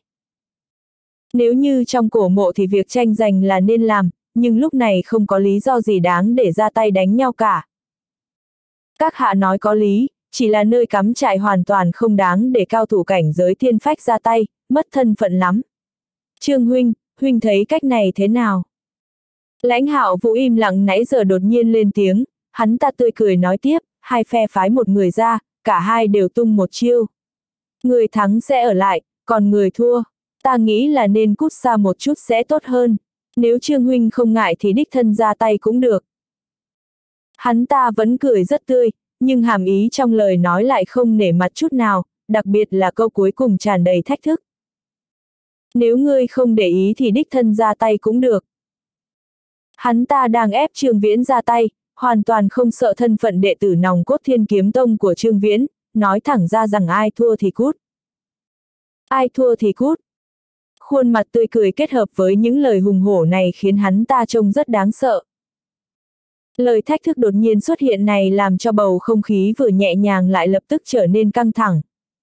Nếu như trong cổ mộ thì việc tranh giành là nên làm, nhưng lúc này không có lý do gì đáng để ra tay đánh nhau cả. Các hạ nói có lý, chỉ là nơi cắm trại hoàn toàn không đáng để cao thủ cảnh giới thiên phách ra tay, mất thân phận lắm. Trương huynh, huynh thấy cách này thế nào? Lãnh Hạo Vũ im lặng nãy giờ đột nhiên lên tiếng, hắn ta tươi cười nói tiếp, hai phe phái một người ra, cả hai đều tung một chiêu. Người thắng sẽ ở lại, còn người thua, ta nghĩ là nên cút xa một chút sẽ tốt hơn. Nếu Trương huynh không ngại thì đích thân ra tay cũng được. Hắn ta vẫn cười rất tươi, nhưng hàm ý trong lời nói lại không nể mặt chút nào, đặc biệt là câu cuối cùng tràn đầy thách thức. Nếu ngươi không để ý thì đích thân ra tay cũng được. Hắn ta đang ép Trương Viễn ra tay, hoàn toàn không sợ thân phận đệ tử nòng cốt Thiên Kiếm Tông của Trương Viễn, nói thẳng ra rằng ai thua thì cút. Ai thua thì cút. Khuôn mặt tươi cười kết hợp với những lời hùng hổ này khiến hắn ta trông rất đáng sợ. Lời thách thức đột nhiên xuất hiện này làm cho bầu không khí vừa nhẹ nhàng lại lập tức trở nên căng thẳng.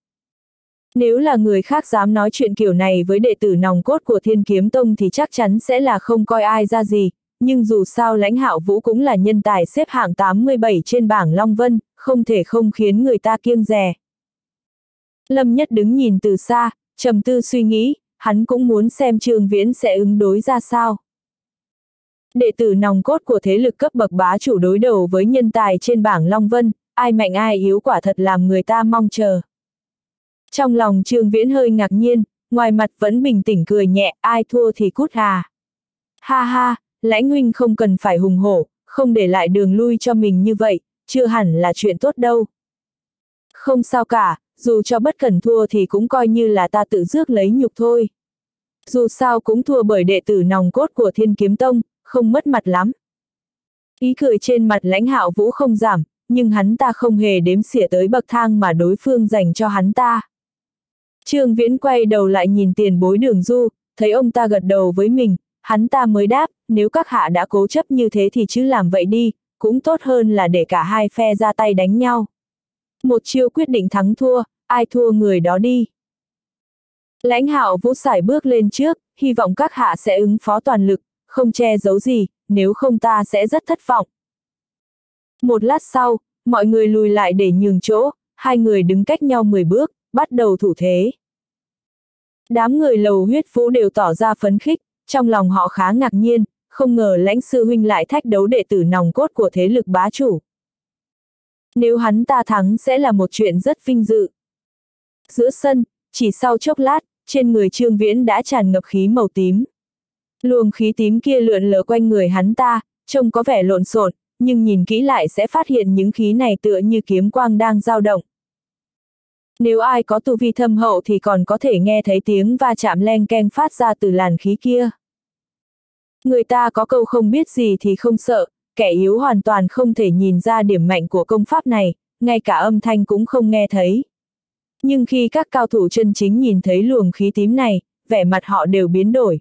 Nếu là người khác dám nói chuyện kiểu này với đệ tử nòng cốt của Thiên Kiếm Tông thì chắc chắn sẽ là không coi ai ra gì, nhưng dù sao Lãnh Hạo Vũ cũng là nhân tài xếp hạng tám mươi bảy trên bảng Long Vân, không thể không khiến người ta kiêng dè. Lâm Nhất đứng nhìn từ xa, trầm tư suy nghĩ, hắn cũng muốn xem Trương Viễn sẽ ứng đối ra sao. Đệ tử nòng cốt của thế lực cấp bậc bá chủ đối đầu với nhân tài trên bảng Long Vân, ai mạnh ai yếu quả thật làm người ta mong chờ. Trong lòng Trương Viễn hơi ngạc nhiên, ngoài mặt vẫn bình tĩnh cười nhẹ, ai thua thì cút à. Ha ha, Lãnh huynh không cần phải hùng hổ, không để lại đường lui cho mình như vậy, chưa hẳn là chuyện tốt đâu. Không sao cả, dù cho bất cần thua thì cũng coi như là ta tự rước lấy nhục thôi. Dù sao cũng thua bởi đệ tử nòng cốt của Thiên Kiếm Tông, không mất mặt lắm. Ý cười trên mặt Lãnh Hạo Vũ không giảm, nhưng hắn ta không hề đếm xỉa tới bậc thang mà đối phương dành cho hắn ta. Trương Viễn quay đầu lại nhìn tiền bối Đường Du, thấy ông ta gật đầu với mình, hắn ta mới đáp, nếu các hạ đã cố chấp như thế thì chứ làm vậy đi, cũng tốt hơn là để cả hai phe ra tay đánh nhau. Một chiêu quyết định thắng thua, ai thua người đó đi. Lãnh Hạo Vũ sải bước lên trước, hy vọng các hạ sẽ ứng phó toàn lực, không che giấu gì, nếu không ta sẽ rất thất vọng. Một lát sau, mọi người lùi lại để nhường chỗ, hai người đứng cách nhau mười bước, bắt đầu thủ thế. Đám người Lầu Huyết Vũ đều tỏ ra phấn khích, trong lòng họ khá ngạc nhiên, không ngờ Lãnh sư huynh lại thách đấu đệ tử nòng cốt của thế lực bá chủ. Nếu hắn ta thắng sẽ là một chuyện rất vinh dự. Giữa sân, chỉ sau chốc lát, trên người Trương Viễn đã tràn ngập khí màu tím. Luồng khí tím kia lượn lờ quanh người hắn ta, trông có vẻ lộn xộn, nhưng nhìn kỹ lại sẽ phát hiện những khí này tựa như kiếm quang đang dao động. Nếu ai có tu vi thâm hậu thì còn có thể nghe thấy tiếng va chạm leng keng phát ra từ làn khí kia. Người ta có câu không biết gì thì không sợ, kẻ yếu hoàn toàn không thể nhìn ra điểm mạnh của công pháp này, ngay cả âm thanh cũng không nghe thấy. Nhưng khi các cao thủ chân chính nhìn thấy luồng khí tím này, vẻ mặt họ đều biến đổi.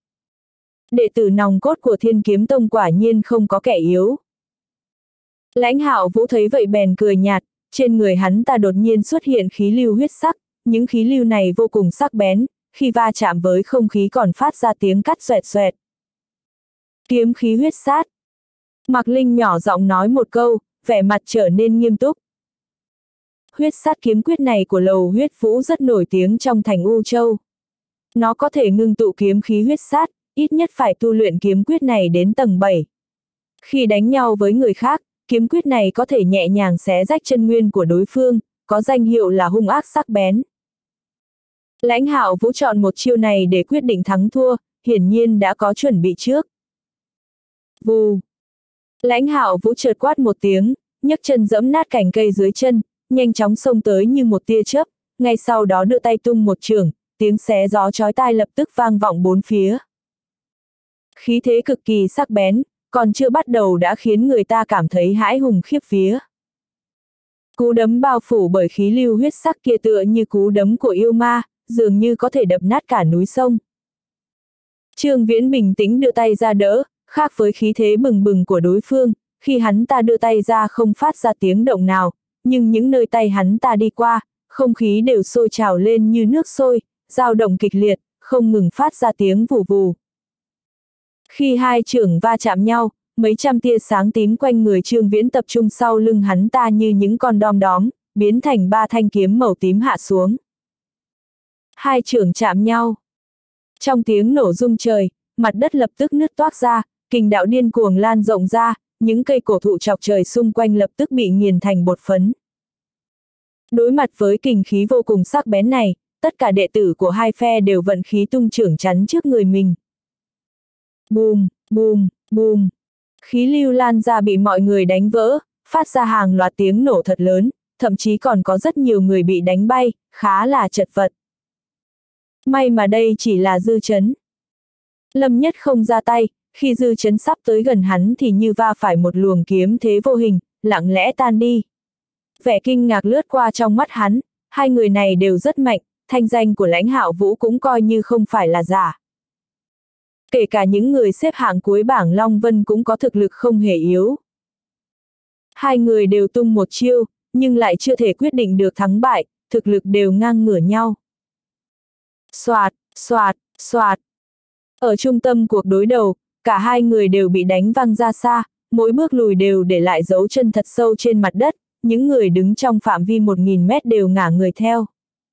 Đệ tử nòng cốt của Thiên Kiếm Tông quả nhiên không có kẻ yếu. Lãnh Hạo Vũ thấy vậy bèn cười nhạt, trên người hắn ta đột nhiên xuất hiện khí lưu huyết sắc, những khí lưu này vô cùng sắc bén, khi va chạm với không khí còn phát ra tiếng cắt xoẹt xoẹt. Kiếm khí huyết sát. Mạc Linh nhỏ giọng nói một câu, vẻ mặt trở nên nghiêm túc. Huyết sát kiếm quyết này của Lầu Huyết Vũ rất nổi tiếng trong thành U Châu. Nó có thể ngưng tụ kiếm khí huyết sát, ít nhất phải tu luyện kiếm quyết này đến tầng bảy. Khi đánh nhau với người khác, kiếm quyết này có thể nhẹ nhàng xé rách chân nguyên của đối phương, có danh hiệu là hung ác sắc bén. Lãnh Hạo Vũ chọn một chiêu này để quyết định thắng thua, hiển nhiên đã có chuẩn bị trước. Vù. Lãnh Hạo Vũ chợt quát một tiếng, nhấc chân giẫm nát cành cây dưới chân, nhanh chóng xông tới như một tia chớp, ngay sau đó đưa tay tung một chưởng, tiếng xé gió chói tai lập tức vang vọng bốn phía. Khí thế cực kỳ sắc bén, còn chưa bắt đầu đã khiến người ta cảm thấy hãi hùng khiếp vía. Cú đấm bao phủ bởi khí lưu huyết sắc kia tựa như cú đấm của yêu ma, dường như có thể đập nát cả núi sông. Trương Viễn bình tĩnh đưa tay ra đỡ, khác với khí thế bừng bừng của đối phương, khi hắn ta đưa tay ra không phát ra tiếng động nào, nhưng những nơi tay hắn ta đi qua, không khí đều sôi trào lên như nước sôi, dao động kịch liệt, không ngừng phát ra tiếng vù vù. Khi hai chưởng va chạm nhau, mấy trăm tia sáng tím quanh người Trương Viễn tập trung sau lưng hắn ta như những con đom đóm, biến thành ba thanh kiếm màu tím hạ xuống. Hai chưởng chạm nhau. Trong tiếng nổ rung trời, mặt đất lập tức nứt toác ra, kình đạo điên cuồng lan rộng ra, những cây cổ thụ chọc trời xung quanh lập tức bị nghiền thành bột phấn. Đối mặt với kình khí vô cùng sắc bén này, tất cả đệ tử của hai phe đều vận khí tung chưởng chắn trước người mình. Bùm, bùm, bùm. Khí lưu lan ra bị mọi người đánh vỡ, phát ra hàng loạt tiếng nổ thật lớn, thậm chí còn có rất nhiều người bị đánh bay, khá là chật vật. May mà đây chỉ là dư chấn. Lâm Nhất không ra tay, khi dư chấn sắp tới gần hắn thì như va phải một luồng kiếm thế vô hình, lặng lẽ tan đi. Vẻ kinh ngạc lướt qua trong mắt hắn, hai người này đều rất mạnh, thanh danh của Lãnh Hạo Vũ cũng coi như không phải là giả. Kể cả những người xếp hạng cuối bảng Long Vân cũng có thực lực không hề yếu. Hai người đều tung một chiêu, nhưng lại chưa thể quyết định được thắng bại, thực lực đều ngang ngửa nhau. Xoạt, xoạt, xoạt. Ở trung tâm cuộc đối đầu, cả hai người đều bị đánh văng ra xa, mỗi bước lùi đều để lại dấu chân thật sâu trên mặt đất, những người đứng trong phạm vi một nghìn mét đều ngả người theo.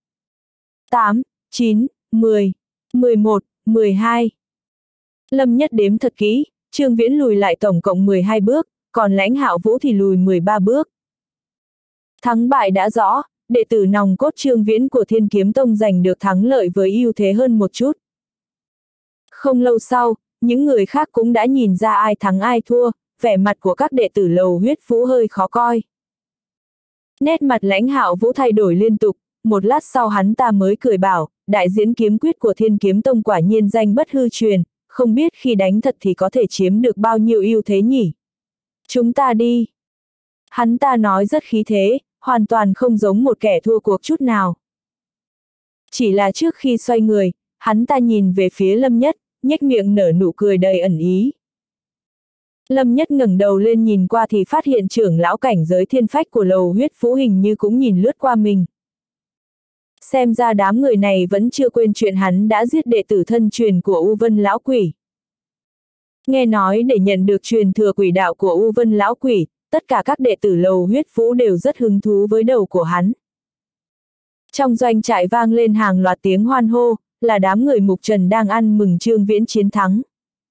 tám, chín, mười, mười một, mười hai. Lâm Nhất đếm thật kỹ, Trương Viễn lùi lại tổng cộng mười hai bước, còn Lãnh Hạo Vũ thì lùi mười ba bước. Thắng bại đã rõ, đệ tử nòng cốt Trương Viễn của Thiên Kiếm Tông giành được thắng lợi với ưu thế hơn một chút. Không lâu sau, những người khác cũng đã nhìn ra ai thắng ai thua, vẻ mặt của các đệ tử Lầu Huyết Vũ hơi khó coi. Nét mặt Lãnh Hạo Vũ thay đổi liên tục, một lát sau hắn ta mới cười bảo, đại diễn kiếm quyết của Thiên Kiếm Tông quả nhiên danh bất hư truyền, không biết khi đánh thật thì có thể chiếm được bao nhiêu ưu thế nhỉ. Chúng ta đi. Hắn ta nói rất khí thế, hoàn toàn không giống một kẻ thua cuộc chút nào. Chỉ là trước khi xoay người, hắn ta nhìn về phía Lâm Nhất, nhếch miệng nở nụ cười đầy ẩn ý. Lâm Nhất ngẩng đầu lên nhìn qua thì phát hiện trưởng lão cảnh giới thiên phách của Lầu Huyết Vũ hình như cũng nhìn lướt qua mình. Xem ra đám người này vẫn chưa quên chuyện hắn đã giết đệ tử thân truyền của U Vân Lão Quỷ. Nghe nói để nhận được truyền thừa quỷ đạo của U Vân Lão Quỷ, tất cả các đệ tử Lầu Huyết Vũ đều rất hứng thú với đầu của hắn. Trong doanh trại vang lên hàng loạt tiếng hoan hô, là đám người Mục Trần đang ăn mừng Trương Viễn chiến thắng.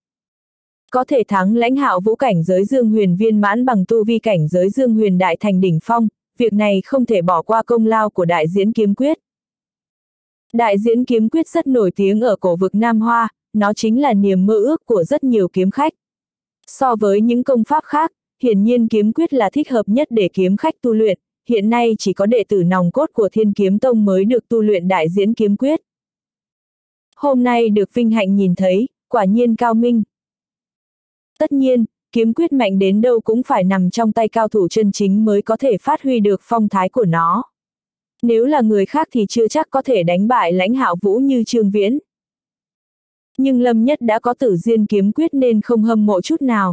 Có thể thắng Lãnh Hạo Vũ cảnh giới Dương Huyền viên mãn bằng tu vi cảnh giới Dương Huyền đại thành đỉnh phong, việc này không thể bỏ qua công lao của đại diễn kiếm quyết. Đại diễn kiếm quyết rất nổi tiếng ở cổ vực Nam Hoa, nó chính là niềm mơ ước của rất nhiều kiếm khách. So với những công pháp khác, hiển nhiên kiếm quyết là thích hợp nhất để kiếm khách tu luyện, hiện nay chỉ có đệ tử nòng cốt của Thiên Kiếm Tông mới được tu luyện đại diễn kiếm quyết. Hôm nay được vinh hạnh nhìn thấy, quả nhiên cao minh. Tất nhiên, kiếm quyết mạnh đến đâu cũng phải nằm trong tay cao thủ chân chính mới có thể phát huy được phong thái của nó. Nếu là người khác thì chưa chắc có thể đánh bại Lãnh Hạo Vũ như Trương Viễn. Nhưng Lâm Nhất đã có Tử Diên kiếm quyết nên không hâm mộ chút nào.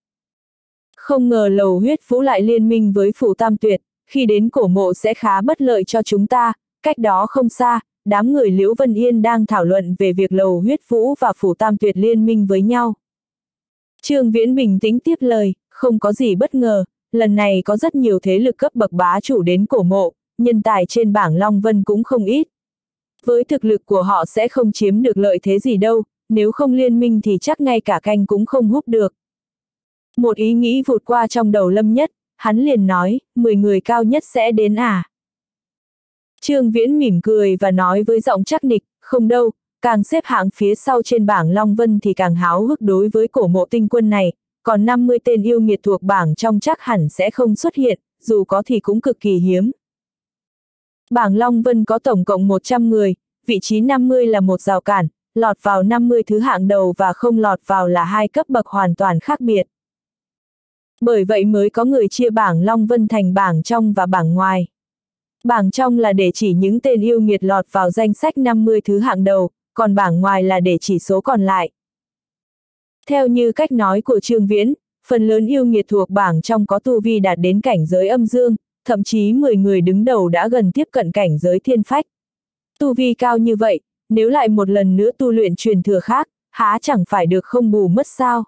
Không ngờ Lầu Huyết Vũ lại liên minh với Phủ Tam Tuyệt, khi đến cổ mộ sẽ khá bất lợi cho chúng ta. Cách đó không xa, đám người Liễu Vân Yên đang thảo luận về việc Lầu Huyết Vũ và Phủ Tam Tuyệt liên minh với nhau. Trương Viễn bình tĩnh tiếp lời, không có gì bất ngờ, lần này có rất nhiều thế lực cấp bậc bá chủ đến cổ mộ, nhân tài trên bảng Long Vân cũng không ít. Với thực lực của họ sẽ không chiếm được lợi thế gì đâu, nếu không liên minh thì chắc ngay cả canh cũng không húp được. Một ý nghĩ vụt qua trong đầu Lâm Nhất, hắn liền nói, mười người cao nhất sẽ đến à? Trương Viễn mỉm cười và nói với giọng chắc nịch, không đâu, càng xếp hạng phía sau trên bảng Long Vân thì càng háo hức đối với cổ mộ tinh quân này, còn năm mươi tên yêu nghiệt thuộc bảng trong chắc hẳn sẽ không xuất hiện, dù có thì cũng cực kỳ hiếm. Bảng Long Vân có tổng cộng một trăm người, vị trí năm mươi là một rào cản, lọt vào năm mươi thứ hạng đầu và không lọt vào là hai cấp bậc hoàn toàn khác biệt. Bởi vậy mới có người chia bảng Long Vân thành bảng trong và bảng ngoài. Bảng trong là để chỉ những tên yêu nghiệt lọt vào danh sách năm mươi thứ hạng đầu, còn bảng ngoài là để chỉ số còn lại. Theo như cách nói của Trương Viễn, phần lớn yêu nghiệt thuộc bảng trong có tu vi đạt đến cảnh giới âm dương, thậm chí mười người đứng đầu đã gần tiếp cận cảnh giới thiên phách. Tu vi cao như vậy, nếu lại một lần nữa tu luyện truyền thừa khác, há chẳng phải được không bù mất sao?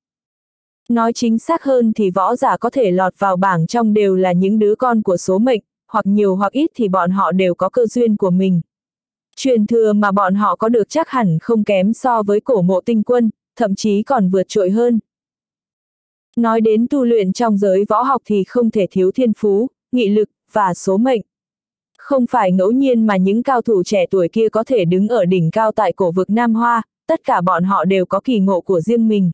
Nói chính xác hơn thì võ giả có thể lọt vào bảng trong đều là những đứa con của số mệnh, hoặc nhiều hoặc ít thì bọn họ đều có cơ duyên của mình. Truyền thừa mà bọn họ có được chắc hẳn không kém so với cổ mộ tinh quân, thậm chí còn vượt trội hơn. Nói đến tu luyện trong giới võ học thì không thể thiếu thiên phú, nghị lực, và số mệnh. Không phải ngẫu nhiên mà những cao thủ trẻ tuổi kia có thể đứng ở đỉnh cao tại cổ vực Nam Hoa, tất cả bọn họ đều có kỳ ngộ của riêng mình.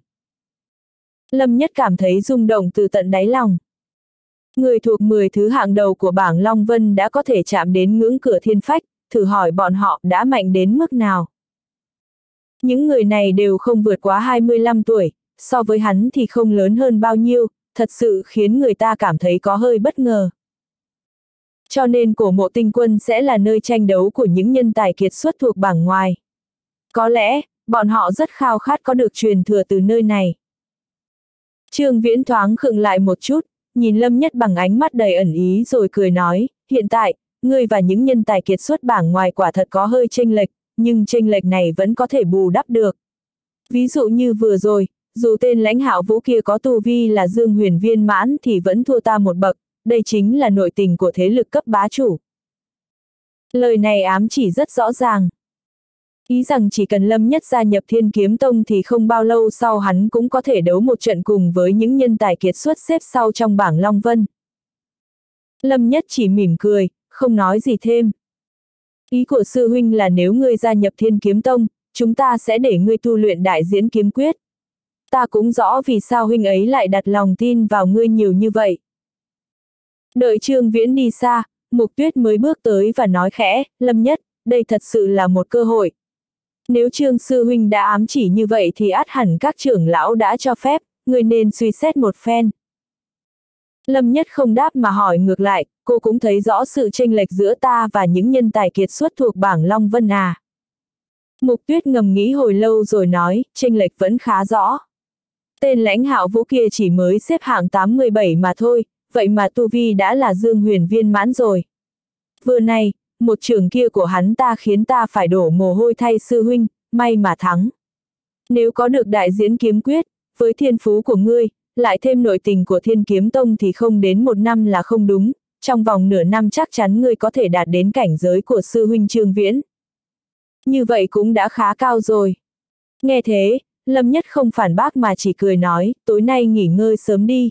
Lâm Nhất cảm thấy rung động từ tận đáy lòng. Người thuộc mười thứ hạng đầu của bảng Long Vân đã có thể chạm đến ngưỡng cửa thiên phách, thử hỏi bọn họ đã mạnh đến mức nào. Những người này đều không vượt quá hai mươi lăm tuổi, so với hắn thì không lớn hơn bao nhiêu, thật sự khiến người ta cảm thấy có hơi bất ngờ. Cho nên cổ mộ tinh quân sẽ là nơi tranh đấu của những nhân tài kiệt xuất thuộc bảng ngoài. Có lẽ, bọn họ rất khao khát có được truyền thừa từ nơi này. Trương Viễn thoáng khựng lại một chút, nhìn Lâm Nhất bằng ánh mắt đầy ẩn ý rồi cười nói, hiện tại, ngươi và những nhân tài kiệt xuất bảng ngoài quả thật có hơi chênh lệch, nhưng chênh lệch này vẫn có thể bù đắp được. Ví dụ như vừa rồi, dù tên Lãnh Hạo Vũ kia có tu vi là Dương Huyền viên mãn thì vẫn thua ta một bậc, đây chính là nội tình của thế lực cấp bá chủ. Lời này ám chỉ rất rõ ràng. Ý rằng chỉ cần Lâm Nhất gia nhập Thiên Kiếm Tông thì không bao lâu sau hắn cũng có thể đấu một trận cùng với những nhân tài kiệt xuất xếp sau trong bảng Long Vân. Lâm Nhất chỉ mỉm cười, không nói gì thêm. Ý của sư huynh là nếu ngươi gia nhập Thiên Kiếm Tông, chúng ta sẽ để ngươi tu luyện đại diễn kiếm quyết. Ta cũng rõ vì sao huynh ấy lại đặt lòng tin vào ngươi nhiều như vậy. Đợi Trương Viễn đi xa, Mục Tuyết mới bước tới và nói khẽ, Lâm Nhất, đây thật sự là một cơ hội. Nếu Trương sư huynh đã ám chỉ như vậy thì ắt hẳn các trưởng lão đã cho phép, ngươi nên suy xét một phen. Lâm Nhất không đáp mà hỏi ngược lại, cô cũng thấy rõ sự chênh lệch giữa ta và những nhân tài kiệt xuất thuộc bảng Long Vân à. Mục Tuyết ngầm nghĩ hồi lâu rồi nói, chênh lệch vẫn khá rõ. Tên Lãnh Hạo Vũ kia chỉ mới xếp hạng tám mươi bảy mà thôi, vậy mà tu vi đã là Dương Huyền viên mãn rồi. Vừa này, một trường kia của hắn ta khiến ta phải đổ mồ hôi thay sư huynh, may mà thắng. Nếu có được đại diễn kiếm quyết, với thiên phú của ngươi, lại thêm nội tình của Thiên Kiếm Tông thì không đến một năm là không đúng, trong vòng nửa năm chắc chắn ngươi có thể đạt đến cảnh giới của sư huynh Trương Viễn. Như vậy cũng đã khá cao rồi. Nghe thế, Lâm Nhất không phản bác mà chỉ cười nói, tối nay nghỉ ngơi sớm đi.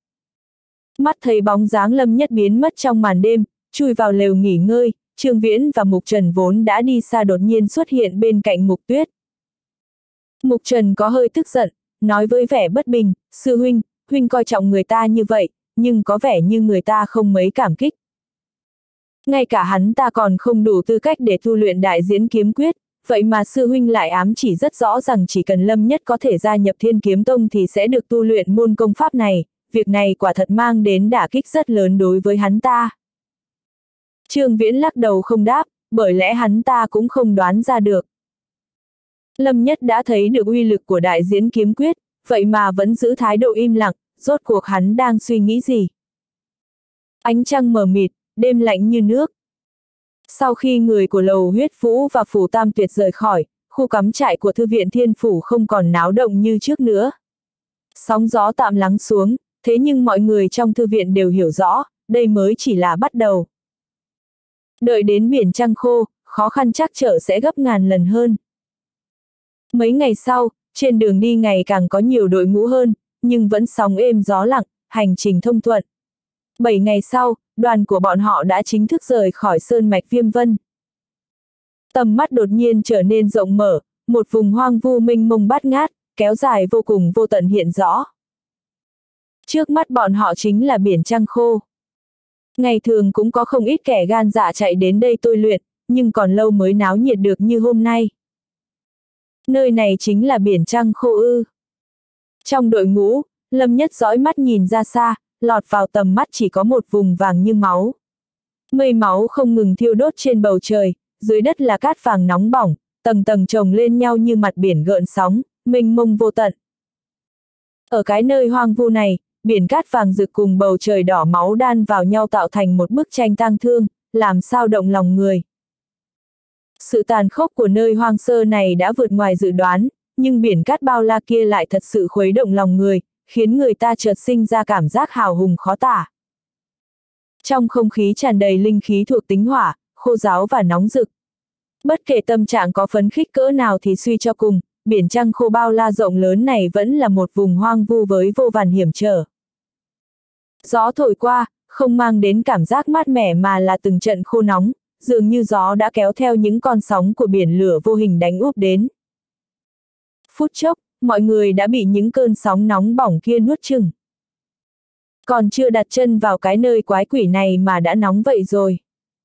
Mắt thấy bóng dáng Lâm Nhất biến mất trong màn đêm, chui vào lều nghỉ ngơi, Trương Viễn và Mục Trần vốn đã đi xa đột nhiên xuất hiện bên cạnh Mục Tuyết. Mục Trần có hơi tức giận, nói với vẻ bất bình, sư huynh, huynh coi trọng người ta như vậy, nhưng có vẻ như người ta không mấy cảm kích, Ngay cả hắn ta còn không đủ tư cách để tu luyện đại diễn kiếm quyết, vậy mà sư huynh lại ám chỉ rất rõ rằng chỉ cần Lâm Nhất có thể gia nhập Thiên Kiếm Tông thì sẽ được tu luyện môn công pháp này, việc này quả thật mang đến đả kích rất lớn đối với hắn ta. Trương Viễn lắc đầu không đáp, bởi lẽ hắn ta cũng không đoán ra được. Lâm Nhất đã thấy được uy lực của đại diễn kiếm quyết, vậy mà vẫn giữ thái độ im lặng, rốt cuộc hắn đang suy nghĩ gì? Ánh trăng mờ mịt, đêm lạnh như nước. Sau khi người của Lầu Huyết Vũ và Phủ Tam Tuyệt rời khỏi, khu cắm trại của Thư viện Thiên Phủ không còn náo động như trước nữa. Sóng gió tạm lắng xuống, thế nhưng mọi người trong thư viện đều hiểu rõ, đây mới chỉ là bắt đầu. Đợi đến biển trăng khô, khó khăn trắc trở sẽ gấp ngàn lần hơn. Mấy ngày sau, trên đường đi ngày càng có nhiều đội ngũ hơn, nhưng vẫn sóng êm gió lặng, hành trình thông thuận. Bảy ngày sau, đoàn của bọn họ đã chính thức rời khỏi sơn mạch Viêm Vân. Tầm mắt đột nhiên trở nên rộng mở, một vùng hoang vu mênh mông bát ngát, kéo dài vô cùng vô tận hiện rõ. Trước mắt bọn họ chính là biển trăng khô. Ngày thường cũng có không ít kẻ gan dạ chạy đến đây tôi luyện, nhưng còn lâu mới náo nhiệt được như hôm nay. Nơi này chính là biển trăng khô ư. Trong đội ngũ, Lâm Nhất dõi mắt nhìn ra xa, lọt vào tầm mắt chỉ có một vùng vàng như máu. Mây máu không ngừng thiêu đốt trên bầu trời, dưới đất là cát vàng nóng bỏng, tầng tầng chồng lên nhau như mặt biển gợn sóng, mênh mông vô tận. Ở cái nơi hoang vu này, biển cát vàng rực cùng bầu trời đỏ máu đan vào nhau tạo thành một bức tranh tang thương, làm sao động lòng người. Sự tàn khốc của nơi hoang sơ này đã vượt ngoài dự đoán, nhưng biển cát bao la kia lại thật sự khuấy động lòng người, khiến người ta chợt sinh ra cảm giác hào hùng khó tả. Trong không khí tràn đầy linh khí thuộc tính hỏa, khô ráo và nóng rực. Bất kể tâm trạng có phấn khích cỡ nào thì suy cho cùng, biển trăng khô bao la rộng lớn này vẫn là một vùng hoang vu với vô vàn hiểm trở. Gió thổi qua, không mang đến cảm giác mát mẻ mà là từng trận khô nóng, dường như gió đã kéo theo những con sóng của biển lửa vô hình đánh úp đến. Phút chốc, mọi người đã bị những cơn sóng nóng bỏng kia nuốt chửng. Còn chưa đặt chân vào cái nơi quái quỷ này mà đã nóng vậy rồi.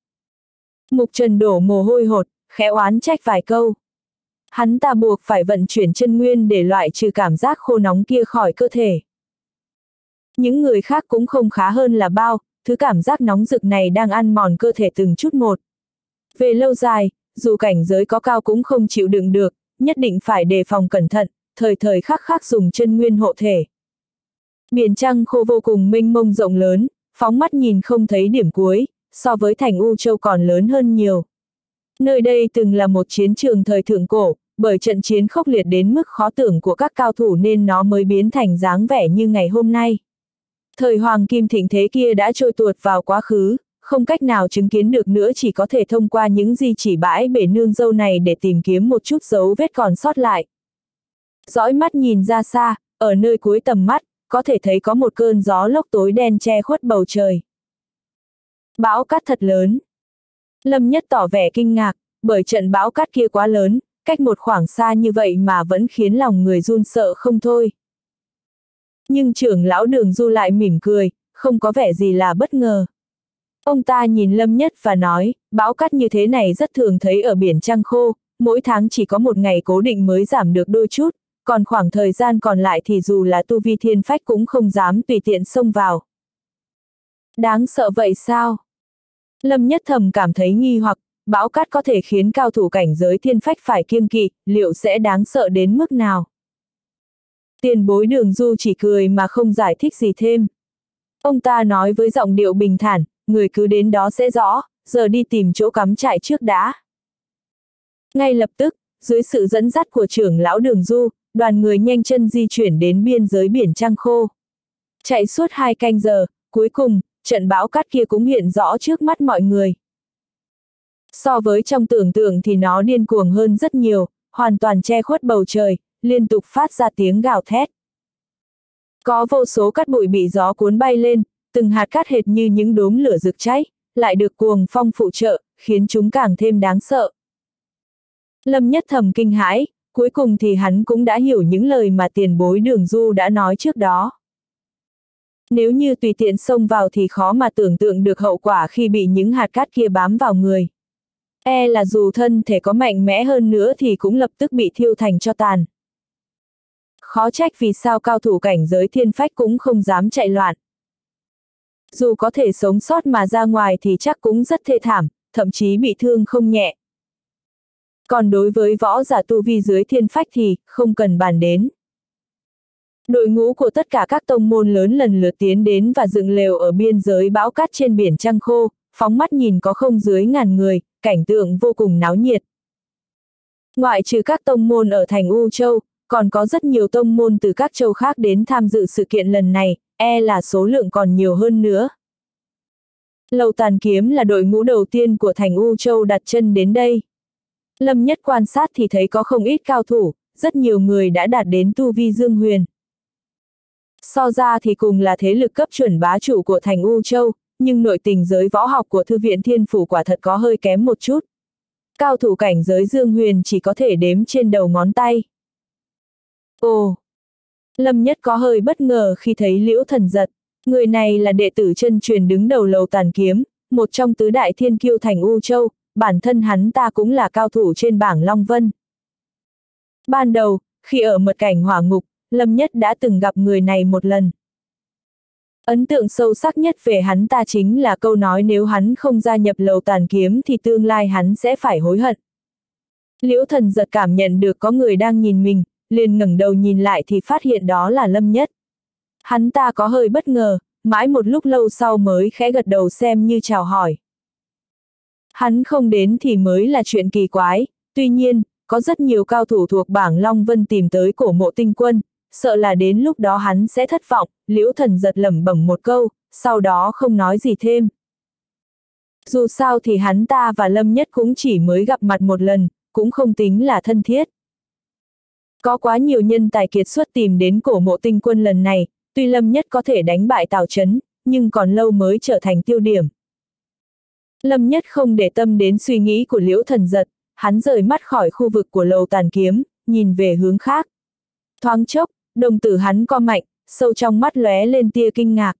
Mục Trần đổ mồ hôi hột, khẽ oán trách vài câu. Hắn ta buộc phải vận chuyển chân nguyên để loại trừ cảm giác khô nóng kia khỏi cơ thể. Những người khác cũng không khá hơn là bao, thứ cảm giác nóng rực này đang ăn mòn cơ thể từng chút một. Về lâu dài, dù cảnh giới có cao cũng không chịu đựng được, nhất định phải đề phòng cẩn thận, thời thời khắc khắc dùng chân nguyên hộ thể. Biển trăng khô vô cùng mênh mông rộng lớn, phóng mắt nhìn không thấy điểm cuối, so với thành U Châu còn lớn hơn nhiều. Nơi đây từng là một chiến trường thời thượng cổ, bởi trận chiến khốc liệt đến mức khó tưởng của các cao thủ nên nó mới biến thành dáng vẻ như ngày hôm nay. Thời Hoàng Kim thịnh thế kia đã trôi tuột vào quá khứ, không cách nào chứng kiến được nữa, chỉ có thể thông qua những di chỉ bãi bể nương dâu này để tìm kiếm một chút dấu vết còn sót lại. Dõi mắt nhìn ra xa, ở nơi cuối tầm mắt, có thể thấy có một cơn gió lốc tối đen che khuất bầu trời. Bão cát thật lớn. Lâm Nhất tỏ vẻ kinh ngạc, bởi trận bão cát kia quá lớn, cách một khoảng xa như vậy mà vẫn khiến lòng người run sợ không thôi. Nhưng trưởng lão Đường Du lại mỉm cười, không có vẻ gì là bất ngờ. Ông ta nhìn Lâm Nhất và nói, bão cát như thế này rất thường thấy ở biển trăng khô, mỗi tháng chỉ có một ngày cố định mới giảm được đôi chút, còn khoảng thời gian còn lại thì dù là tu vi thiên phách cũng không dám tùy tiện xông vào. Đáng sợ vậy sao? Lâm Nhất thầm cảm thấy nghi hoặc, bão cát có thể khiến cao thủ cảnh giới thiên phách phải kiêng kỵ, liệu sẽ đáng sợ đến mức nào? Tiền bối Đường Du chỉ cười mà không giải thích gì thêm. Ông ta nói với giọng điệu bình thản, người cứ đến đó sẽ rõ, giờ đi tìm chỗ cắm trại trước đã. Ngay lập tức, dưới sự dẫn dắt của trưởng lão Đường Du, đoàn người nhanh chân di chuyển đến biên giới biển trăng khô. Chạy suốt hai canh giờ, cuối cùng, trận bão cát kia cũng hiện rõ trước mắt mọi người. So với trong tưởng tượng thì nó điên cuồng hơn rất nhiều, hoàn toàn che khuất bầu trời, liên tục phát ra tiếng gào thét. Có vô số cát bụi bị gió cuốn bay lên, từng hạt cát hệt như những đốm lửa rực cháy, lại được cuồng phong phụ trợ, khiến chúng càng thêm đáng sợ. Lâm Nhất thầm kinh hãi, cuối cùng thì hắn cũng đã hiểu những lời mà tiền bối Đường Du đã nói trước đó. Nếu như tùy tiện xông vào thì khó mà tưởng tượng được hậu quả khi bị những hạt cát kia bám vào người. E là dù thân thể có mạnh mẽ hơn nữa thì cũng lập tức bị thiêu thành tro tàn. Khó trách vì sao cao thủ cảnh giới thiên phách cũng không dám chạy loạn. Dù có thể sống sót mà ra ngoài thì chắc cũng rất thê thảm, thậm chí bị thương không nhẹ. Còn đối với võ giả tu vi dưới thiên phách thì không cần bàn đến. Đội ngũ của tất cả các tông môn lớn lần lượt tiến đến và dựng lều ở biên giới bão cát trên biển trăng khô, phóng mắt nhìn có không dưới ngàn người, cảnh tượng vô cùng náo nhiệt. Ngoại trừ các tông môn ở thành U Châu, còn có rất nhiều tông môn từ các châu khác đến tham dự sự kiện lần này, e là số lượng còn nhiều hơn nữa. Lầu Tàn Kiếm là đội ngũ đầu tiên của thành U Châu đặt chân đến đây. Lâm Nhất quan sát thì thấy có không ít cao thủ, rất nhiều người đã đạt đến tu vi dương huyền. So ra thì cùng là thế lực cấp chuẩn bá chủ của thành U Châu, nhưng nội tình giới võ học của Thư viện Thiên Phủ quả thật có hơi kém một chút. Cao thủ cảnh giới dương huyền chỉ có thể đếm trên đầu ngón tay. Ồ! Lâm Nhất có hơi bất ngờ khi thấy Liễu Thần Giật. Người này là đệ tử chân truyền đứng đầu Lầu Tàn Kiếm, một trong tứ đại thiên kiêu thành U Châu, bản thân hắn ta cũng là cao thủ trên bảng Long Vân. Ban đầu, khi ở mật cảnh hỏa ngục, Lâm Nhất đã từng gặp người này một lần. Ấn tượng sâu sắc nhất về hắn ta chính là câu nói nếu hắn không gia nhập Lầu Tàn Kiếm thì tương lai hắn sẽ phải hối hận. Liễu Thần Giật cảm nhận được có người đang nhìn mình, liền ngẩng đầu nhìn lại thì phát hiện đó là Lâm Nhất. Hắn ta có hơi bất ngờ, mãi một lúc lâu sau mới khẽ gật đầu xem như chào hỏi. Hắn không đến thì mới là chuyện kỳ quái, tuy nhiên, có rất nhiều cao thủ thuộc bảng Long Vân tìm tới cổ mộ tinh quân, sợ là đến lúc đó hắn sẽ thất vọng, Liễu Thần Giật lẩm bẩm một câu, sau đó không nói gì thêm. Dù sao thì hắn ta và Lâm Nhất cũng chỉ mới gặp mặt một lần, cũng không tính là thân thiết. Có quá nhiều nhân tài kiệt xuất tìm đến cổ mộ tinh quân lần này, tuy Lâm Nhất có thể đánh bại Tào Chấn, nhưng còn lâu mới trở thành tiêu điểm. Lâm Nhất không để tâm đến suy nghĩ của Liễu Thần Giật, hắn rời mắt khỏi khu vực của Lầu Tàn Kiếm, nhìn về hướng khác. Thoáng chốc, đồng tử hắn co mạnh, sâu trong mắt lóe lên tia kinh ngạc.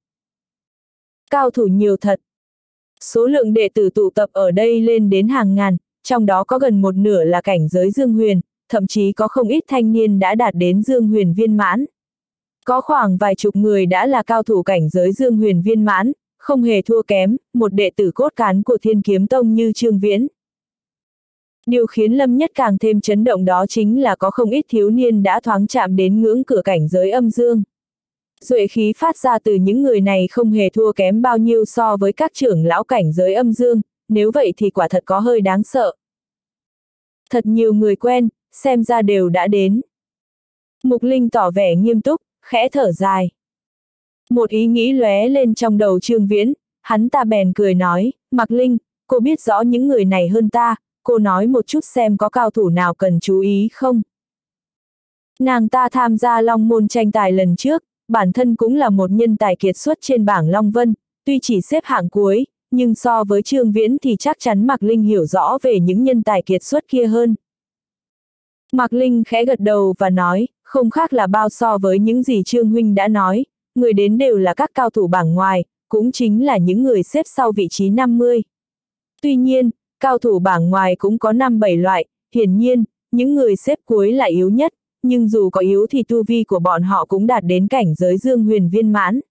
Cao thủ nhiều thật. Số lượng đệ tử tụ tập ở đây lên đến hàng ngàn, trong đó có gần một nửa là cảnh giới dương huyền, thậm chí có không ít thanh niên đã đạt đến dương huyền viên mãn. Có khoảng vài chục người đã là cao thủ cảnh giới dương huyền viên mãn, không hề thua kém, một đệ tử cốt cán của Thiên Kiếm Tông như Trương Viễn. Điều khiến Lâm Nhất càng thêm chấn động đó chính là có không ít thiếu niên đã thoáng chạm đến ngưỡng cửa cảnh giới âm dương. Duệ khí phát ra từ những người này không hề thua kém bao nhiêu so với các trưởng lão cảnh giới âm dương, nếu vậy thì quả thật có hơi đáng sợ. Thật nhiều người quen, xem ra đều đã đến. Mục Linh tỏ vẻ nghiêm túc, khẽ thở dài. Một ý nghĩ lóe lên trong đầu Trương Viễn, hắn ta bèn cười nói, Mạc Linh, cô biết rõ những người này hơn ta, cô nói một chút xem có cao thủ nào cần chú ý không. Nàng ta tham gia Long Môn tranh tài lần trước, bản thân cũng là một nhân tài kiệt xuất trên bảng Long Vân, tuy chỉ xếp hạng cuối, nhưng so với Trương Viễn thì chắc chắn Mạc Linh hiểu rõ về những nhân tài kiệt xuất kia hơn. Mạc Linh khẽ gật đầu và nói, không khác là bao so với những gì Trương Huynh đã nói, người đến đều là các cao thủ bảng ngoài, cũng chính là những người xếp sau vị trí năm mươi. Tuy nhiên, cao thủ bảng ngoài cũng có năm bảy loại, hiển nhiên, những người xếp cuối là yếu nhất, nhưng dù có yếu thì tu vi của bọn họ cũng đạt đến cảnh giới dương huyền viên mãn.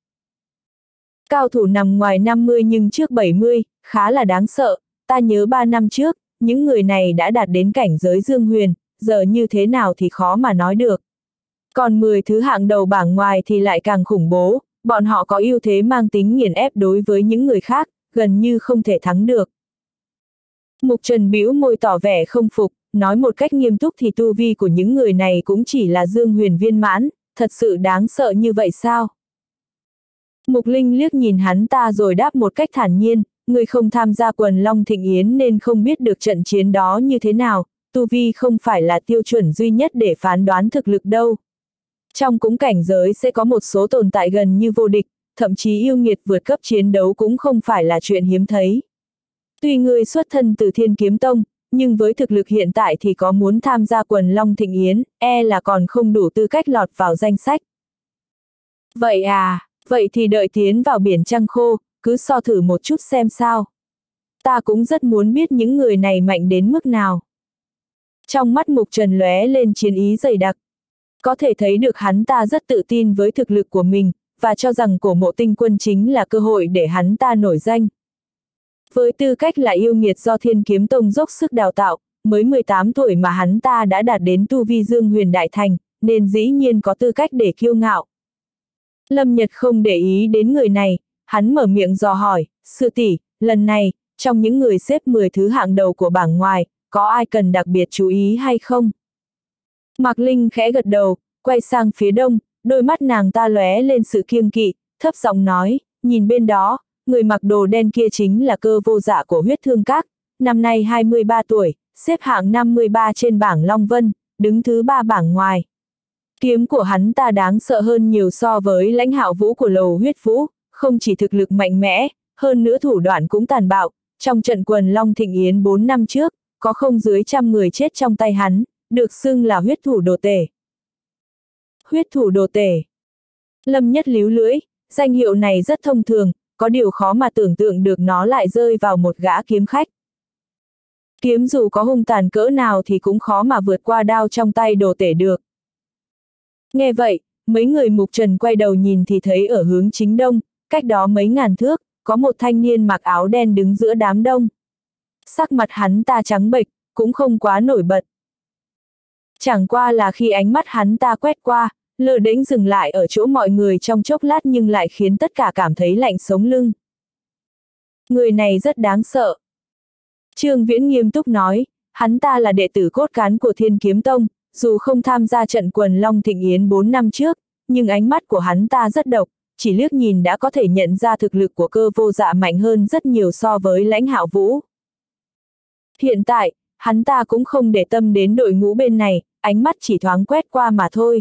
Cao thủ nằm ngoài năm mươi nhưng trước bảy mươi, khá là đáng sợ, ta nhớ ba năm trước, những người này đã đạt đến cảnh giới dương huyền, giờ như thế nào thì khó mà nói được. Còn mười thứ hạng đầu bảng ngoài thì lại càng khủng bố, bọn họ có ưu thế mang tính nghiền ép đối với những người khác, gần như không thể thắng được. Mục Trần bĩu môi tỏ vẻ không phục, nói một cách nghiêm túc thì tu vi của những người này cũng chỉ là dương huyền viên mãn, thật sự đáng sợ như vậy sao? Mục Linh liếc nhìn hắn ta rồi đáp một cách thản nhiên, người không tham gia quần Long Thịnh Yến nên không biết được trận chiến đó như thế nào, tu vi không phải là tiêu chuẩn duy nhất để phán đoán thực lực đâu. Trong cũng cảnh giới sẽ có một số tồn tại gần như vô địch, thậm chí yêu nghiệt vượt cấp chiến đấu cũng không phải là chuyện hiếm thấy. Tuy ngươi xuất thân từ Thiên Kiếm Tông, nhưng với thực lực hiện tại thì có muốn tham gia quần Long Thịnh Yến, e là còn không đủ tư cách lọt vào danh sách. Vậy à, Vậy thì đợi tiến vào biển trăng khô, cứ so thử một chút xem sao. Ta cũng rất muốn biết những người này mạnh đến mức nào. Trong mắt Mục Trần lóe lên chiến ý dày đặc. Có thể thấy được hắn ta rất tự tin với thực lực của mình, và cho rằng Cổ Mộ Tinh Quân chính là cơ hội để hắn ta nổi danh. Với tư cách là yêu nghiệt do Thiên Kiếm Tông dốc sức đào tạo, mới mười tám tuổi mà hắn ta đã đạt đến tu vi Dương Huyền Đại Thành, nên dĩ nhiên có tư cách để kiêu ngạo. Lâm Nhật không để ý đến người này, hắn mở miệng dò hỏi, sư tỷ, lần này, trong những người xếp mười thứ hạng đầu của bảng ngoài, có ai cần đặc biệt chú ý hay không? Mạc Linh khẽ gật đầu, quay sang phía đông, đôi mắt nàng ta lóe lên sự kiêng kỵ, thấp giọng nói, nhìn bên đó, người mặc đồ đen kia chính là Cơ Vô Dạ của Huyết Thương Các, năm nay hai mươi ba tuổi, xếp hạng năm mươi ba trên bảng Long Vân, đứng thứ ba bảng ngoài. Kiếm của hắn ta đáng sợ hơn nhiều so với Lãnh Hạo Vũ của Lầu Huyết Vũ, không chỉ thực lực mạnh mẽ, hơn nữa thủ đoạn cũng tàn bạo, trong trận quần Long Thịnh Yến bốn năm trước, có không dưới trăm người chết trong tay hắn, được xưng là huyết thủ đồ tể. Huyết thủ đồ tể. Lâm Nhất líu lưỡi, danh hiệu này rất thông thường, có điều khó mà tưởng tượng được nó lại rơi vào một gã kiếm khách. Kiếm dù có hung tàn cỡ nào thì cũng khó mà vượt qua đao trong tay đồ tể được. Nghe vậy, mấy người Mục Trần quay đầu nhìn thì thấy ở hướng chính đông, cách đó mấy ngàn thước, có một thanh niên mặc áo đen đứng giữa đám đông. Sắc mặt hắn ta trắng bệch, cũng không quá nổi bật. Chẳng qua là khi ánh mắt hắn ta quét qua, lơ đễnh dừng lại ở chỗ mọi người trong chốc lát nhưng lại khiến tất cả cảm thấy lạnh sống lưng. Người này rất đáng sợ. Trương Viễn nghiêm túc nói, hắn ta là đệ tử cốt cán của Thiên Kiếm Tông, dù không tham gia trận quần Long Thịnh Yến bốn năm trước, nhưng ánh mắt của hắn ta rất độc, chỉ liếc nhìn đã có thể nhận ra thực lực của Cơ Vô Dạ mạnh hơn rất nhiều so với Lãnh Hạo Vũ. Hiện tại, hắn ta cũng không để tâm đến đội ngũ bên này, ánh mắt chỉ thoáng quét qua mà thôi.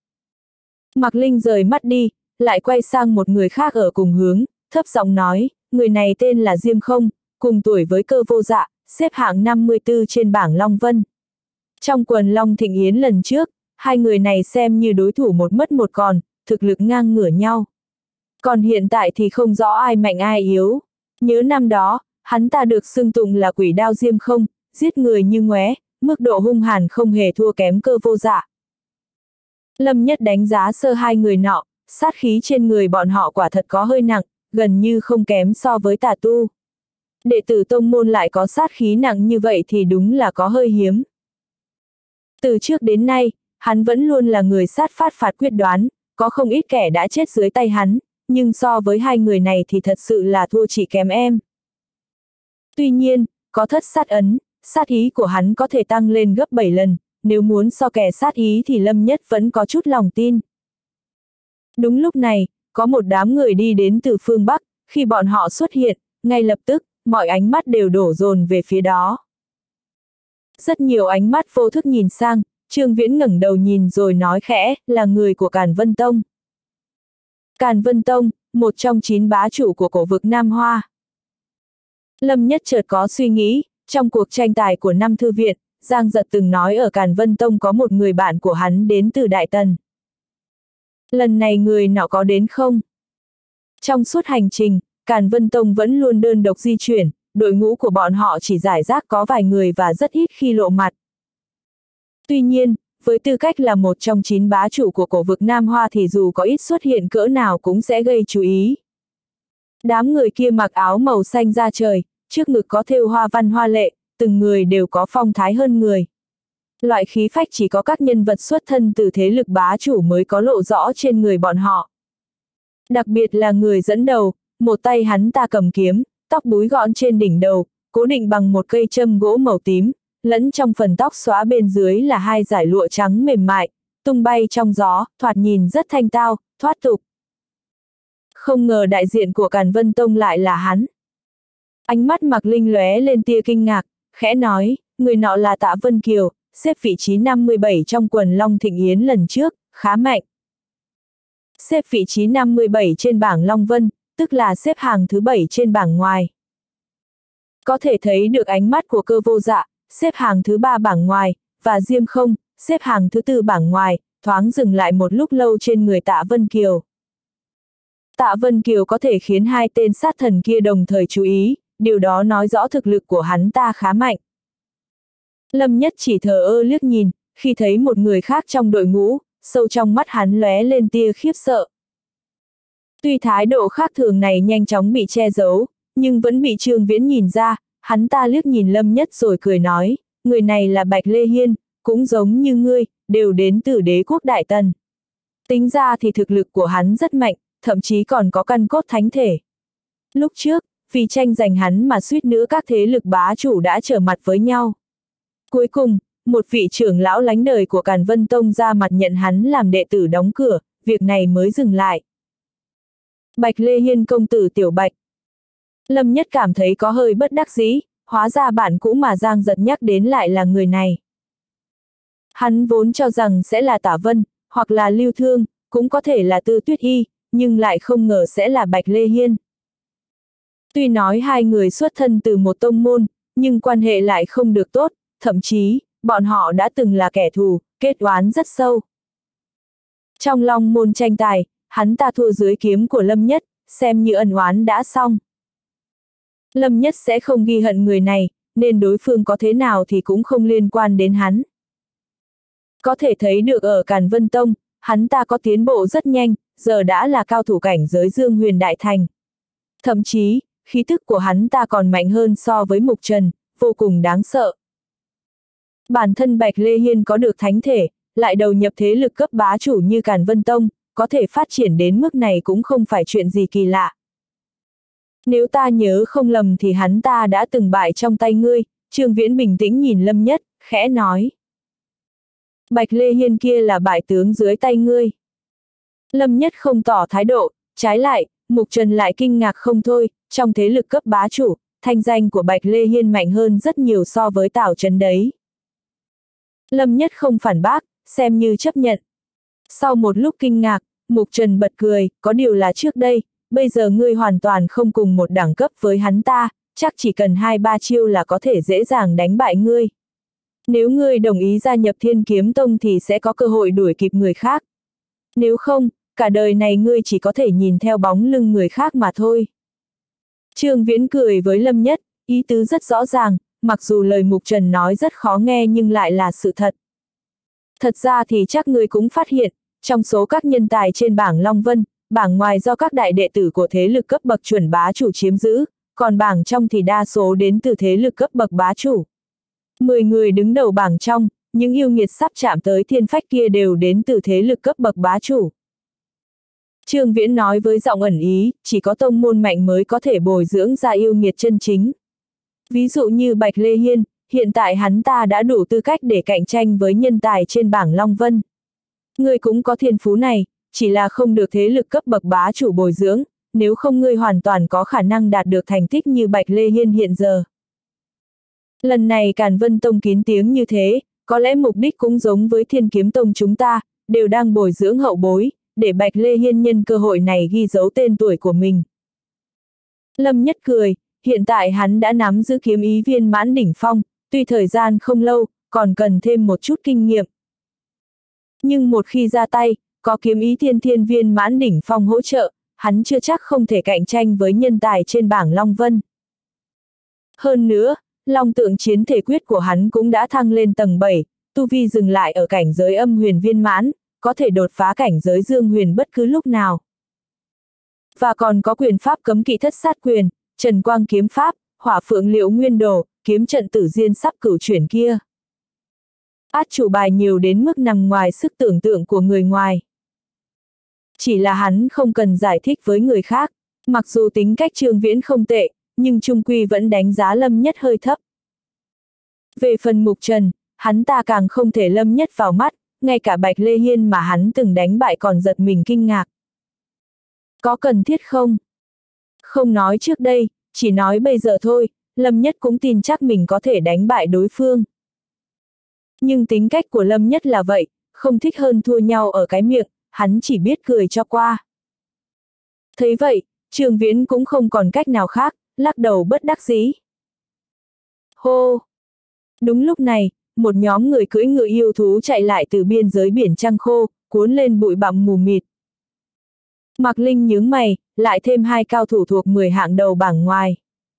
Mạc Linh rời mắt đi, lại quay sang một người khác ở cùng hướng, thấp giọng nói, người này tên là Diêm Không, cùng tuổi với Cơ Vô Dạ, xếp hạng năm mươi tư trên bảng Long Vân. Trong quần Long Thịnh Yến lần trước, hai người này xem như đối thủ một mất một còn, thực lực ngang ngửa nhau. Còn hiện tại thì không rõ ai mạnh ai yếu. Nhớ năm đó, hắn ta được xưng tụng là quỷ đao Diêm Không, giết người như ngoé, mức độ hung hàn không hề thua kém Cơ Vô Dạ. Lâm Nhất đánh giá sơ hai người nọ, sát khí trên người bọn họ quả thật có hơi nặng, gần như không kém so với tà tu. Đệ tử tông môn lại có sát khí nặng như vậy thì đúng là có hơi hiếm. Từ trước đến nay, hắn vẫn luôn là người sát phát phạt quyết đoán, có không ít kẻ đã chết dưới tay hắn, nhưng so với hai người này thì thật sự là thua chỉ kém em. Tuy nhiên, có thất sát ấn, sát ý của hắn có thể tăng lên gấp bảy lần, nếu muốn so kè sát ý thì Lâm Nhất vẫn có chút lòng tin. Đúng lúc này, có một đám người đi đến từ phương Bắc, khi bọn họ xuất hiện, ngay lập tức, mọi ánh mắt đều đổ dồn về phía đó. Rất nhiều ánh mắt vô thức nhìn sang, Trương Viễn ngẩng đầu nhìn rồi nói khẽ, là người của Càn Vân Tông. Càn Vân Tông, một trong chín bá chủ của cổ vực Nam Hoa. Lâm Nhất chợt có suy nghĩ, trong cuộc tranh tài của năm thư viện, Giang Giật từng nói ở Càn Vân Tông có một người bạn của hắn đến từ Đại Tần. Lần này người nọ có đến không? Trong suốt hành trình, Càn Vân Tông vẫn luôn đơn độc di chuyển, đội ngũ của bọn họ chỉ rải rác có vài người và rất ít khi lộ mặt. Tuy nhiên, với tư cách là một trong chín bá chủ của cổ vực Nam Hoa thì dù có ít xuất hiện cỡ nào cũng sẽ gây chú ý. Đám người kia mặc áo màu xanh da trời, trước ngực có thêu hoa văn hoa lệ, từng người đều có phong thái hơn người. Loại khí phách chỉ có các nhân vật xuất thân từ thế lực bá chủ mới có lộ rõ trên người bọn họ. Đặc biệt là người dẫn đầu, một tay hắn ta cầm kiếm, tóc búi gọn trên đỉnh đầu, cố định bằng một cây châm gỗ màu tím, lẫn trong phần tóc xóa bên dưới là hai dải lụa trắng mềm mại, tung bay trong gió, thoạt nhìn rất thanh tao, thoát tục. Không ngờ đại diện của Càn Vân Tông lại là hắn. Ánh mắt Mạc Linh lóe lên tia kinh ngạc, khẽ nói, người nọ là Tạ Vân Kiều, xếp vị trí năm mươi bảy trong quần Long Thịnh Yến lần trước, khá mạnh. Xếp vị trí năm mươi bảy trên bảng Long Vân, tức là xếp hàng thứ bảy trên bảng ngoài. Có thể thấy được ánh mắt của Cơ Vô Dạ, xếp hàng thứ ba bảng ngoài, và Diêm Không, xếp hàng thứ tư bảng ngoài, thoáng dừng lại một lúc lâu trên người Tạ Vân Kiều. Tạ Vân Kiều có thể khiến hai tên sát thần kia đồng thời chú ý, điều đó nói rõ thực lực của hắn ta khá mạnh. Lâm Nhất chỉ thờ ơ liếc nhìn, khi thấy một người khác trong đội ngũ, sâu trong mắt hắn lóe lên tia khiếp sợ. Tuy thái độ khác thường này nhanh chóng bị che giấu, nhưng vẫn bị Trương Viễn nhìn ra, hắn ta liếc nhìn Lâm Nhất rồi cười nói, người này là Bạch Lê Hiên, cũng giống như ngươi, đều đến từ đế quốc Đại Tần. Tính ra thì thực lực của hắn rất mạnh, thậm chí còn có căn cốt thánh thể. Lúc trước, vì tranh giành hắn mà suýt nữa các thế lực bá chủ đã trở mặt với nhau. Cuối cùng, một vị trưởng lão lánh đời của Càn Vân Tông ra mặt nhận hắn làm đệ tử đóng cửa, việc này mới dừng lại. Bạch Lê Hiên công tử Tiểu Bạch. Lâm Nhất cảm thấy có hơi bất đắc dĩ, hóa ra bạn cũ mà Giang Giật nhắc đến lại là người này. Hắn vốn cho rằng sẽ là Tả Vân, hoặc là Lưu Thương, cũng có thể là Tư Tuyết Y, nhưng lại không ngờ sẽ là Bạch Lê Hiên. Tuy nói hai người xuất thân từ một tông môn, nhưng quan hệ lại không được tốt, thậm chí, bọn họ đã từng là kẻ thù, kết oán rất sâu. Trong Long môn tranh tài, hắn ta thua dưới kiếm của Lâm Nhất, xem như ân oán đã xong. Lâm Nhất sẽ không ghi hận người này, nên đối phương có thế nào thì cũng không liên quan đến hắn. Có thể thấy được ở Càn Vân Tông, hắn ta có tiến bộ rất nhanh, giờ đã là cao thủ cảnh giới Dương Huyền Đại Thành. Thậm chí, khí tức của hắn ta còn mạnh hơn so với Mục Trần, vô cùng đáng sợ. Bản thân Bạch Lê Hiên có được thánh thể, lại đầu nhập thế lực cấp bá chủ như Càn Vân Tông, có thể phát triển đến mức này cũng không phải chuyện gì kỳ lạ. Nếu ta nhớ không lầm thì hắn ta đã từng bại trong tay ngươi, Trương Viễn bình tĩnh nhìn Lâm Nhất, khẽ nói. Bạch Lê Hiên kia là bại tướng dưới tay ngươi. Lâm Nhất không tỏ thái độ, trái lại, Mục Trần lại kinh ngạc không thôi, trong thế lực cấp bá chủ, thanh danh của Bạch Lê Hiên mạnh hơn rất nhiều so với Tào Trấn đấy. Lâm Nhất không phản bác, xem như chấp nhận. Sau một lúc kinh ngạc, Mục Trần bật cười, có điều là trước đây, bây giờ ngươi hoàn toàn không cùng một đẳng cấp với hắn ta, chắc chỉ cần hai ba chiêu là có thể dễ dàng đánh bại ngươi. Nếu ngươi đồng ý gia nhập Thiên Kiếm Tông thì sẽ có cơ hội đuổi kịp người khác. Nếu không, cả đời này ngươi chỉ có thể nhìn theo bóng lưng người khác mà thôi. Trương Viễn cười với Lâm Nhất, ý tứ rất rõ ràng, mặc dù lời Mục Trần nói rất khó nghe nhưng lại là sự thật. Thật ra thì chắc ngươi cũng phát hiện, trong số các nhân tài trên bảng Long Vân, bảng ngoài do các đại đệ tử của thế lực cấp bậc chuẩn bá chủ chiếm giữ, còn bảng trong thì đa số đến từ thế lực cấp bậc bá chủ. Mười người đứng đầu bảng trong, những yêu nghiệt sắp chạm tới thiên phách kia đều đến từ thế lực cấp bậc bá chủ. Trương Viễn nói với giọng ẩn ý, chỉ có tông môn mạnh mới có thể bồi dưỡng ra yêu nghiệt chân chính. Ví dụ như Bạch Lê Hiên, hiện tại hắn ta đã đủ tư cách để cạnh tranh với nhân tài trên bảng Long Vân. Ngươi cũng có thiên phú này, chỉ là không được thế lực cấp bậc bá chủ bồi dưỡng, nếu không ngươi hoàn toàn có khả năng đạt được thành tích như Bạch Lê Hiên hiện giờ. Lần này Càn Vân Tông kín tiếng như thế, có lẽ mục đích cũng giống với Thiên Kiếm Tông chúng ta, đều đang bồi dưỡng hậu bối, để Bạch Lê Hiên nhân cơ hội này ghi dấu tên tuổi của mình. Lâm Nhất cười, hiện tại hắn đã nắm giữ kiếm ý viên mãn đỉnh phong, tuy thời gian không lâu, còn cần thêm một chút kinh nghiệm. Nhưng một khi ra tay, có kiếm ý thiên thiên viên mãn đỉnh phong hỗ trợ, hắn chưa chắc không thể cạnh tranh với nhân tài trên bảng Long Vân. Hơn nữa, Long tượng chiến thể quyết của hắn cũng đã thăng lên tầng bảy, tu vi dừng lại ở cảnh giới âm huyền viên mãn, có thể đột phá cảnh giới dương huyền bất cứ lúc nào. Và còn có quyền pháp cấm kỵ thất sát quyền, Trần Quang kiếm pháp, Hỏa Phượng Liễu Nguyên Đồ, kiếm trận tử diên sắp cửu chuyển kia. Át chủ bài nhiều đến mức nằm ngoài sức tưởng tượng của người ngoài. Chỉ là hắn không cần giải thích với người khác, mặc dù tính cách Trương Viễn không tệ, nhưng chung quy vẫn đánh giá Lâm Nhất hơi thấp. Về phần Mục Trần, hắn ta càng không thể Lâm Nhất vào mắt, ngay cả Bạch Lê Hiên mà hắn từng đánh bại còn giật mình kinh ngạc. Có cần thiết không? Không nói trước đây, chỉ nói bây giờ thôi, Lâm Nhất cũng tin chắc mình có thể đánh bại đối phương. Nhưng tính cách của Lâm Nhất là vậy, không thích hơn thua nhau ở cái miệng, hắn chỉ biết cười cho qua. Thấy vậy, Trương Viễn cũng không còn cách nào khác, lắc đầu bất đắc dĩ. Hô! Đúng lúc này, một nhóm người cưỡi ngựa yêu thú chạy lại từ biên giới biển Trăng Khô, cuốn lên bụi bặm mù mịt. Mạc Linh nhướng mày, lại thêm hai cao thủ thuộc mười hạng đầu bảng ngoài.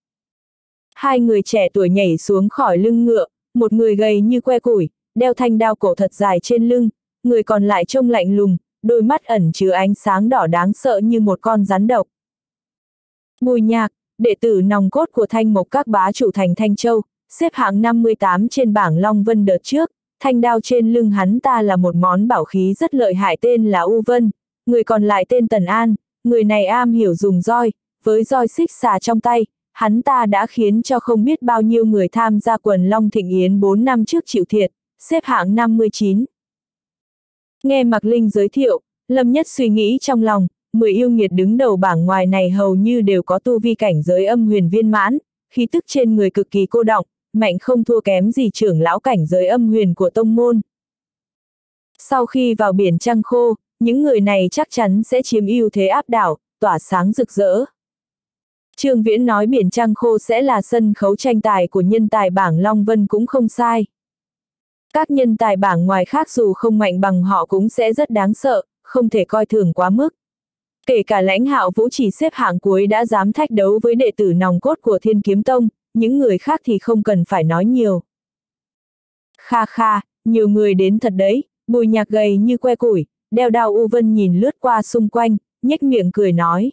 Hai người trẻ tuổi nhảy xuống khỏi lưng ngựa, một người gầy như que củi, đeo thanh đao cổ thật dài trên lưng, người còn lại trông lạnh lùng, đôi mắt ẩn chứa ánh sáng đỏ đáng sợ như một con rắn độc. Bùi Nhạc, đệ tử nòng cốt của Thanh Mộc các bá chủ thành Thanh Châu, xếp hạng năm mươi tám trên bảng Long Vân đợt trước, thanh đao trên lưng hắn ta là một món bảo khí rất lợi hại tên là U Vân, người còn lại tên Tần An, người này am hiểu dùng roi, với roi xích xà trong tay, hắn ta đã khiến cho không biết bao nhiêu người tham gia quần Long Thịnh Yến bốn năm trước chịu thiệt, xếp hạng năm mươi chín. Nghe Mạc Linh giới thiệu, Lâm Nhất suy nghĩ trong lòng, mười yêu nghiệt đứng đầu bảng ngoài này hầu như đều có tu vi cảnh giới âm huyền viên mãn, khí tức trên người cực kỳ cô đọng, mạnh không thua kém gì trưởng lão cảnh giới âm huyền của tông môn. Sau khi vào biển trăng khô, những người này chắc chắn sẽ chiếm ưu thế áp đảo, tỏa sáng rực rỡ. Trương Viễn nói biển trăng khô sẽ là sân khấu tranh tài của nhân tài bảng Long Vân cũng không sai. Các nhân tài bảng ngoài khác dù không mạnh bằng họ cũng sẽ rất đáng sợ, không thể coi thường quá mức. Kể cả Lãnh Hạo Vũ chỉ xếp hạng cuối đã dám thách đấu với đệ tử nòng cốt của Thiên Kiếm Tông, những người khác thì không cần phải nói nhiều. Kha kha, nhiều người đến thật đấy, Bùi Nhạc gầy như que củi, đeo đao U Vân nhìn lướt qua xung quanh, nhếch miệng cười nói.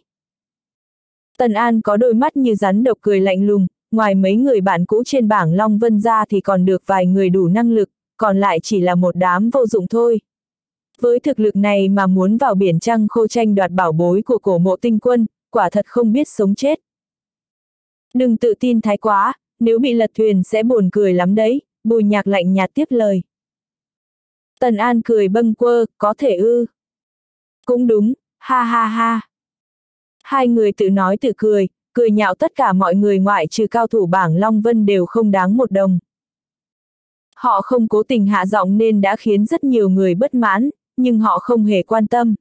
Tần An có đôi mắt như rắn độc cười lạnh lùng, ngoài mấy người bạn cũ trên bảng Long Vân ra thì còn được vài người đủ năng lực, còn lại chỉ là một đám vô dụng thôi. Với thực lực này mà muốn vào biển trăng khô tranh đoạt bảo bối của Cổ Mộ Tinh Quân, quả thật không biết sống chết. Đừng tự tin thái quá, nếu bị lật thuyền sẽ buồn cười lắm đấy, Bùi Nhạc lạnh nhạt tiếp lời. Tần An cười bâng quơ, có thể ư. Cũng đúng, ha ha ha. Hai người tự nói tự cười, cười nhạo tất cả mọi người ngoại trừ cao thủ bảng Long Vân đều không đáng một đồng. Họ không cố tình hạ giọng nên đã khiến rất nhiều người bất mãn, nhưng họ không hề quan tâm.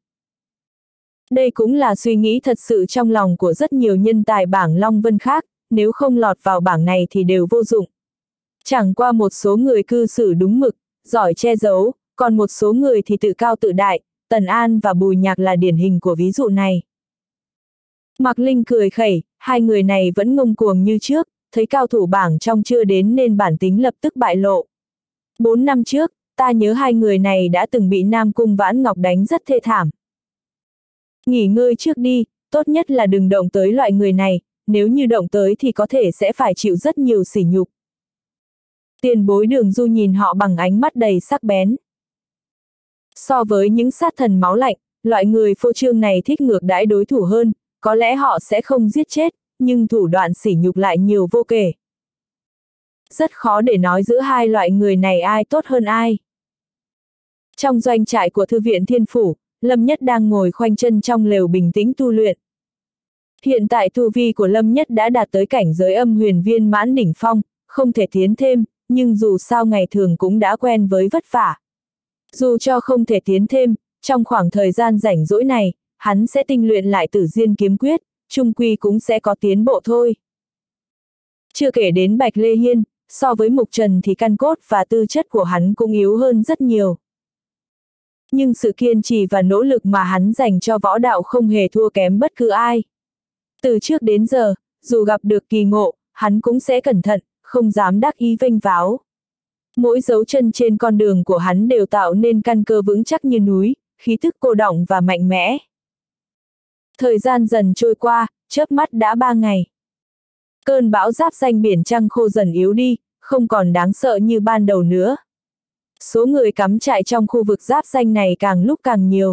Đây cũng là suy nghĩ thật sự trong lòng của rất nhiều nhân tài bảng Long Vân khác, nếu không lọt vào bảng này thì đều vô dụng. Chẳng qua một số người cư xử đúng mực, giỏi che giấu, còn một số người thì tự cao tự đại, Tần An và Bùi Nhạc là điển hình của ví dụ này. Mạc Linh cười khẩy, hai người này vẫn ngông cuồng như trước, thấy cao thủ bảng trong chưa đến nên bản tính lập tức bại lộ. Bốn năm trước, ta nhớ hai người này đã từng bị Nam Cung Vãn Ngọc đánh rất thê thảm. Nghỉ ngơi trước đi, tốt nhất là đừng động tới loại người này, nếu như động tới thì có thể sẽ phải chịu rất nhiều sỉ nhục. Tiền bối Đường Du nhìn họ bằng ánh mắt đầy sắc bén. So với những sát thần máu lạnh, loại người phô trương này thích ngược đãi đối thủ hơn, có lẽ họ sẽ không giết chết, nhưng thủ đoạn sỉ nhục lại nhiều vô kể. Rất khó để nói giữa hai loại người này ai tốt hơn ai. Trong doanh trại của Thư viện Thiên Phủ, Lâm Nhất đang ngồi khoanh chân trong lều bình tĩnh tu luyện. Hiện tại tu vi của Lâm Nhất đã đạt tới cảnh giới âm huyền viên mãn đỉnh phong, không thể tiến thêm, nhưng dù sao ngày thường cũng đã quen với vất vả. Dù cho không thể tiến thêm, trong khoảng thời gian rảnh rỗi này, hắn sẽ tinh luyện lại Tử Diên kiếm quyết, chung quy cũng sẽ có tiến bộ thôi. Chưa kể đến Bạch Lê Hiên, so với Mục Trần thì căn cốt và tư chất của hắn cũng yếu hơn rất nhiều. Nhưng sự kiên trì và nỗ lực mà hắn dành cho võ đạo không hề thua kém bất cứ ai. Từ trước đến giờ, dù gặp được kỳ ngộ, hắn cũng sẽ cẩn thận, không dám đắc ý vênh váo. Mỗi dấu chân trên con đường của hắn đều tạo nên căn cơ vững chắc như núi, khí thức cô đọng và mạnh mẽ. Thời gian dần trôi qua, chớp mắt đã ba ngày. Cơn bão giáp danh biển trăng khô dần yếu đi, không còn đáng sợ như ban đầu nữa. Số người cắm trại trong khu vực giáp danh này càng lúc càng nhiều.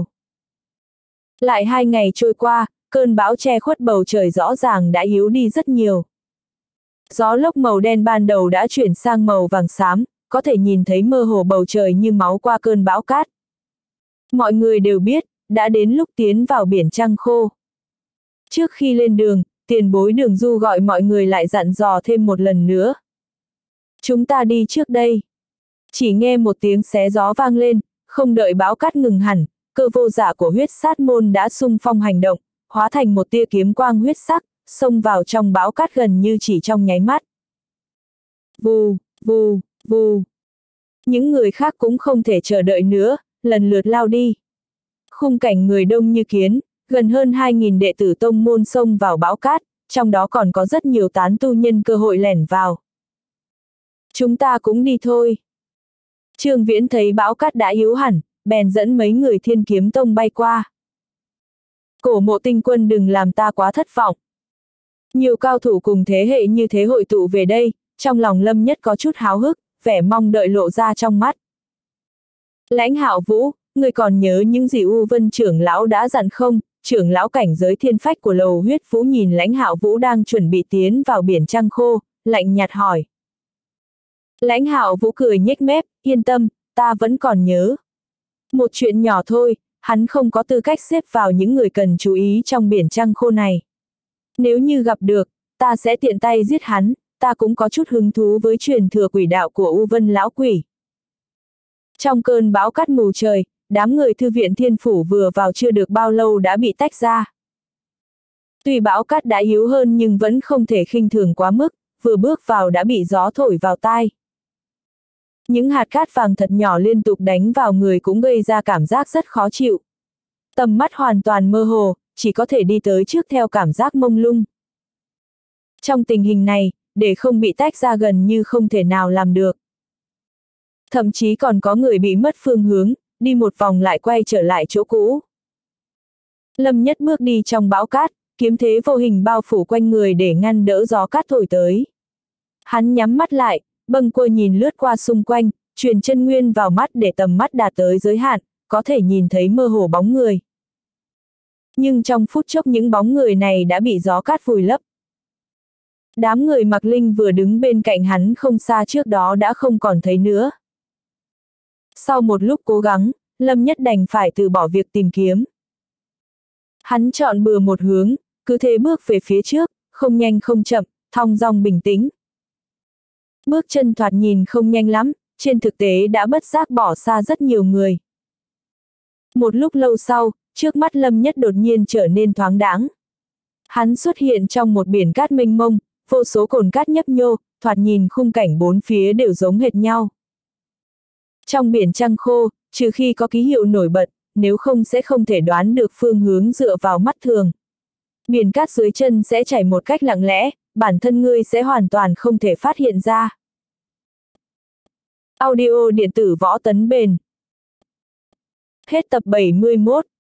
Lại hai ngày trôi qua, cơn bão che khuất bầu trời rõ ràng đã yếu đi rất nhiều. Gió lốc màu đen ban đầu đã chuyển sang màu vàng xám, có thể nhìn thấy mơ hồ bầu trời như máu qua cơn bão cát. Mọi người đều biết, đã đến lúc tiến vào biển trăng khô. Trước khi lên đường, tiền bối Đường Du gọi mọi người lại dặn dò thêm một lần nữa. Chúng ta đi trước đây. Chỉ nghe một tiếng xé gió vang lên, không đợi bão cát ngừng hẳn, cơ vô giả của huyết sát môn đã xung phong hành động, hóa thành một tia kiếm quang huyết sắc, xông vào trong bão cát gần như chỉ trong nháy mắt. Vù, vù, vù. Những người khác cũng không thể chờ đợi nữa, lần lượt lao đi. Khung cảnh người đông như kiến, gần hơn hai nghìn đệ tử tông môn xông vào bão cát, trong đó còn có rất nhiều tán tu nhân cơ hội lẻn vào. Chúng ta cũng đi thôi. Trương Viễn thấy bão cát đã yếu hẳn, bèn dẫn mấy người Thiên Kiếm Tông bay qua. Cổ Mộ tinh quân đừng làm ta quá thất vọng. Nhiều cao thủ cùng thế hệ như thế hội tụ về đây, trong lòng Lâm Nhất có chút háo hức, vẻ mong đợi lộ ra trong mắt. Lãnh Hạo Vũ, người còn nhớ những gì U Vân trưởng lão đã dặn không? Trưởng lão cảnh giới thiên phách của Lầu Huyết Vũ nhìn Lãnh Hạo Vũ đang chuẩn bị tiến vào biển trăng khô, lạnh nhạt hỏi. Lãnh Hạo Vũ cười nhếch mép, yên tâm, ta vẫn còn nhớ. Một chuyện nhỏ thôi, hắn không có tư cách xếp vào những người cần chú ý trong biển trăng khô này. Nếu như gặp được, ta sẽ tiện tay giết hắn, ta cũng có chút hứng thú với truyền thừa quỷ đạo của U Vân lão quỷ. Trong cơn bão cát mù trời, đám người thư viện Thiên Phủ vừa vào chưa được bao lâu đã bị tách ra. Tuy bão cát đã yếu hơn nhưng vẫn không thể khinh thường quá mức, vừa bước vào đã bị gió thổi vào tai. Những hạt cát vàng thật nhỏ liên tục đánh vào người cũng gây ra cảm giác rất khó chịu. Tầm mắt hoàn toàn mơ hồ, chỉ có thể đi tới trước theo cảm giác mông lung. Trong tình hình này, để không bị tách ra gần như không thể nào làm được. Thậm chí còn có người bị mất phương hướng, đi một vòng lại quay trở lại chỗ cũ. Lâm Nhất bước đi trong bão cát, kiếm thế vô hình bao phủ quanh người để ngăn đỡ gió cát thổi tới. Hắn nhắm mắt lại, bâng quơ nhìn lướt qua xung quanh, truyền chân nguyên vào mắt để tầm mắt đạt tới giới hạn, có thể nhìn thấy mơ hồ bóng người. Nhưng trong phút chốc những bóng người này đã bị gió cát vùi lấp. Đám người Mạc Linh vừa đứng bên cạnh hắn không xa trước đó đã không còn thấy nữa. Sau một lúc cố gắng, Lâm Nhất đành phải từ bỏ việc tìm kiếm. Hắn chọn bừa một hướng, cứ thế bước về phía trước, không nhanh không chậm, thong dong bình tĩnh. Bước chân thoạt nhìn không nhanh lắm, trên thực tế đã bất giác bỏ xa rất nhiều người. Một lúc lâu sau, trước mắt Lâm Nhất đột nhiên trở nên thoáng đãng. Hắn xuất hiện trong một biển cát mênh mông, vô số cồn cát nhấp nhô, thoạt nhìn khung cảnh bốn phía đều giống hệt nhau. Trong biển trăng khô, trừ khi có ký hiệu nổi bật, nếu không sẽ không thể đoán được phương hướng dựa vào mắt thường. Biển cát dưới chân sẽ chảy một cách lặng lẽ, bản thân ngươi sẽ hoàn toàn không thể phát hiện ra. Audio điện tử Võ Tấn Bền. Hết tập bảy mươi mốt.